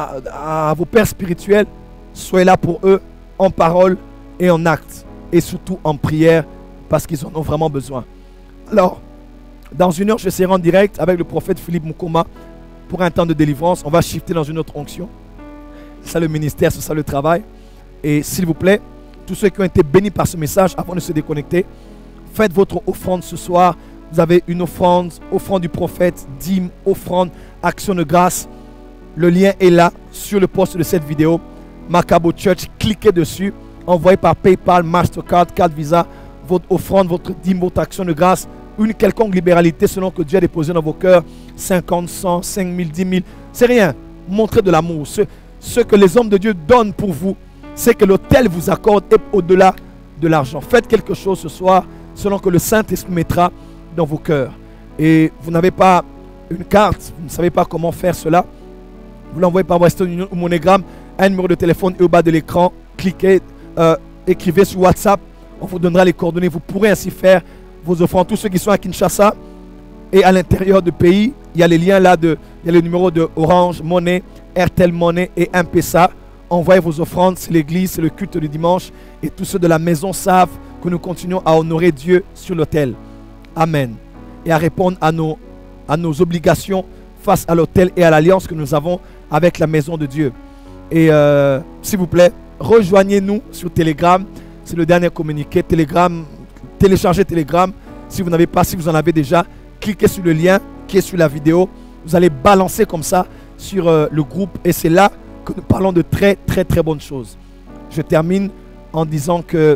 à, à vos pères spirituels. Soyez là pour eux en parole et en acte. Et surtout en prière parce qu'ils en ont vraiment besoin. Alors, dans une heure, je serai en direct avec le prophète Philippe Mukoma pour un temps de délivrance. On va shifter dans une autre onction. C'est ça le ministère, c'est ça le travail. Et s'il vous plaît, tous ceux qui ont été bénis par ce message, avant de se déconnecter, faites votre offrande ce soir. Vous avez une offrande, offrande du prophète, dîme, offrande, action de grâce. Le lien est là sur le post de cette vidéo. Macabo Church, cliquez dessus. Envoyez par PayPal, Mastercard, carte Visa, votre offrande, votre dîme, votre action de grâce. Une quelconque libéralité selon que Dieu a déposé dans vos cœurs. cinquante, cent, cinq mille, dix mille. C'est rien. Montrez de l'amour. Ce, ce que les hommes de Dieu donnent pour vous, c'est que l'autel vous accorde et au-delà de l'argent. Faites quelque chose ce soir selon que le Saint-Esprit mettra dans vos cœurs. Et vous n'avez pas une carte, vous ne savez pas comment faire cela. Vous l'envoyez par Western Union ou MoneyGram, un numéro de téléphone est au bas de l'écran. Cliquez, euh, écrivez sur WhatsApp, on vous donnera les coordonnées. Vous pourrez ainsi faire vos offrandes. Tous ceux qui sont à Kinshasa et à l'intérieur du pays, il y a les liens là, de, il y a le numéro de Orange, Money, Airtel Money et M-Pesa. Envoyez vos offrandes, c'est l'église, c'est le culte du dimanche. Et tous ceux de la maison savent que nous continuons à honorer Dieu sur l'autel. Amen. Et à répondre à nos, à nos obligations face à l'autel et à l'alliance que nous avons avec la maison de Dieu. Et euh, s'il vous plaît, rejoignez-nous sur Telegram. C'est le dernier communiqué. Telegram, téléchargez Telegram. Si vous n'avez pas, si vous en avez déjà, cliquez sur le lien qui est sur la vidéo. Vous allez balancer comme ça sur euh, le groupe. Et c'est là que nous parlons de très très très bonnes choses. Je termine en disant que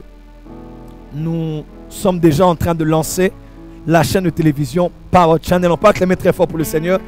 nous sommes déjà en train de lancer la chaîne de télévision Power Channel. On peut acclamer très fort pour le Seigneur.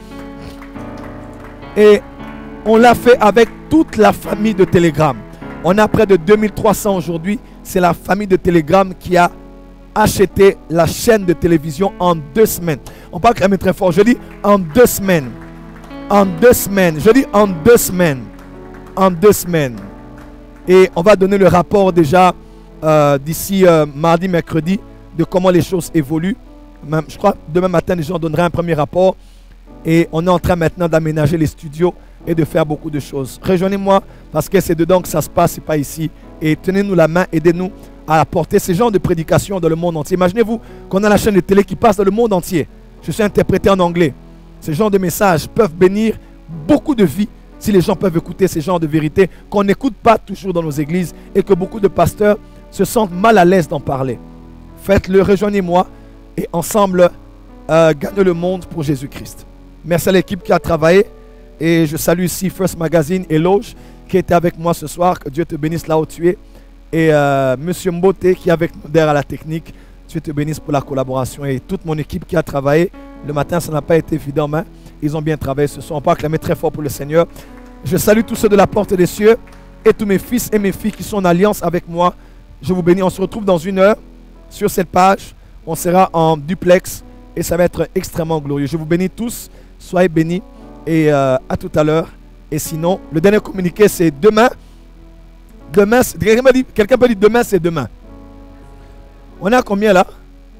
Et on l'a fait avec toute la famille de Telegram. On a près de deux mille trois cents aujourd'hui. C'est la famille de Telegram qui a acheté la chaîne de télévision en deux semaines. On peut acclamer très fort. Je dis en deux semaines. En deux semaines. Je dis en deux semaines. En deux semaines. Et on va donner le rapport déjà euh, d'ici euh, mardi, mercredi, de comment les choses évoluent. Même, je crois que demain matin, les gens donneraient un premier rapport. Et on est en train maintenant d'aménager les studios et de faire beaucoup de choses. Rejoignez-moi parce que c'est dedans que ça se passe, c'est pas ici. Et tenez-nous la main, aidez-nous à apporter ce genre de prédication dans le monde entier. Imaginez-vous qu'on a la chaîne de télé qui passe dans le monde entier. Je suis interprété en anglais. Ce genre de messages peuvent bénir beaucoup de vies si les gens peuvent écouter ces genres de vérités qu'on n'écoute pas toujours dans nos églises et que beaucoup de pasteurs se sentent mal à l'aise d'en parler. Faites-le, rejoignez-moi et ensemble, euh, gagnez le monde pour Jésus-Christ. Merci à l'équipe qui a travaillé et je salue ici First Magazine et Loge qui était avec moi ce soir. Que Dieu te bénisse là où tu es. Et euh, Monsieur Mbote qui est avec nous derrière la technique. Dieu te bénisse pour la collaboration et toute mon équipe qui a travaillé. Le matin, ça n'a pas été évident, mais ils ont bien travaillé ce soir. On peut acclamer très fort pour le Seigneur. Je salue tous ceux de la porte des cieux et tous mes fils et mes filles qui sont en alliance avec moi. Je vous bénis. On se retrouve dans une heure sur cette page. On sera en duplex et ça va être extrêmement glorieux. Je vous bénis tous. Soyez bénis et euh, à tout à l'heure. Et sinon, le dernier communiqué, c'est demain. Demain, quelqu'un dit, quelqu'un peut dire demain, c'est demain. On est à combien là?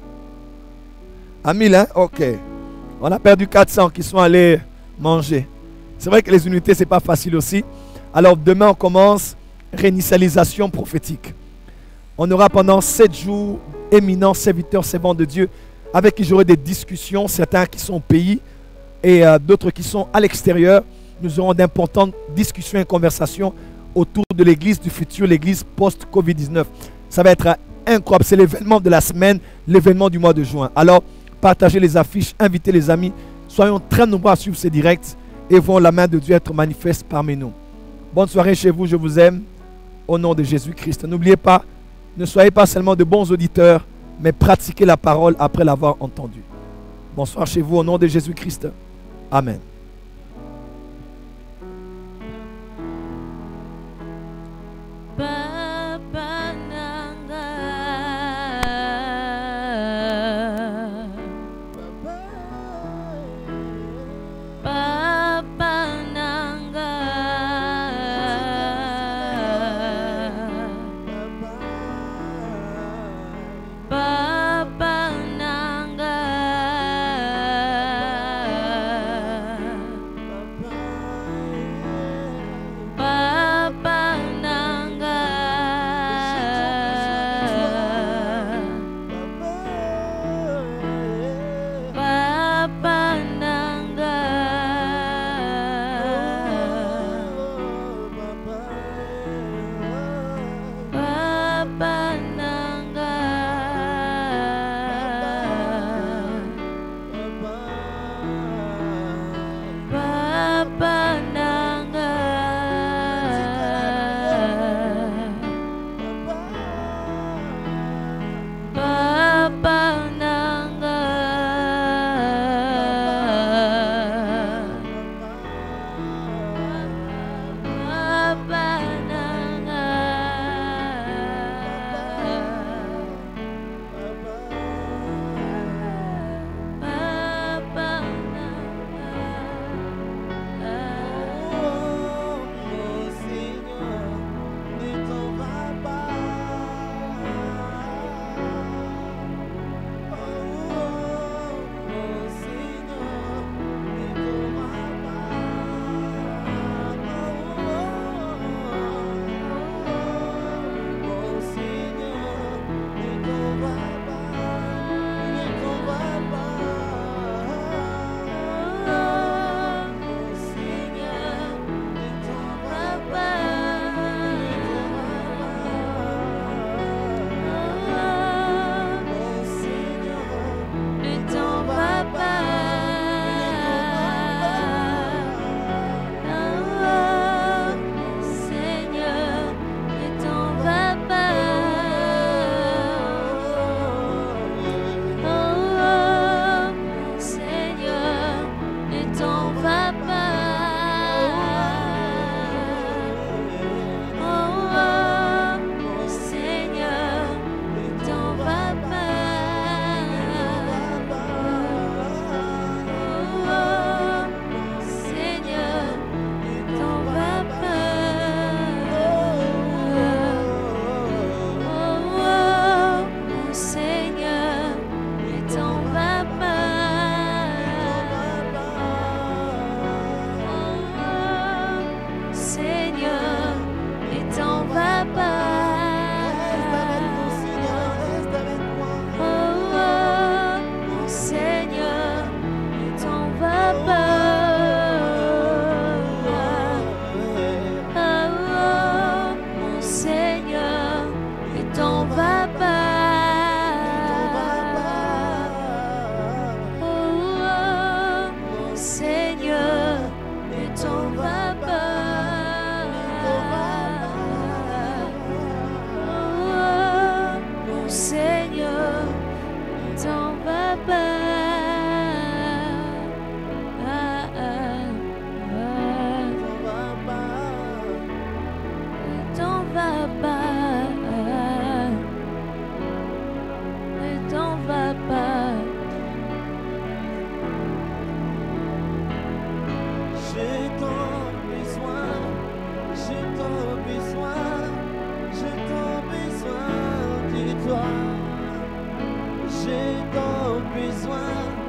À mille, hein? Ok. On a perdu quatre cents qui sont allés manger. C'est vrai que les unités, ce n'est pas facile aussi. Alors demain, on commence réinitialisation prophétique. On aura pendant sept jours éminents serviteurs, servants de Dieu, avec qui j'aurai des discussions, certains qui sont au pays et euh, d'autres qui sont à l'extérieur. Nous aurons d'importantes discussions et conversations autour de l'église du futur, l'église post-Covid dix-neuf. Ça va être incroyable. C'est l'événement de la semaine, l'événement du mois de juin. Alors, partagez les affiches, invitez les amis. Soyons très nombreux à suivre ces directs et voyons la main de Dieu être manifeste parmi nous. Bonne soirée chez vous, je vous aime. Au nom de Jésus-Christ. N'oubliez pas, ne soyez pas seulement de bons auditeurs, mais pratiquez la parole après l'avoir entendue. Bonsoir chez vous, au nom de Jésus-Christ. Amen.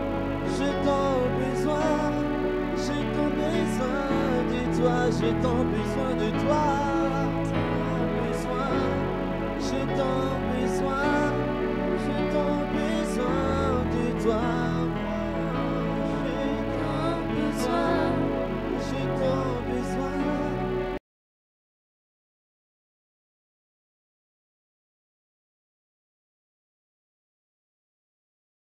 J'ai tant besoin